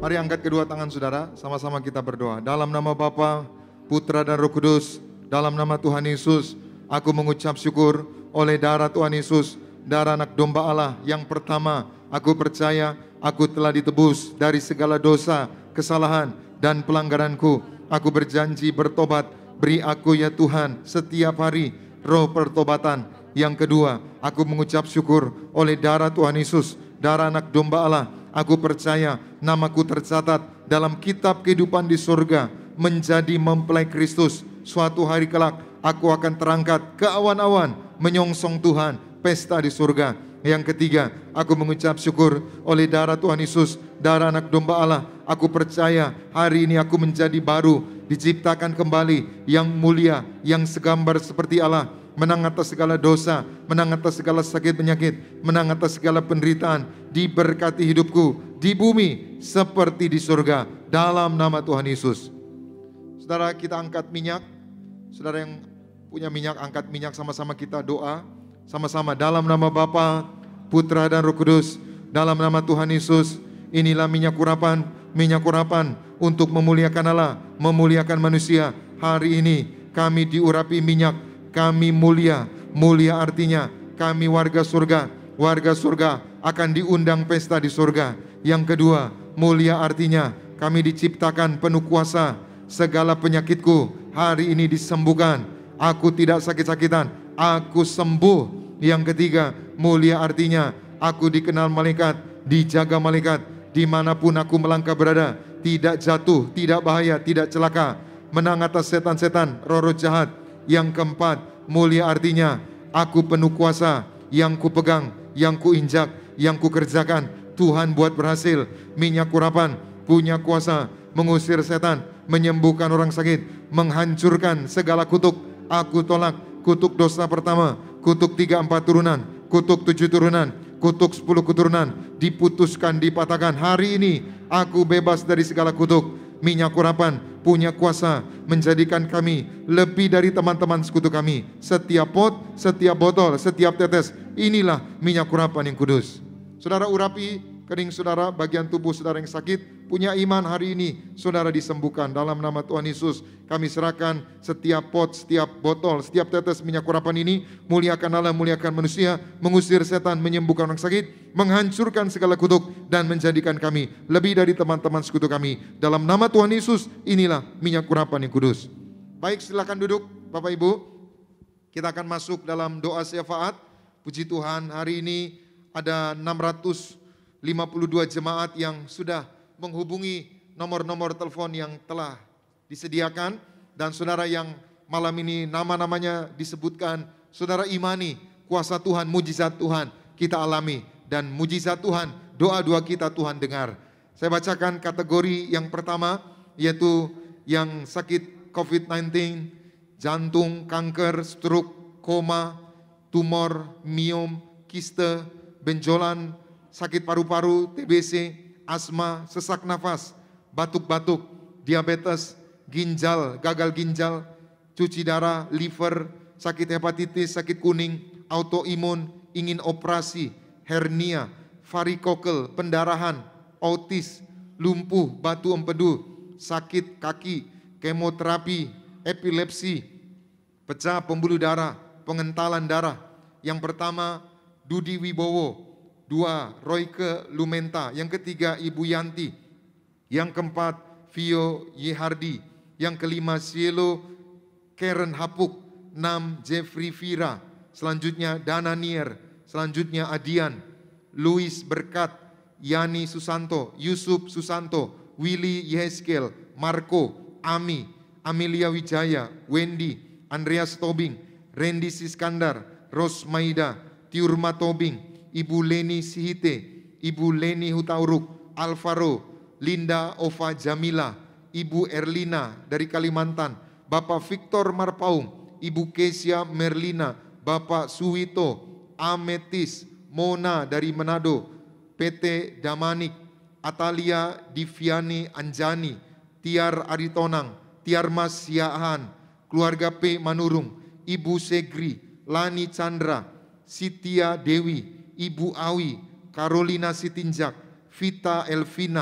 Speaker 4: Mari angkat kedua tangan saudara, sama-sama kita berdoa. Dalam nama Bapa, Putra dan Roh Kudus, dalam nama Tuhan Yesus, aku mengucap syukur oleh darah Tuhan Yesus, darah anak domba Allah yang pertama. Aku percaya aku telah ditebus dari segala dosa, kesalahan, dan pelanggaranku. Aku berjanji bertobat. Beri aku ya Tuhan setiap hari roh pertobatan. Yang kedua, aku mengucap syukur oleh darah Tuhan Yesus, darah anak domba Allah. Aku percaya namaku tercatat dalam kitab kehidupan di surga, menjadi mempelai Kristus. Suatu hari kelak aku akan terangkat ke awan-awan, menyongsong Tuhan, pesta di surga. Yang ketiga, aku mengucap syukur oleh darah Tuhan Yesus, darah anak domba Allah. Aku percaya hari ini aku menjadi baru, diciptakan kembali, yang mulia, yang segambar seperti Allah, menang atas segala dosa, menang atas segala sakit penyakit, menang atas segala penderitaan. Diberkati hidupku di bumi seperti di surga, dalam nama Tuhan Yesus. Saudara, kita angkat minyak. Saudara yang punya minyak, angkat minyak, sama-sama kita doa. Sama-sama dalam nama Bapa, Putra dan Roh Kudus, dalam nama Tuhan Yesus. Inilah minyak urapan, minyak urapan untuk memuliakan Allah, memuliakan manusia. Hari ini kami diurapi minyak, kami mulia. Mulia artinya kami warga surga. Warga surga akan diundang pesta di surga. Yang kedua, mulia artinya kami diciptakan penuh kuasa. Segala penyakitku hari ini disembuhkan. Aku tidak sakit-sakitan, aku sembuh. Yang ketiga, mulia artinya aku dikenal malaikat, dijaga malaikat. Dimanapun aku melangkah berada, tidak jatuh, tidak bahaya, tidak celaka. Menang atas setan-setan, roh-roh jahat. Yang keempat, mulia artinya aku penuh kuasa. Yang ku pegang, yang ku injak, yang ku kerjakan, Tuhan buat berhasil. Minyak urapan punya kuasa mengusir setan, menyembuhkan orang sakit, menghancurkan segala kutuk. Aku tolak kutuk dosa pertama, kutuk tiga empat turunan, kutuk tujuh turunan, kutuk sepuluh keturunan, diputuskan, dipatahkan. Hari ini aku bebas dari segala kutuk. Minyak urapan punya kuasa menjadikan kami lebih dari teman-teman sekutu kami. Setiap pot, setiap botol, setiap tetes, inilah minyak urapan yang kudus. Saudara, urapi kening saudara, bagian tubuh saudara yang sakit. Punya iman, hari ini saudara disembuhkan dalam nama Tuhan Yesus. Kami serahkan setiap pot, setiap botol, setiap tetes minyak urapan ini. Muliakan Allah, muliakan manusia, mengusir setan, menyembuhkan orang sakit, menghancurkan segala kutuk, dan menjadikan kami lebih dari teman-teman sekutu kami. Dalam nama Tuhan Yesus, inilah minyak urapan yang kudus. Baik, silakan duduk Bapak Ibu. Kita akan masuk dalam doa syafaat. Puji Tuhan, hari ini ada enam ratus lima puluh dua jemaat yang sudah menghubungi nomor-nomor telepon yang telah disediakan. Dan saudara yang malam ini nama-namanya disebutkan, saudara imani kuasa Tuhan, mujizat Tuhan kita alami. Dan mujizat Tuhan, doa-doa kita Tuhan dengar. Saya bacakan kategori yang pertama, yaitu yang sakit covid sembilan belas, jantung, kanker, stroke, koma, tumor, miom, kiste, benjolan, sakit paru-paru, T B C, asma, sesak nafas, batuk-batuk, diabetes, ginjal, gagal ginjal, cuci darah, liver, sakit hepatitis, sakit kuning, autoimun, ingin operasi, hernia, varikokel, pendarahan, autis, lumpuh, batu empedu, sakit kaki, kemoterapi, epilepsi, pecah pembuluh darah, pengentalan darah. Yang pertama, Dudi Wibowo. Dua, Royke Lumenta. Yang ketiga, Ibu Yanti. Yang keempat, Vio Yehardi. Yang kelima, Cielo Karen Hapuk. Enam, Jeffrey Vira. Selanjutnya, Dana Nier. Selanjutnya, Adian. Louis Berkat. Yani Susanto. Yusuf Susanto. Willy Yeskel. Marco. Ami. Amelia Wijaya. Wendy. Andreas Tobing. Randy Siskandar. Ros Maida. Tiurma Tobing. Ibu Leni Sihite, Ibu Leni Hutauruk, Alvaro, Linda Ova Jamila, Ibu Erlina dari Kalimantan, Bapak Victor Marpaung, Ibu Kesia Merlina, Bapak Suwito, Ametis, Mona dari Manado, P T Damanik, Atalia Diviani Anjani, Tiar Aritonang, Tiarmas Siahan, keluarga P Manurung, Ibu Segri, Lani Chandra, Sitia Dewi, Ibu Awi, Carolina Sitinjak, Vita Elvina,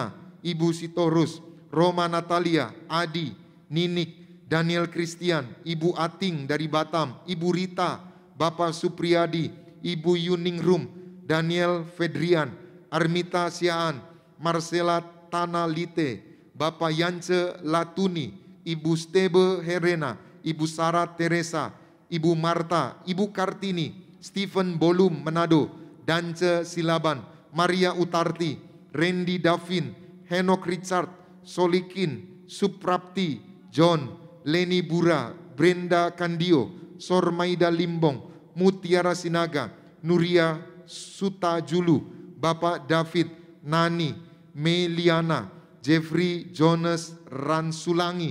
Speaker 4: Ibu Sitorus, Roma Natalia, Adi, Ninik, Daniel Christian, Ibu Ating dari Batam, Ibu Rita, Bapak Supriyadi, Ibu Yuningrum, Daniel Fedrian, Armita Siaan, Marcela Tanalite, Bapak Yance Latuni, Ibu Stebe Herena, Ibu Sarah Teresa, Ibu Marta, Ibu Kartini, Stephen Bolum Manado, Dance Silaban, Maria Utarti, Randy Davin, Henok Richard, Solikin, Suprapti, John, Leni Bura, Brenda Kandio, Sormaida Limbong, Mutiara Sinaga, Nuria Sutajulu, Bapak David, Nani, Meliana, Jeffrey Jonas Ransulangi,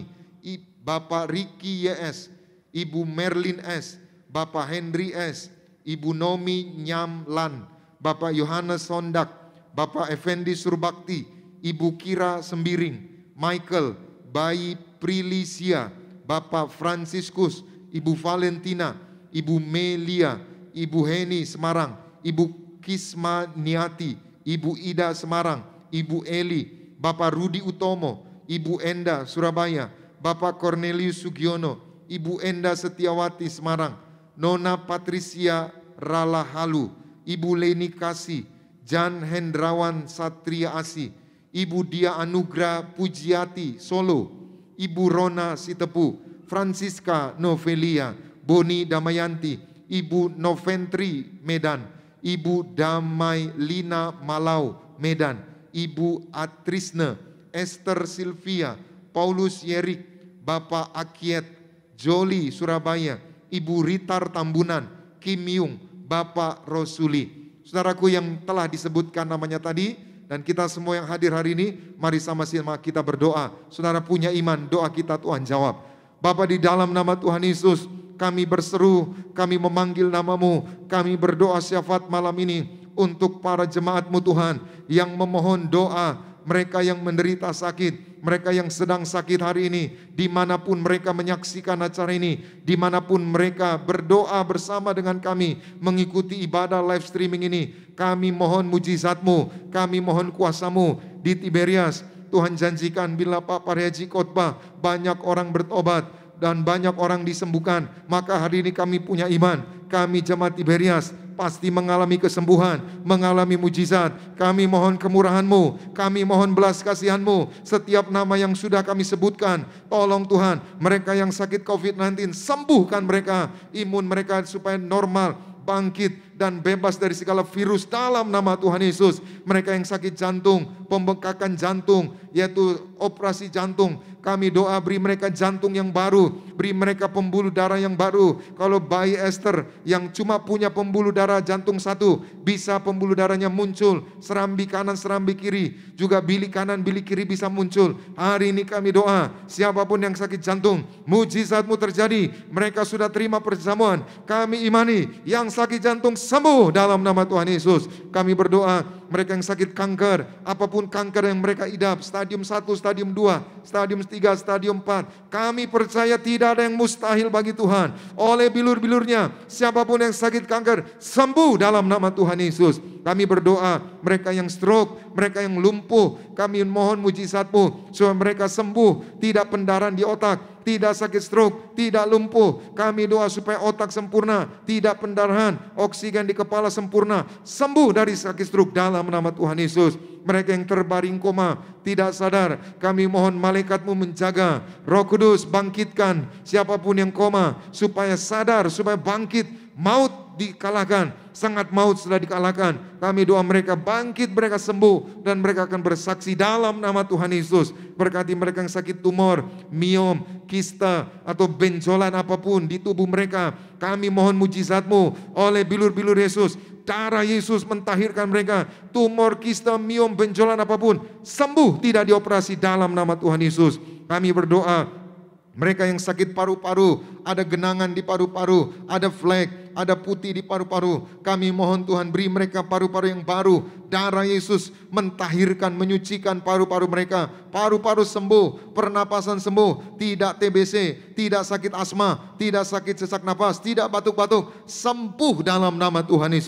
Speaker 4: Bapak Ricky Y S, Ibu Merlin S, Bapak Henry S, Ibu Nomi Nyamlan, Bapak Yohanes Sondak, Bapak Effendi Surbakti, Ibu Kira Sembiring, Michael, Bayi Prilisia, Bapak Franciscus, Ibu Valentina, Ibu Melia, Ibu Heni Semarang, Ibu Kisma Niati, Ibu Ida Semarang, Ibu Eli, Bapak Rudi Utomo, Ibu Enda Surabaya, Bapak Cornelius Sugiono, Ibu Enda Setiawati Semarang, Nona Patricia Ralahalu, Ibu Leni Kasih, Jan Hendrawan Satria Asi, Ibu Dia Anugrah Pujiati Solo, Ibu Rona Sitepu, Francisca Novelia, Boni Damayanti, Ibu Noventri Medan, Ibu Damai Lina Malau Medan, Ibu Atrisne, Esther Silvia, Paulus Yerik, Bapak Akiet, Joli Surabaya, Ibu Ritar Tambunan, Kim Yung, Bapak Rosuli. Saudaraku yang telah disebutkan namanya tadi, dan kita semua yang hadir hari ini, mari sama-sama kita berdoa. Saudara punya iman, doa kita Tuhan jawab. Bapa, di dalam nama Tuhan Yesus, kami berseru, kami memanggil namamu, kami berdoa syafaat malam ini untuk para jemaat-Mu Tuhan yang memohon doa, mereka yang menderita sakit, mereka yang sedang sakit hari ini, dimanapun mereka menyaksikan acara ini, dimanapun mereka berdoa bersama dengan kami, mengikuti ibadah live streaming ini, kami mohon mujizat-Mu, kami mohon kuasa-Mu di Tiberias. Tuhan janjikan bila Pak Paryaji khotbah, banyak orang bertobat dan banyak orang disembuhkan, maka hari ini kami punya iman, kami jemaat Tiberias pasti mengalami kesembuhan, mengalami mujizat. Kami mohon kemurahan-Mu, kami mohon belas kasihan-Mu. Setiap nama yang sudah kami sebutkan, tolong Tuhan, mereka yang sakit covid sembilan belas, sembuhkan mereka, imun mereka supaya normal, bangkit dan bebas dari segala virus dalam nama Tuhan Yesus. Mereka yang sakit jantung, pembengkakan jantung, yaitu operasi jantung, kami doa beri mereka jantung yang baru, beri mereka pembuluh darah yang baru. Kalau bayi Esther yang cuma punya pembuluh darah jantung satu, bisa pembuluh darahnya muncul, serambi kanan, serambi kiri, juga bilik kanan, bilik kiri bisa muncul. Hari ini kami doa, siapapun yang sakit jantung, mujizat-Mu terjadi. Mereka sudah terima perjamuan, kami imani, yang sakit jantung sembuh dalam nama Tuhan Yesus. Kami berdoa, mereka yang sakit kanker, apapun kanker yang mereka idap, stadium satu, stadium dua, stadium tiga, stadium empat, kami percaya tidak ada yang mustahil bagi Tuhan. Oleh bilur-bilurnya, siapapun yang sakit kanker, sembuh dalam nama Tuhan Yesus. Kami berdoa, mereka yang stroke, mereka yang lumpuh, kami mohon mujizat-Mu supaya mereka sembuh, tidak pendarahan di otak, tidak sakit stroke, tidak lumpuh. Kami doa supaya otak sempurna, tidak pendarahan, oksigen di kepala sempurna, sembuh dari sakit stroke dalam nama Tuhan Yesus. Mereka yang terbaring koma, tidak sadar, kami mohon malaikat-Mu menjaga. Roh Kudus bangkitkan siapapun yang koma, supaya sadar, supaya bangkit. Maut dikalahkan, sangat maut sudah dikalahkan. Kami doa mereka bangkit, mereka sembuh, dan mereka akan bersaksi dalam nama Tuhan Yesus. Berkati mereka yang sakit tumor, miom, kista, atau benjolan apapun di tubuh mereka. Kami mohon mujizat-Mu oleh bilur-bilur Yesus. Darah Yesus mentahirkan mereka. Tumor, kista, miom, benjolan apapun, sembuh, tidak dioperasi dalam nama Tuhan Yesus. Kami berdoa, mereka yang sakit paru-paru, ada genangan di paru-paru, ada flek, ada putih di paru-paru, kami mohon Tuhan beri mereka paru-paru yang baru. Darah Yesus mentahirkan, menyucikan paru-paru mereka. Paru-paru sembuh, pernapasan sembuh, tidak T B C, tidak sakit asma, tidak sakit sesak napas, tidak batuk-batuk, sembuh dalam nama Tuhan Yesus.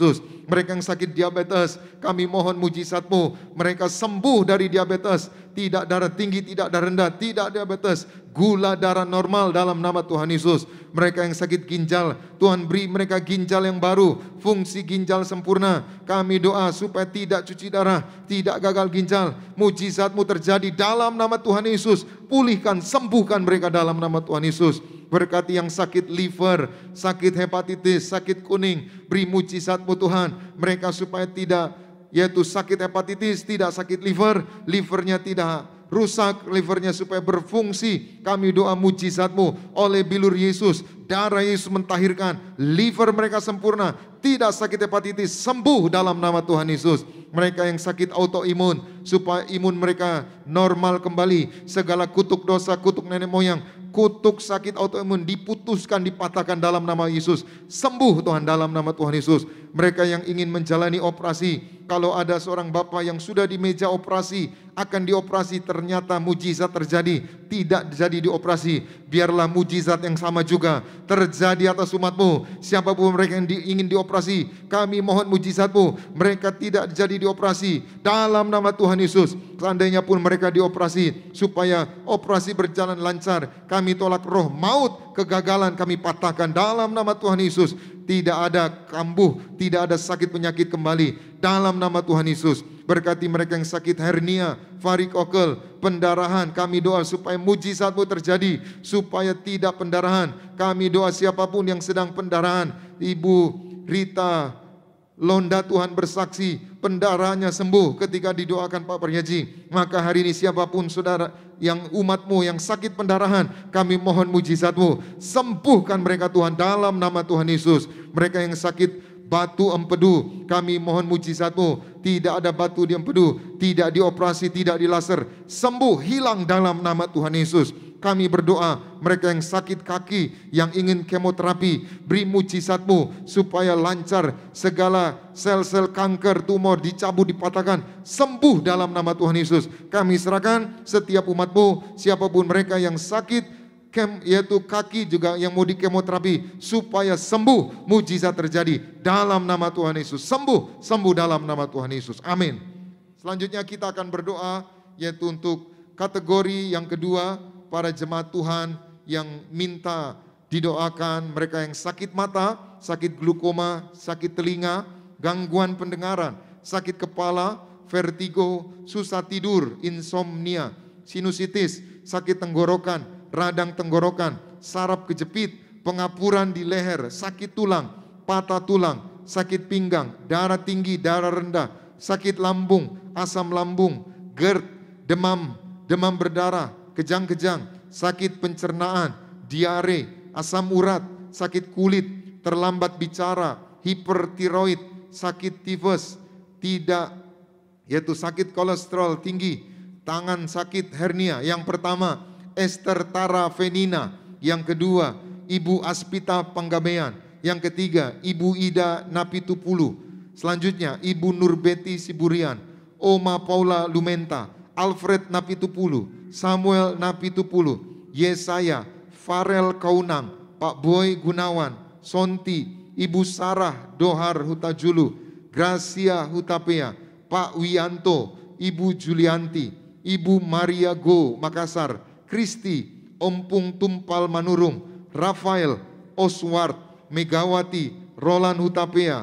Speaker 4: Mereka yang sakit diabetes, kami mohon mujizat-Mu. Mereka sembuh dari diabetes, tidak darah tinggi, tidak darah rendah, tidak diabetes, gula darah normal dalam nama Tuhan Yesus. Mereka yang sakit ginjal, Tuhan beri mereka ginjal yang baru, fungsi ginjal sempurna. Kami doa supaya tidak cuci darah, tidak gagal ginjal. Mujizat-Mu terjadi dalam nama Tuhan Yesus. Pulihkan, sembuhkan mereka dalam nama Tuhan Yesus. Berkati yang sakit liver, sakit hepatitis, sakit kuning, beri mujizat-Mu Tuhan. Mereka supaya tidak, yaitu sakit hepatitis, tidak sakit liver, livernya tidak rusak, livernya supaya berfungsi. Kami doa mujizat-Mu oleh bilur Yesus, darah Yesus mentahirkan, liver mereka sempurna, tidak sakit hepatitis, sembuh dalam nama Tuhan Yesus. Mereka yang sakit autoimun, supaya imun mereka normal kembali. Segala kutuk dosa, kutuk nenek moyang, kutuk sakit autoimun diputuskan, dipatahkan dalam nama Yesus. Sembuh Tuhan dalam nama Tuhan Yesus. Mereka yang ingin menjalani operasi, kalau ada seorang bapak yang sudah di meja operasi, akan dioperasi, ternyata mujizat terjadi, tidak jadi dioperasi. Biarlah mujizat yang sama juga terjadi atas umat-Mu. Siapapun mereka yang di, ingin dioperasi, kami mohon mujizat-Mu. Mereka tidak jadi dioperasi dalam nama Tuhan Yesus. Seandainya pun mereka dioperasi, supaya operasi berjalan lancar, kami tolak roh maut, kegagalan kami patahkan dalam nama Tuhan Yesus. Tidak ada kambuh, tidak ada sakit penyakit kembali dalam nama Tuhan Yesus. Berkati mereka yang sakit hernia, varikokel, pendarahan, kami doa supaya mujizat-Mu terjadi, supaya tidak pendarahan. Kami doa siapapun yang sedang pendarahan, Ibu Rita Londa Tuhan bersaksi, pendarahannya sembuh ketika didoakan Pak Prihaji. Maka hari ini siapapun saudara yang umat-Mu yang sakit pendarahan, kami mohon mujizat-Mu, sembuhkan mereka Tuhan dalam nama Tuhan Yesus. Mereka yang sakit batu empedu, kami mohon mujizat-Mu, tidak ada batu di empedu, tidak dioperasi, tidak dilaser, sembuh, hilang dalam nama Tuhan Yesus. Kami berdoa mereka yang sakit kaki, yang ingin kemoterapi, beri mujizat-Mu supaya lancar, segala sel-sel kanker, tumor dicabut, dipatahkan, sembuh dalam nama Tuhan Yesus. Kami serahkan setiap umat-Mu, siapapun mereka yang sakit, kem, yaitu kaki juga yang mau dikemoterapi, supaya sembuh, mujizat terjadi dalam nama Tuhan Yesus. Sembuh, sembuh dalam nama Tuhan Yesus. Amin. Selanjutnya kita akan berdoa, yaitu untuk kategori yang kedua, para jemaat Tuhan yang minta didoakan, mereka yang sakit mata, sakit glukoma, sakit telinga, gangguan pendengaran, sakit kepala, vertigo, susah tidur, insomnia, sinusitis, sakit tenggorokan, radang tenggorokan, saraf kejepit, pengapuran di leher, sakit tulang, patah tulang, sakit pinggang, darah tinggi, darah rendah, sakit lambung, asam lambung, GERD, demam, demam berdarah, kejang-kejang, sakit pencernaan, diare, asam urat, sakit kulit, terlambat bicara, hipertiroid, sakit tifus, tidak, yaitu sakit kolesterol tinggi, tangan sakit hernia. Yang pertama, Esther Tara Venina. Yang kedua, Ibu Aspita Panggabean. Yang ketiga, Ibu Ida Napitupulu. Selanjutnya, Ibu Nurbeti Siburian, Oma Paula Lumenta, Alfred Napitupulu, Samuel Napitupulu, Yesaya, Farel Kaunang, Pak Boy Gunawan, Sonti, Ibu Sarah Dohar Hutajulu, Gracia Hutapea, Pak Wianto, Ibu Julianti, Ibu Maria Go Makassar, Kristi, Ompung Tumpal Manurung, Rafael, Oswald, Megawati, Roland Hutapea,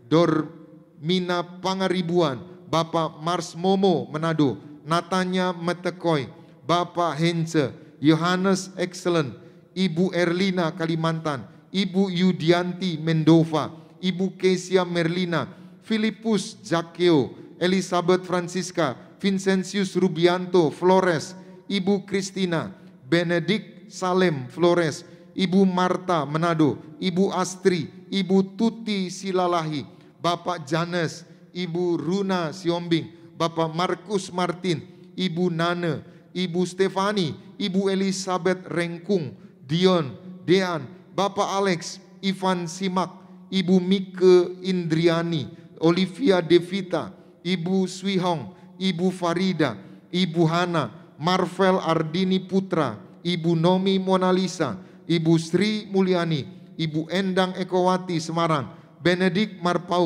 Speaker 4: Dormina Pangaribuan, Bapak Mars Momo Manado, Natanya Metekoy, Bapak Hence, Yohanes Excellent, Ibu Erlina Kalimantan, Ibu Yudianti Mendova, Ibu Kesia Merlina, Filipus Jakeo, Elizabeth Francisca, Vincentius Rubianto Flores, Ibu Kristina, Benedict Salem Flores, Ibu Marta Manado, Ibu Astri, Ibu Tuti Silalahi, Bapak Janes, Ibu Runa Siombing, Bapak Markus Martin, Ibu Nane, Ibu Stefani, Ibu Elizabeth Rengkung, Dion, Dean, Bapak Alex, Ivan Simak, Ibu Mike Indriani, Olivia Devita, Ibu Swihong, Ibu Farida, Ibu Hana, Marvel Ardini Putra, Ibu Nomi Monalisa, Ibu Sri Mulyani, Ibu Endang Ekowati Semarang, Benedict Marpaung,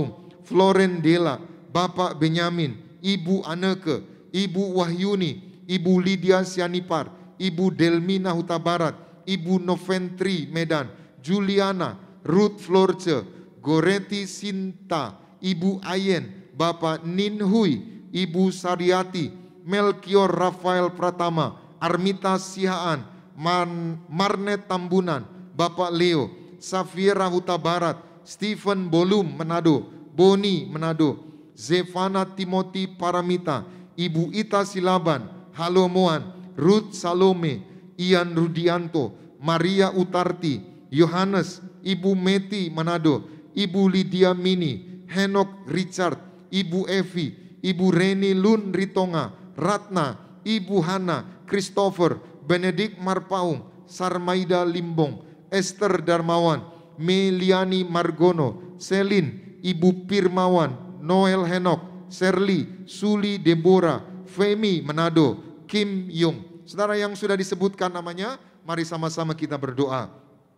Speaker 4: Florendela, Bapak Benyamin, Ibu Aneke, Ibu Wahyuni, Ibu Lydia Sianipar, Ibu Delmina Huta Barat, Ibu Noventri Medan, Juliana, Ruth Florce, Goreti Sinta, Ibu Ayen, Bapak Ninhui, Ibu Sariati, Melkior Rafael Pratama, Armita Sihaan, Man, Marnet Tambunan, Bapak Leo, Safiera Huta Barat, Stephen Bolum Manado, Boni Manado, Zevana Timothy Paramita, Ibu Ita Silaban, Halomoan, Ruth Salome, Ian Rudianto, Maria Utarti, Yohanes, Ibu Meti Manado, Ibu Lydia Mini, Henok Richard, Ibu Evi, Ibu Reni Lun Ritonga, Ratna, Ibu Hana, Christopher, Benedik Marpaung, Sarmaida Limbong, Esther Darmawan, Meliani Margono, Selin, Ibu Pirmawan, Noel Henok, Serli, Suli Deborah, Femi Manado, Kim Yung. Saudara yang sudah disebutkan namanya, mari sama-sama kita berdoa.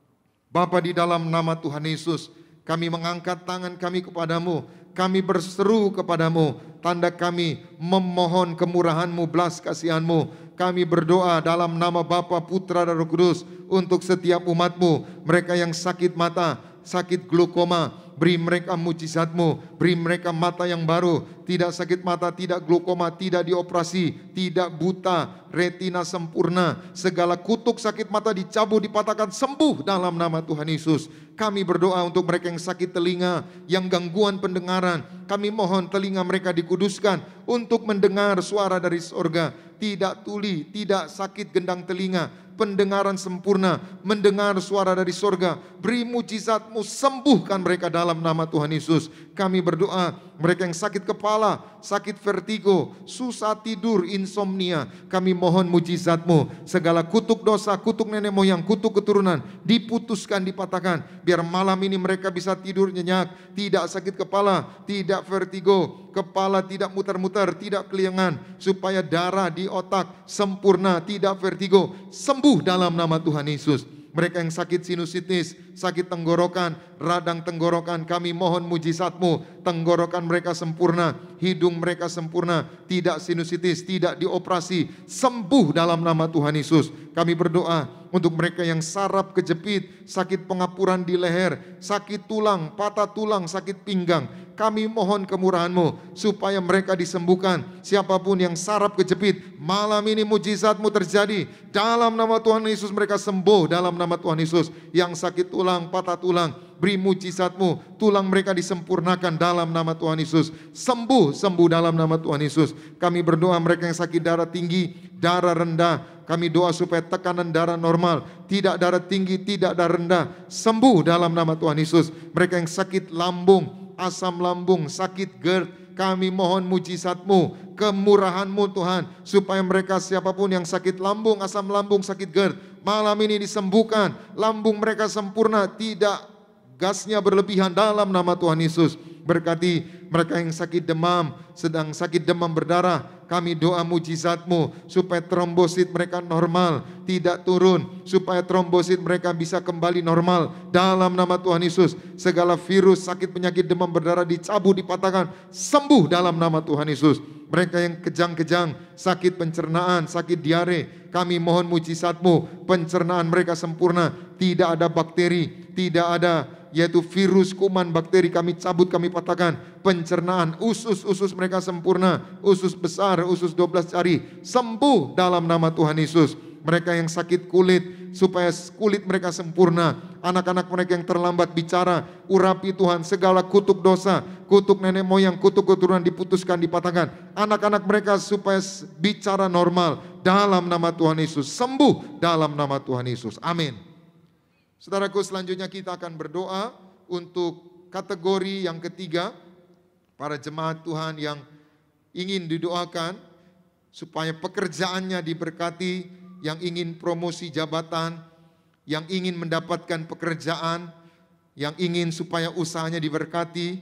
Speaker 4: Bapa, di dalam nama Tuhan Yesus, kami mengangkat tangan kami kepadamu, kami berseru kepadamu, tanda kami memohon kemurahan-Mu, belas kasihan-Mu. Kami berdoa dalam nama Bapa, Putra dan Roh Kudus untuk setiap umat-Mu, mereka yang sakit mata, sakit glaukoma, beri mereka mujizat-Mu, beri mereka mata yang baru, tidak sakit mata, tidak glaukoma, tidak dioperasi, tidak buta, retina sempurna, segala kutuk sakit mata dicabut, dipatahkan, sembuh dalam nama Tuhan Yesus. Kami berdoa untuk mereka yang sakit telinga, yang gangguan pendengaran, kami mohon telinga mereka dikuduskan untuk mendengar suara dari sorga, tidak tuli, tidak sakit gendang telinga, pendengaran sempurna, mendengar suara dari sorga, beri mujizat-Mu, sembuhkan mereka dalam nama Tuhan Yesus. Kami berdoa mereka yang sakit kepala, sakit vertigo, susah tidur, insomnia, kami mohon mujizat-Mu, segala kutuk dosa, kutuk nenek moyang, kutuk keturunan diputuskan, dipatahkan, biar malam ini mereka bisa tidur nyenyak, tidak sakit kepala, tidak vertigo, kepala tidak muter-muter, tidak keliengan, supaya darah di otak sempurna, tidak vertigo, sembuh dalam nama Tuhan Yesus. Mereka yang sakit sinusitis, sakit tenggorokan, radang tenggorokan, kami mohon mujizat-Mu, tenggorokan mereka sempurna, hidung mereka sempurna, tidak sinusitis, tidak dioperasi, sembuh dalam nama Tuhan Yesus. Kami berdoa untuk mereka yang saraf kejepit, sakit pengapuran di leher, sakit tulang, patah tulang, sakit pinggang, kami mohon kemurahan-Mu supaya mereka disembuhkan. Siapapun yang saraf kejepit, malam ini mujizat-Mu terjadi. Dalam nama Tuhan Yesus mereka sembuh dalam nama Tuhan Yesus. Yang sakit tulang, patah tulang, beri mujizat-Mu, tulang mereka disempurnakan dalam nama Tuhan Yesus. Sembuh, sembuh dalam nama Tuhan Yesus. Kami berdoa mereka yang sakit darah tinggi, darah rendah, kami doa supaya tekanan darah normal, tidak darah tinggi, tidak darah rendah, sembuh dalam nama Tuhan Yesus. Mereka yang sakit lambung, asam lambung, sakit GERD, kami mohon mujizat-Mu, kemurahan-Mu Tuhan, supaya mereka siapapun yang sakit lambung, asam lambung, sakit GERD, malam ini disembuhkan, lambung mereka sempurna, tidak gasnya berlebihan dalam nama Tuhan Yesus. Berkati mereka yang sakit demam, sedang sakit demam berdarah, kami doa mujizat-Mu supaya trombosit mereka normal, tidak turun, supaya trombosit mereka bisa kembali normal dalam nama Tuhan Yesus. Segala virus, sakit, penyakit demam berdarah dicabut, dipatahkan, sembuh dalam nama Tuhan Yesus. Mereka yang kejang-kejang, sakit pencernaan, sakit diare, kami mohon mujizat-Mu, pencernaan mereka sempurna, tidak ada bakteri, tidak ada yaitu virus, kuman, bakteri, kami cabut, kami patahkan. Pencernaan, usus-usus mereka sempurna, usus besar, usus dua belas jari, sembuh dalam nama Tuhan Yesus. Mereka yang sakit kulit, supaya kulit mereka sempurna. Anak-anak mereka yang terlambat bicara, urapi Tuhan, segala kutuk dosa, kutuk nenek moyang, kutuk keturunan diputuskan, dipatahkan. Anak-anak mereka supaya bicara normal dalam nama Tuhan Yesus, sembuh dalam nama Tuhan Yesus. Amin. Saudaraku, selanjutnya kita akan berdoa untuk kategori yang ketiga, para jemaat Tuhan yang ingin didoakan supaya pekerjaannya diberkati, yang ingin promosi jabatan, yang ingin mendapatkan pekerjaan, yang ingin supaya usahanya diberkati,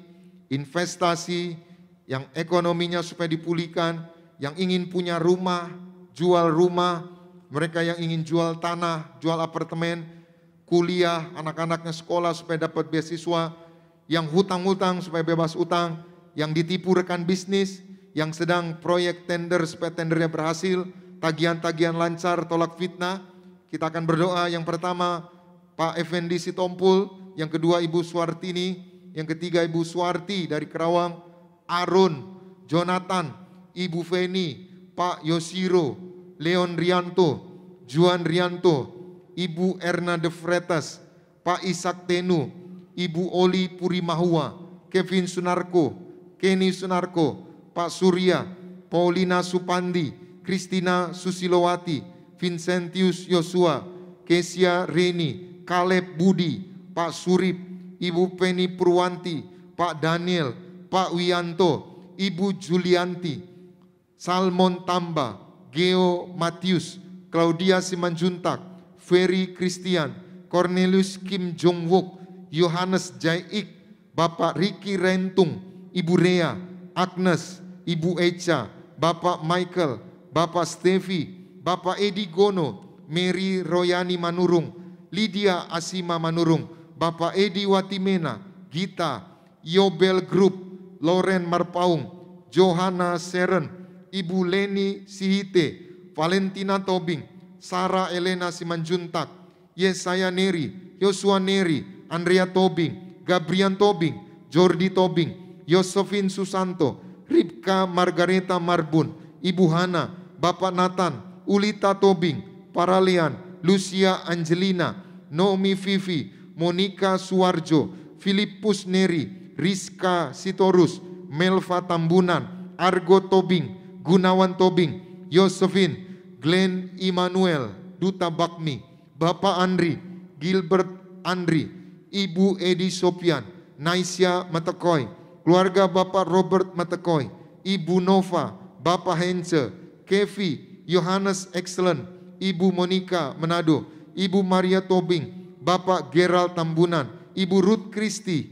Speaker 4: investasi, yang ekonominya supaya dipulihkan, yang ingin punya rumah, jual rumah, mereka yang ingin jual tanah, jual apartemen, kuliah, anak-anaknya sekolah supaya dapat beasiswa, yang hutang-hutang supaya bebas utang, yang ditipu rekan bisnis, yang sedang proyek tender supaya tendernya berhasil, tagihan-tagihan lancar, tolak fitnah. Kita akan berdoa. Yang pertama Pak Effendi Sitompul, yang kedua Ibu Suartini, yang ketiga Ibu Suarti dari Kerawang, Arun, Jonathan, Ibu Feni, Pak Yosiro, Leon Rianto, Juan Rianto, Ibu Erna De Freitas, Pak Ishak Tenu, Ibu Oli Purimahua, Kevin Sunarko, Kenny Sunarko, Pak Surya, Paulina Supandi, Kristina Susilowati, Vincentius Yosua, Kesia Reni, Kaleb Budi, Pak Surip, Ibu Penny Purwanti, Pak Daniel, Pak Wianto, Ibu Julianti, Salmon Tamba, Geo Matius, Claudia Simanjuntak, Ferry Christian, Cornelius Kim Jong-wook, Yohanes Jaik, Bapak Ricky Rentung, Ibu Rea, Agnes, Ibu Echa, Bapak Michael, Bapak Stevi, Bapak Edi Gono, Mary Royani Manurung, Lydia Asima Manurung, Bapak Edi Watimena, Gita, Yobel Group, Loren Marpaung, Johanna Seren, Ibu Leni Sihite, Valentina Tobing, Sarah Elena Simanjuntak, Yesaya Neri, Yosua Neri, Andrea Tobing, Gabrian Tobing, Jordi Tobing, Yosefin Susanto, Ribka Margareta Marbun, Ibu Hana, Bapak Nathan, Ulita Tobing, Paralian, Lucia Angelina, Naomi Vivi, Monica Suwarjo, Filipus Neri, Rizka Sitorus, Melva Tambunan, Argo Tobing, Gunawan Tobing, Yosefin, Glenn Immanuel, Duta Bakmi, Bapak Andri, Gilbert Andri, Ibu Edi Sopian, Naisya Matekoy, keluarga Bapak Robert Matekoy, Ibu Nova, Bapak Hence, Kevi, Yohanes Excellent, Ibu Monica Manado, Ibu Maria Tobing, Bapak Gerald Tambunan, Ibu Ruth Kristi,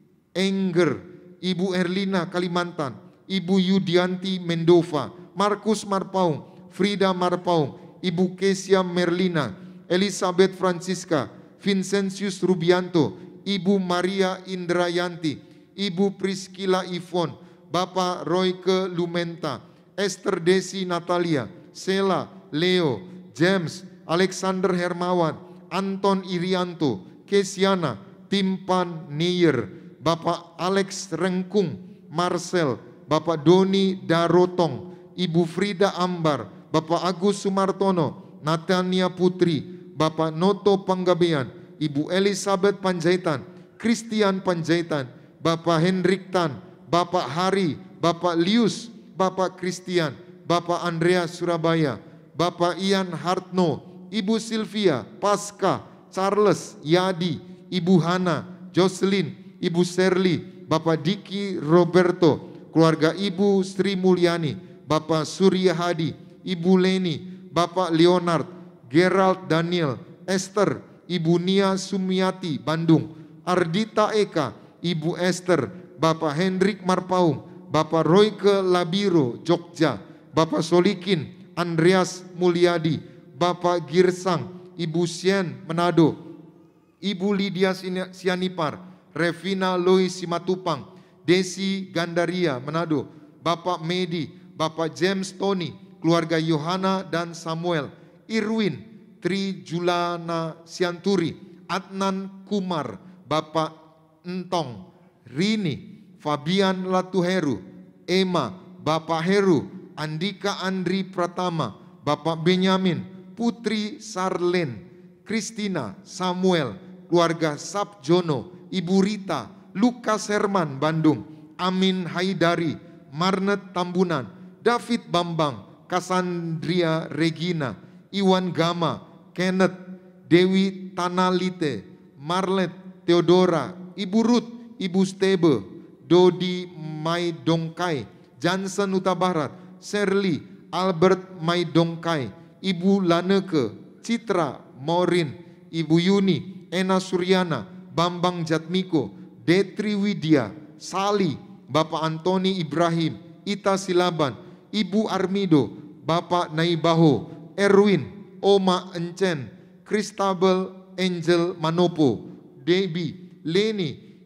Speaker 4: Enger, Ibu Erlina Kalimantan, Ibu Yudianti Mendova, Markus Marpaung, Frida Marpaung, Ibu Kesia Merlina, Elizabeth Francisca, Vincentius Rubianto, Ibu Maria Indrayanti, Ibu Priscilla Ivon, Bapak Royke Lumenta, Esther Desi Natalia, Sela, Leo, James, Alexander Hermawan, Anton Irianto, Kesiana, Timpan Neyer, Bapak Alex Rengkung, Marcel, Bapak Doni Darotong, Ibu Frida Ambar, Bapak Agus Sumartono, Natania Putri, Bapak Noto Panggabean, Ibu Elizabeth Panjaitan, Christian Panjaitan, Bapak Hendrik Tan, Bapak Hari, Bapak Lius, Bapak Christian, Bapak Andreas Surabaya, Bapak Ian Hartno, Ibu Sylvia, Pasca, Charles, Yadi, Ibu Hana, Jocelyn, Ibu Serly, Bapak Diki Roberto, keluarga Ibu Sri Mulyani, Bapak Surya Hadi, Ibu Leni, Bapak Leonard, Gerald Daniel, Esther, Ibu Nia Sumiati, Bandung, Ardita Eka, Ibu Esther, Bapak Hendrik Marpaung, Bapak Royke Labiro, Jogja, Bapak Solikin, Andreas Mulyadi, Bapak Girsang, Ibu Sien Manado, Ibu Lydia Sianipar, Revina Lois Simatupang, Desi Gandaria Manado, Bapak Medi, Bapak James Tony, keluarga Yohana dan Samuel, Irwin, Tri Julana Sianturi, Adnan Kumar, Bapak Entong, Rini, Fabian Latuheru, Emma, Bapak Heru, Andika Andri Pratama, Bapak Benyamin, Putri Sarlen, Kristina, Samuel, keluarga Sabjono, Ibu Rita, Lukas Herman Bandung, Amin Haidari, Marnet Tambunan, David Bambang, Cassandria Regina, Iwan Gama, Kenneth, Dewi Tanalite, Marlet Theodora, Ibu Ruth, Ibu Stebe, Dodi Maidongkai, Jansen Huta Barat, Serly, Albert Maidongkai, Ibu Laneke, Citra, Morin, Ibu Yuni, Ena Suryana, Bambang Jatmiko, Detri Widya, Sali, Bapak Antoni Ibrahim, Ita Silaban, Ibu Armido, Bapak Naibaho, Erwin, Oma Encen, Christabel Angel Manopo, Debbie, Leni,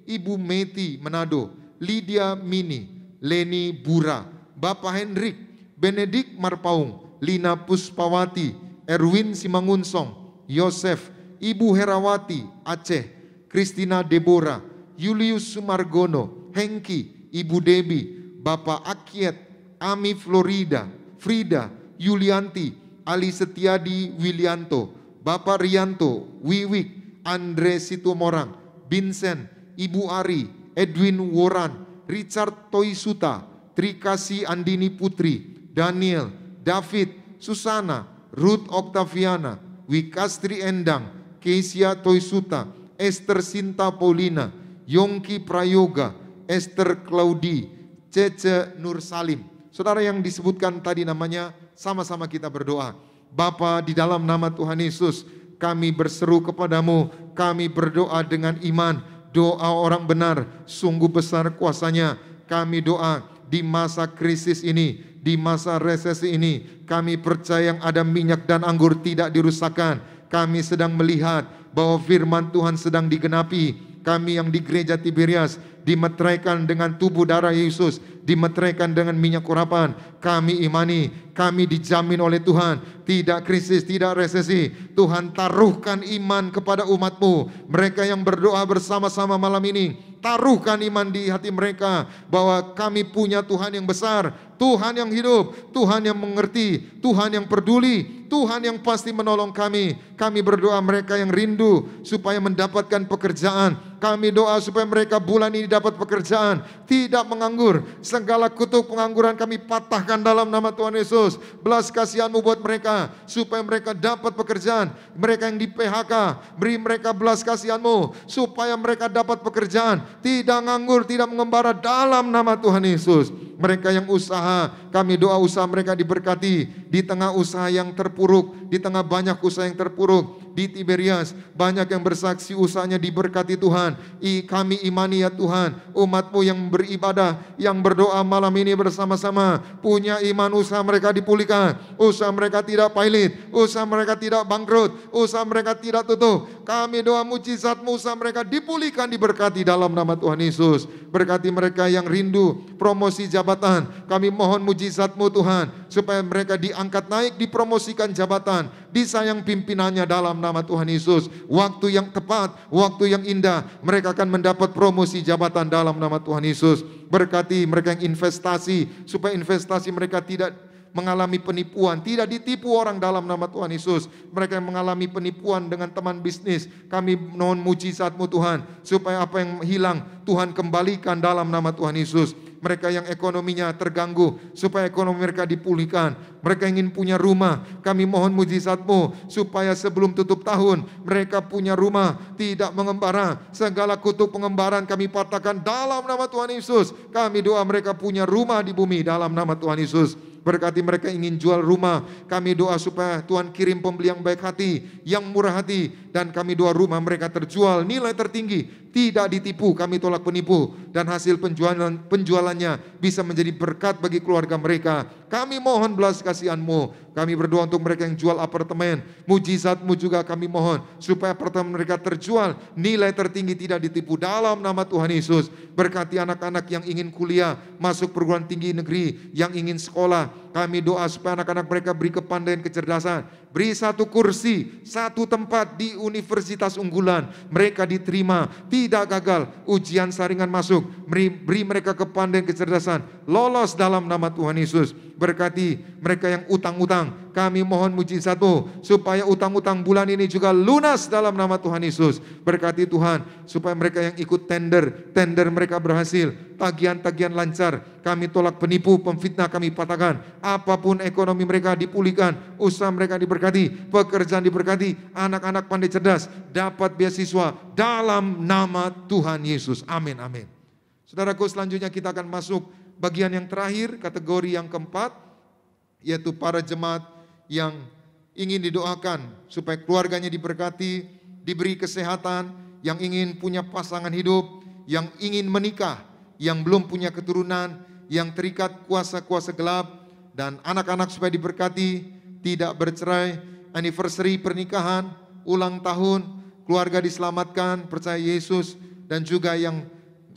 Speaker 4: Ibu Meti Manado, Lydia Mini, Leni Bura, Bapak Hendrik, Benedik Marpaung, Lina Puspawati, Erwin Simangunsong, Yosef, Ibu Herawati Aceh, Kristina Deborah, Julius Sumargono, Hengki, Ibu Debi, Bapak Akiet, Ami Florida, Frida, Yulianti, Ali Setiadi Wilianto, Bapak Rianto, Wiwik, Andre Situmorang, Vincent, Ibu Ari, Edwin Woran, Richard Toisuta, Trikasi Andini Putri, Daniel, David, Susana, Ruth Octaviana, Wikastri Endang, Kesia Toisuta, Esther Sinta Paulina, Yongki Prayoga, Esther Claudi, Cece Nur Salim. Saudara yang disebutkan tadi namanya, sama-sama kita berdoa. Bapa, di dalam nama Tuhan Yesus, kami berseru kepadamu, kami berdoa dengan iman. Doa orang benar, sungguh besar kuasanya. Kami doa di masa krisis ini, di masa resesi ini, kami percaya yang ada minyak dan anggur tidak dirusakkan. Kami sedang melihat bahwa firman Tuhan sedang digenapi. Kami yang di gereja Tiberias dimeteraikan dengan tubuh darah Yesus, dimeteraikan dengan minyak urapan. Kami imani, kami dijamin oleh Tuhan, tidak krisis, tidak resesi. Tuhan taruhkan iman kepada umat-Mu. Mereka yang berdoa bersama-sama malam ini, taruhkan iman di hati mereka bahwa kami punya Tuhan yang besar, Tuhan yang hidup, Tuhan yang mengerti, Tuhan yang peduli, Tuhan yang pasti menolong kami. Kami berdoa mereka yang rindu supaya mendapatkan pekerjaan. Kami doa supaya mereka bulan ini dapat pekerjaan, tidak menganggur. Segala kutuk pengangguran kami patahkan dalam nama Tuhan Yesus. Belas kasihan-Mu buat mereka supaya mereka dapat pekerjaan. Mereka yang di P H K, beri mereka belas kasihan-Mu supaya mereka dapat pekerjaan, tidak nganggur, tidak mengembara dalam nama Tuhan Yesus. Mereka yang usaha, kami doa usaha mereka diberkati. Di tengah usaha yang terpuruk, di tengah banyak usaha yang terpuruk di Tiberias, banyak yang bersaksi usahanya diberkati Tuhan. I, kami imani ya Tuhan, umat-Mu yang beribadah, yang berdoa malam ini bersama-sama, punya iman, usaha mereka dipulihkan, usaha mereka tidak pailit, usaha mereka tidak bangkrut, usaha mereka tidak tutup. Kami doa mujizat-Mu, usaha mereka dipulihkan, diberkati dalam nama Tuhan Yesus. Berkati mereka yang rindu promosi jabatan, kami mohon mujizat-Mu Tuhan, supaya mereka diangkat naik, dipromosikan jabatan, disayang pimpinannya dalam nama Tuhan Yesus. Waktu yang tepat, waktu yang indah, mereka akan mendapat promosi jabatan dalam nama Tuhan Yesus. Berkati mereka yang investasi, supaya investasi mereka tidak mengalami penipuan, tidak ditipu orang dalam nama Tuhan Yesus. Mereka yang mengalami penipuan dengan teman bisnis, kami mohon mujizat-Mu Tuhan, supaya apa yang hilang Tuhan kembalikan dalam nama Tuhan Yesus. Mereka yang ekonominya terganggu, supaya ekonomi mereka dipulihkan. Mereka ingin punya rumah, kami mohon mujizat-Mu supaya sebelum tutup tahun mereka punya rumah, tidak mengembara. Segala kutuk pengembaraan kami patahkan dalam nama Tuhan Yesus. Kami doa mereka punya rumah di bumi dalam nama Tuhan Yesus. Berkati mereka ingin jual rumah, kami doa supaya Tuhan kirim pembeli yang baik hati, yang murah hati, dan kami doa rumah mereka terjual nilai tertinggi, tidak ditipu. Kami tolak penipu, dan hasil penjualan penjualannya bisa menjadi berkat bagi keluarga mereka. Kami mohon belas kasihan-Mu. Kami berdoa untuk mereka yang jual apartemen, mujizat-Mu juga kami mohon supaya apartemen mereka terjual, nilai tertinggi, tidak ditipu dalam nama Tuhan Yesus. Berkati anak-anak yang ingin kuliah, masuk perguruan tinggi negeri, yang ingin sekolah, kami doa supaya anak-anak mereka beri kepandaian, kecerdasan, beri satu kursi, satu tempat di universitas unggulan, mereka diterima, tidak gagal, ujian saringan masuk, beri, beri mereka kepandaian, kecerdasan, lolos dalam nama Tuhan Yesus. Berkati mereka yang utang-utang, kami mohon mujizat-Mu supaya utang-utang bulan ini juga lunas dalam nama Tuhan Yesus. Berkati Tuhan supaya mereka yang ikut tender, tender mereka berhasil, tagihan-tagihan lancar. Kami tolak penipu, pemfitnah kami patahkan. Apapun ekonomi mereka dipulihkan, usaha mereka diberkati, pekerjaan diberkati, anak-anak pandai cerdas dapat beasiswa dalam nama Tuhan Yesus. Amin, amin. Saudaraku, selanjutnya kita akan masuk bagian yang terakhir, kategori yang keempat, yaitu para jemaat yang ingin didoakan supaya keluarganya diberkati, diberi kesehatan, yang ingin punya pasangan hidup, yang ingin menikah, yang belum punya keturunan, yang terikat kuasa-kuasa gelap, dan anak-anak supaya diberkati, tidak bercerai, anniversary pernikahan, ulang tahun, keluarga diselamatkan, percaya Yesus, dan juga yang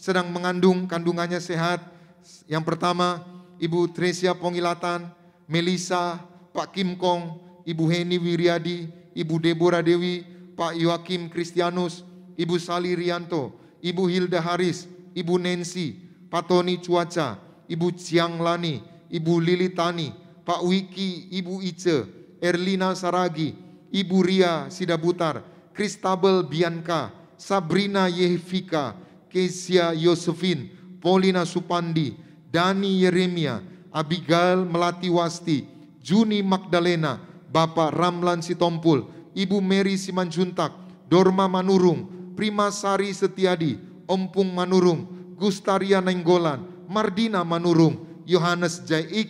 Speaker 4: sedang mengandung, kandungannya sehat. Yang pertama, Ibu Tresia Pongilatan, Melisa, Pak Kim Kong, Ibu Heni Wiryadi, Ibu Deborah Dewi, Pak Yoakim Kristianus, Ibu Sali Rianto, Ibu Hilda Haris, Ibu Nancy, Pak Tony Cuaca, Ibu Ciang Lani, Ibu Lili Tani, Pak Wiki, Ibu Ice, Erlina Saragi, Ibu Ria Sidabutar, Kristabel Bianca, Sabrina Yehvika, Kesia Yosefin, Paulina Supandi, Dani Yeremia, Abigail Melati Wasti, Juni Magdalena, Bapak Ramlan Sitompul, Ibu Mary Simanjuntak, Dorma Manurung, Prima Sari Setiadi, Ompung Manurung, Gustaria Nenggolan, Mardina Manurung, Yohanes Jaik,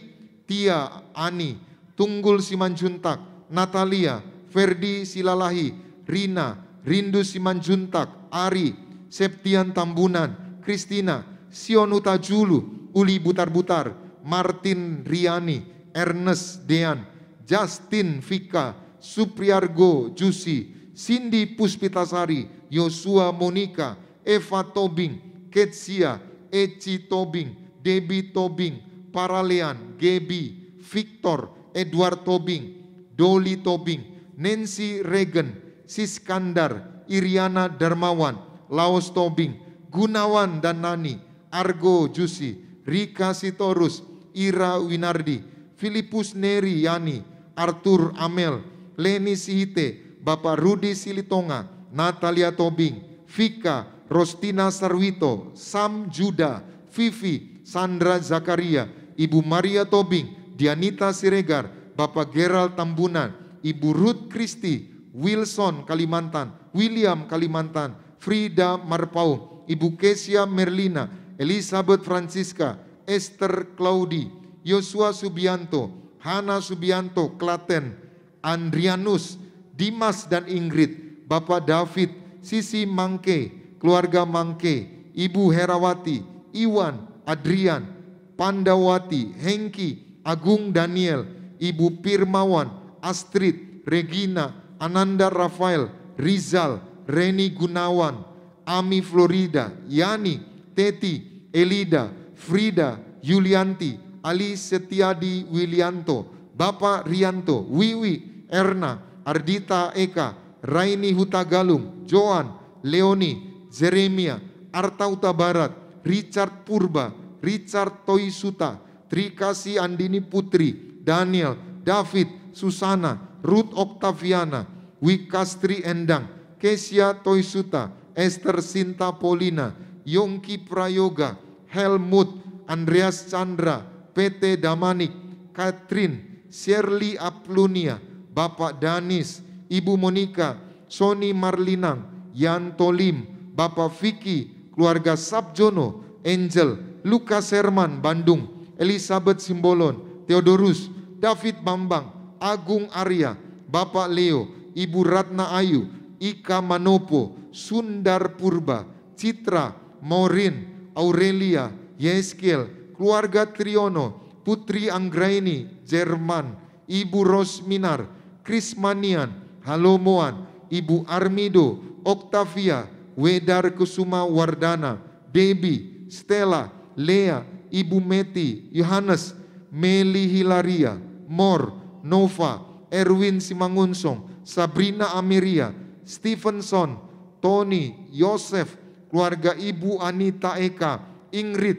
Speaker 4: Tia Ani, Tunggul Simanjuntak, Natalia, Ferdi Silalahi, Rina, Rindu Simanjuntak, Ari, Septian Tambunan, Kristina, Sionuta Julu, Uli Butar-Butar, Martin Riani, Ernest Dean, Justin Vika, Supriargo Jusi, Cindy Puspitasari, Yosua Monika, Eva Tobing, Ketsia, Eci Tobing, Debbie Tobing, Paralean, Gebi, Victor, Edward Tobing, Doli Tobing, Nancy Regan, Siskandar, Iriana Darmawan, Laos Tobing, Gunawan dan Nani, Argo Jusi, Rika Sitorus, Ira Winardi, Filipus Neri Yani, Arthur Amel, Leni Sihite, Bapak Rudi Silitonga, Natalia Tobing, Vika, Rostina Sarwito, Sam Juda, Vivi, Sandra Zakaria, Ibu Maria Tobing, Dianita Siregar, Bapak Gerald Tambunan, Ibu Ruth Kristi, Wilson Kalimantan, William Kalimantan, Frida Marpau, Ibu Kesia Merlina, Elizabeth Francisca, Esther Claudi, Yosua Subianto, Hana Subianto, Klaten, Andrianus, Dimas dan Ingrid, Bapak David, Sisi Mangke, keluarga Mangke, Ibu Herawati, Iwan, Adrian, Pandawati, Hengki, Agung Daniel, Ibu Pirmawan, Astrid, Regina, Ananda Rafael, Rizal, Reni Gunawan, Ami Florida, Yani, Teti, Elida, Frida, Yulianti, Ali Setiadi Wilianto, Bapak Rianto, Wiwi, Erna, Ardita Eka, Raini Hutagalung, Joan, Leoni, Jeremia, Artauta Barat, Richard Purba, Richard Toisuta, Trikasi Andini Putri, Daniel, David, Susana, Ruth Octaviana, Wikastri Endang, Kesia Toisuta, Esther Sinta Polina, Yongki Prayoga, Helmut, Andreas Chandra, P T Damanik, Catherine, Shirley Aplunia, Bapak Danis, Ibu Monika, Sony Marlinang, Yan Tolim, Bapak Vicky, keluarga Sabjono, Angel, Lukas Herman, Bandung, Elizabeth Simbolon, Theodorus, David Bambang, Agung Arya, Bapak Leo, Ibu Ratna Ayu, Ika Manopo, Sundar Purba, Citra, Maureen, Aurelia, Yeskiel, keluarga Triono, Putri Anggraini, Jerman, Ibu Rosminar, Krismanian, Halomoan, Ibu Armido, Octavia, Wedar Kusuma Wardana, Debbie, Stella, Lea, Ibu Meti, Yohanes, Meli Hilaria, Mor, Nova, Erwin Simangunsong, Sabrina Amiria, Stevenson, Tony, Yosef, keluarga Ibu Anita Eka, Ingrid,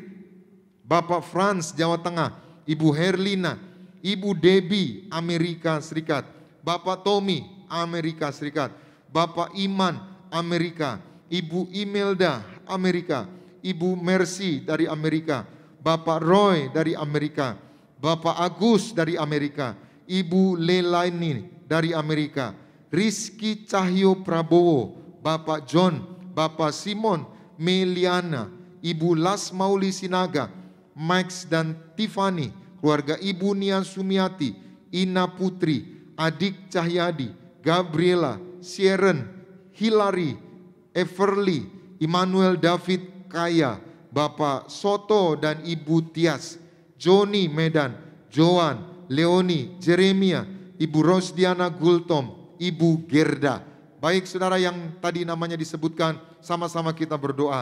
Speaker 4: Bapak Franz Jawa Tengah, Ibu Herlina, Ibu Debbie Amerika Serikat, Bapak Tommy Amerika Serikat, Bapak Iman Amerika, Ibu Imelda Amerika, Ibu Mercy dari Amerika, Bapak Roy dari Amerika, Bapak Agus dari Amerika, Ibu Lelaini dari Amerika, Rizky Cahyo Prabowo, Bapak John, Bapak Simon, Meliana, Ibu Lasmauli Sinaga, Max dan Tiffany, keluarga Ibu Nia Sumiati, Ina Putri, Adik Cahyadi, Gabriela, Sharon, Hilary, Everly, Immanuel David Kaya, Bapak Soto dan Ibu Tias, Joni Medan, Joan, Leoni, Jeremia, Ibu Rosdiana Gultom, Ibu Gerda. Baik saudara yang tadi namanya disebutkan, sama-sama kita berdoa.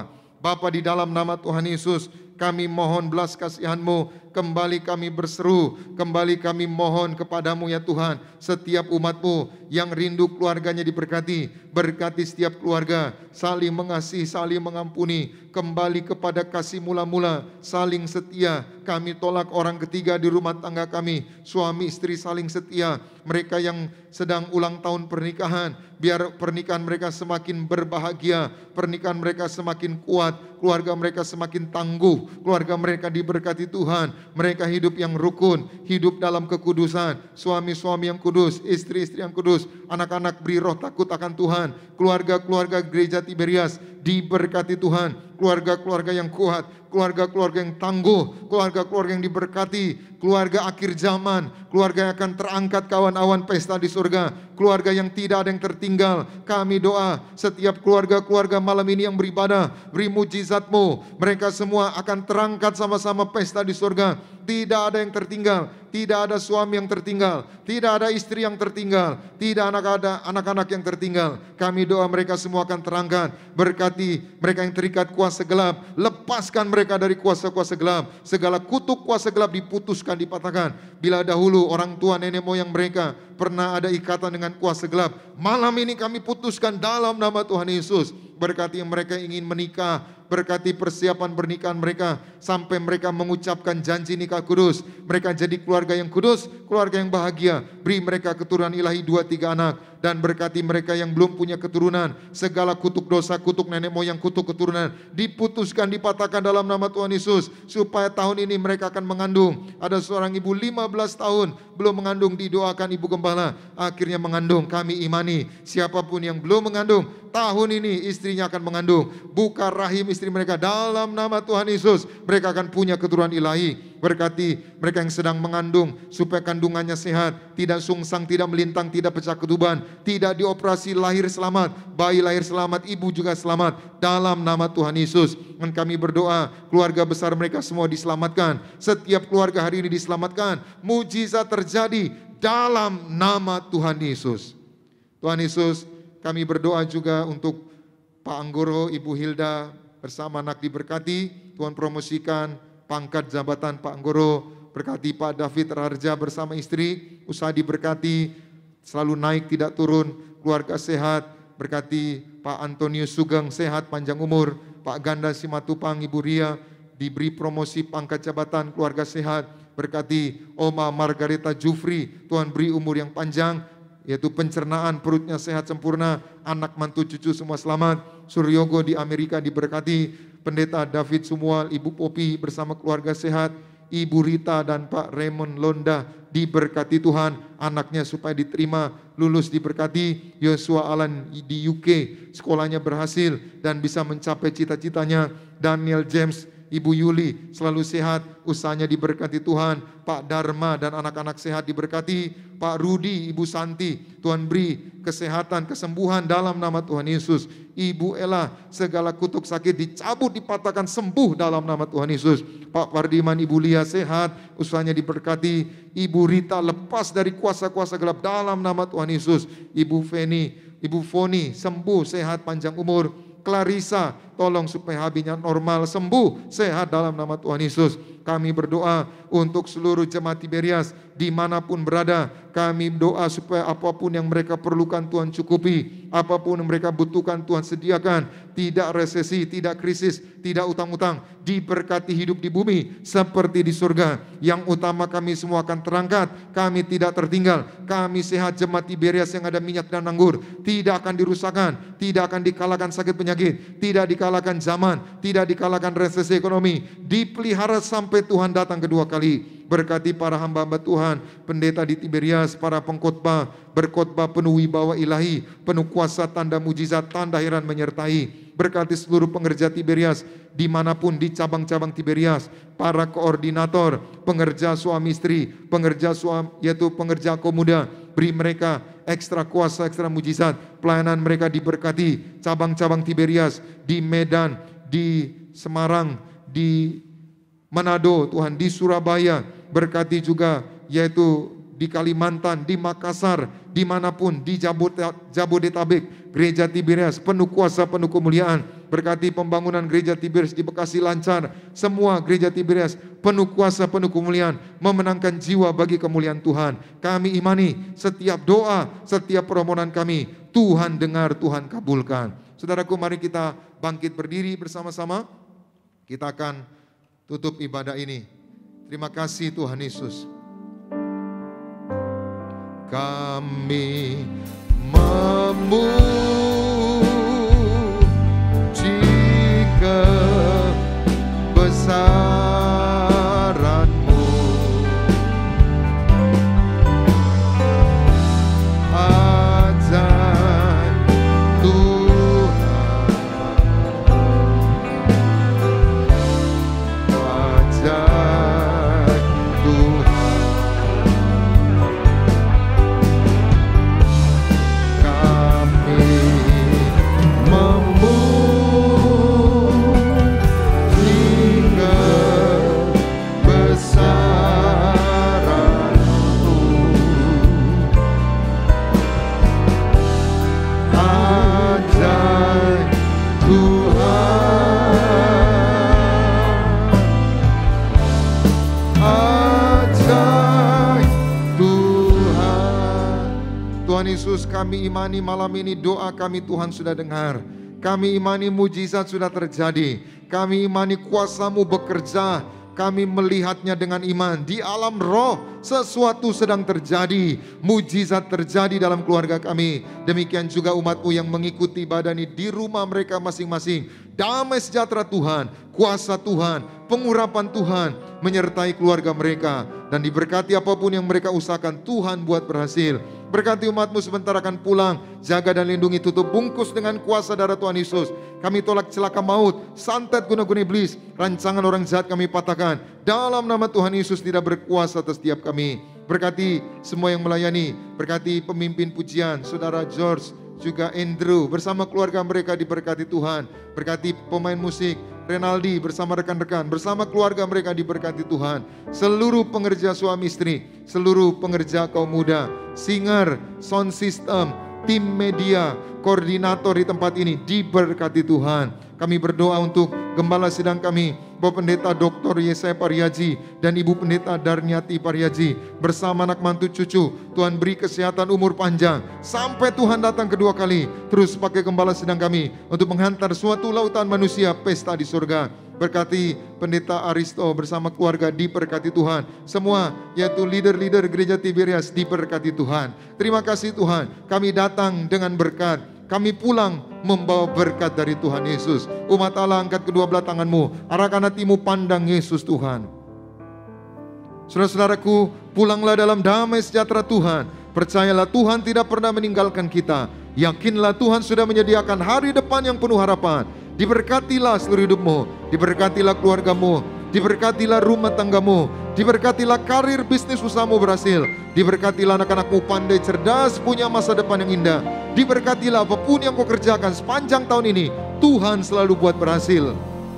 Speaker 4: Bapa, di dalam nama Tuhan Yesus, kami mohon belas kasihan-Mu, kembali kami berseru, kembali kami mohon kepadamu ya Tuhan, setiap umat-Mu yang rindu keluarganya diberkati, berkati setiap keluarga, saling mengasihi, saling mengampuni, kembali kepada kasih mula-mula, saling setia. Kami tolak orang ketiga di rumah tangga kami, suami istri saling setia. Mereka yang sedang ulang tahun pernikahan, biar pernikahan mereka semakin berbahagia, pernikahan mereka semakin kuat, keluarga mereka semakin tangguh, keluarga mereka diberkati Tuhan, mereka hidup yang rukun, hidup dalam kekudusan, suami-suami yang kudus, istri-istri yang kudus, anak-anak beri roh takut akan Tuhan, keluarga-keluarga gereja Tiberias diberkati Tuhan, keluarga-keluarga yang kuat, keluarga-keluarga yang tangguh, keluarga-keluarga yang diberkati, keluarga akhir zaman, keluarga yang akan terangkat kawan awan pesta di surga, keluarga yang tidak ada yang tertinggal. Kami doa setiap keluarga-keluarga malam ini yang beribadah, beri mujizat-Mu, mereka semua akan terangkat sama-sama pesta di surga. Tidak ada yang tertinggal, tidak ada suami yang tertinggal, tidak ada istri yang tertinggal, tidak ada anak-anak yang tertinggal. Kami doa mereka semua akan terangkat. Berkati mereka yang terikat kuasa gelap, lepaskan mereka dari kuasa-kuasa gelap. Segala kutuk kuasa gelap diputuskan, dipatahkan. Bila dahulu orang tua nenek moyang mereka pernah ada ikatan dengan kuasa gelap, malam ini kami putuskan dalam nama Tuhan Yesus. Berkati yang mereka ingin menikah, berkati persiapan pernikahan mereka sampai mereka mengucapkan janji nikah kudus. Mereka jadi keluarga yang kudus, keluarga yang bahagia. Beri mereka keturunan ilahi dua tiga anak, dan berkati mereka yang belum punya keturunan. Segala kutuk dosa, kutuk nenek moyang, kutuk keturunan diputuskan, dipatahkan dalam nama Tuhan Yesus, supaya tahun ini mereka akan mengandung. Ada seorang ibu lima belas tahun belum mengandung, didoakan ibu gembala, akhirnya mengandung. Kami imani siapapun yang belum mengandung, tahun ini istrinya akan mengandung. Buka rahim istri mereka dalam nama Tuhan Yesus, mereka akan punya keturunan ilahi. Berkati mereka yang sedang mengandung supaya kandungannya sehat, tidak sungsang, tidak melintang, tidak pecah ketuban, tidak dioperasi, lahir selamat, bayi lahir selamat, ibu juga selamat dalam nama Tuhan Yesus. Dan kami berdoa keluarga besar mereka semua diselamatkan. Setiap keluarga hari ini diselamatkan. Mujizat terjadi dalam nama Tuhan Yesus. Tuhan Yesus, kami berdoa juga untuk Pak Anggoro, Ibu Hilda bersama anak diberkati. Tuhan promosikan pangkat jabatan Pak Anggoro. Berkati Pak David Rarja bersama istri, usaha diberkati, selalu naik tidak turun, keluarga sehat. Berkati Pak Antonius Sugeng sehat, panjang umur. Pak Ganda Simatupang, Ibu Ria diberi promosi pangkat jabatan, keluarga sehat. Berkati Oma Margareta Jufri, Tuhan beri umur yang panjang, yaitu pencernaan, perutnya sehat sempurna, anak mantu cucu semua selamat. Suryogo di Amerika diberkati. Pendeta David Sumual, Ibu Popi bersama keluarga sehat. Ibu Rita dan Pak Raymond Londa diberkati Tuhan, anaknya supaya diterima, lulus diberkati. Yosua Alan di U K, sekolahnya berhasil dan bisa mencapai cita-citanya. Daniel James, Ibu Yuli selalu sehat, usahanya diberkati Tuhan. Pak Dharma dan anak-anak sehat diberkati. Pak Rudi, Ibu Santi, Tuhan beri kesehatan, kesembuhan dalam nama Tuhan Yesus. Ibu Ella, segala kutuk sakit dicabut, dipatahkan, sembuh dalam nama Tuhan Yesus. Pak Pardiman, Ibu Lia sehat, usahanya diberkati. Ibu Rita lepas dari kuasa-kuasa gelap dalam nama Tuhan Yesus. Ibu Feni, Ibu Foni sembuh, sehat, panjang umur. Clarissa, tolong supaya habinya normal, sembuh, sehat dalam nama Tuhan Yesus. Kami berdoa untuk seluruh jemaat Tiberias dimanapun berada. Kami doa supaya apapun yang mereka perlukan Tuhan cukupi, apapun yang mereka butuhkan Tuhan sediakan. Tidak resesi, tidak krisis, tidak utang-utang, diberkati hidup di bumi seperti di surga. Yang utama kami semua akan terangkat, kami tidak tertinggal. Kami sehat jemaat Tiberias yang ada minyak dan anggur, tidak akan dirusakkan, tidak akan dikalahkan sakit penyakit, tidak dikalahkan zaman, tidak dikalahkan resesi ekonomi, dipelihara sampai Tuhan datang kedua kali. Berkati para hamba-hamba Tuhan, pendeta di Tiberias, para pengkhotbah, berkhotbah penuh wibawa ilahi, penuh kuasa, tanda mujizat, tanda heran menyertai. Berkati seluruh pengerja Tiberias dimanapun di cabang-cabang Tiberias, para koordinator, pengerja suami istri, pengerja suami, yaitu pengerja komuda, beri mereka ekstra kuasa, ekstra mujizat, pelayanan mereka diberkati. Cabang-cabang Tiberias di Medan, di Semarang, di Manado, Tuhan di Surabaya, berkati juga yaitu di Kalimantan, di Makassar, dimanapun, di Jabodetabek, gereja Tiberias penuh kuasa, penuh kemuliaan. Berkati pembangunan gereja Tiberias di Bekasi lancar. Semua gereja Tiberias penuh kuasa, penuh kemuliaan, memenangkan jiwa bagi kemuliaan Tuhan. Kami imani setiap doa, setiap permohonan kami, Tuhan dengar, Tuhan kabulkan. Saudaraku, mari kita bangkit berdiri bersama-sama. Kita akan tutup ibadah ini. Terima kasih Tuhan Yesus. Kami memuji kebesaran-Mu, ajaib Tuhan, ajaib Tuhan. Kami Tuhan Yesus, kami imani malam ini doa kami Tuhan sudah dengar. Kami imani mujizat sudah terjadi. Kami imani kuasa-Mu bekerja. Kami melihatnya dengan iman. Di alam roh sesuatu sedang terjadi. Mujizat terjadi dalam keluarga kami. Demikian juga umat-Mu yang mengikuti ibadah ini di rumah mereka masing-masing. Damai sejahtera Tuhan, kuasa Tuhan, pengurapan Tuhan menyertai keluarga mereka. Dan diberkati apapun yang mereka usahakan, Tuhan buat berhasil. Berkati umat-Mu sebentar akan pulang. Jaga dan lindungi, tutup bungkus dengan kuasa darah Tuhan Yesus. Kami tolak celaka maut, santet guna-guna iblis, rancangan orang jahat kami patahkan. Dalam nama Tuhan Yesus tidak berkuasa atas setiap kami. Berkati semua yang melayani. Berkati pemimpin pujian, Saudara George, juga Andrew, bersama keluarga mereka diberkati Tuhan. Berkati pemain musik, Renaldi bersama rekan-rekan, bersama keluarga mereka diberkati Tuhan. Seluruh pengerja suami istri, seluruh pengerja kaum muda, singer, sound system, tim media, koordinator di tempat ini diberkati Tuhan. Kami berdoa untuk gembala sidang kami, Bapak Pendeta Doktor Yesaya Pariaji dan Ibu Pendeta Darniati Pariaji bersama anak mantu cucu. Tuhan beri kesehatan, umur panjang sampai Tuhan datang kedua kali. Terus pakai gembala sidang kami untuk menghantar suatu lautan manusia pesta di surga. Berkati Pendeta Aristo bersama keluarga diberkati Tuhan. Semua yaitu leader-leader gereja Tiberias diberkati Tuhan. Terima kasih Tuhan, kami datang dengan berkat. Kami pulang membawa berkat dari Tuhan Yesus. Umat Allah, angkat kedua belah tanganmu, arahkan hatimu pandang Yesus Tuhan. Saudara-saudaraku, pulanglah dalam damai sejahtera Tuhan. Percayalah Tuhan tidak pernah meninggalkan kita. Yakinlah Tuhan sudah menyediakan hari depan yang penuh harapan. Diberkatilah seluruh hidupmu, diberkatilah keluargamu, diberkatilah rumah tanggamu, diberkatilah karir bisnis usahamu berhasil, diberkatilah anak-anakmu pandai cerdas punya masa depan yang indah, diberkatilah apapun yang kau kerjakan sepanjang tahun ini, Tuhan selalu buat berhasil.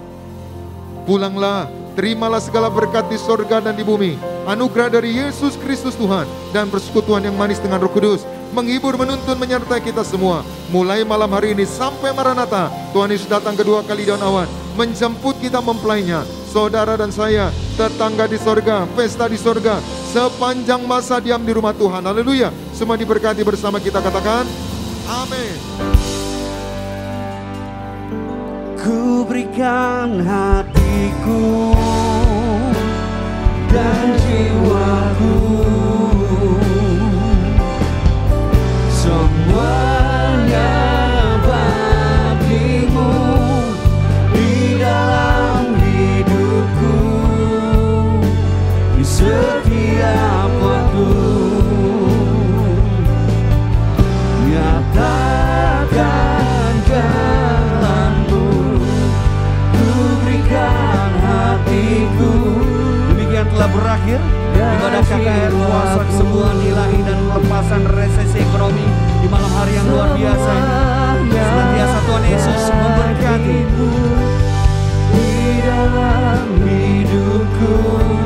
Speaker 4: Pulanglah, terimalah segala berkat di sorga dan di bumi, anugerah dari Yesus Kristus Tuhan dan persekutuan yang manis dengan Roh Kudus menghibur, menuntun, menyertai kita semua. Mulai malam hari ini sampai Maranatha, Tuhan Yesus datang kedua kali daun awan, menjemput kita mempelainya. Saudara dan saya, tetangga di sorga, pesta di sorga, sepanjang masa diam di rumah Tuhan. Haleluya. Semua diberkati bersama kita katakan, amin.
Speaker 3: Ku berikan hatiku dan jiwaku, semuanya bagimu di dalam hidupku, di setiap waktu. Nyatakan jalanmu, ku berikan hatiku. Demikian telah berakhir ibadah K K R kuasa kesembuhan ilahi dan pelepasan resesi ekonomi di malam hari yang luar biasa ini. Senantiasa Tuhan Yesus memberkati di dalam hidupku.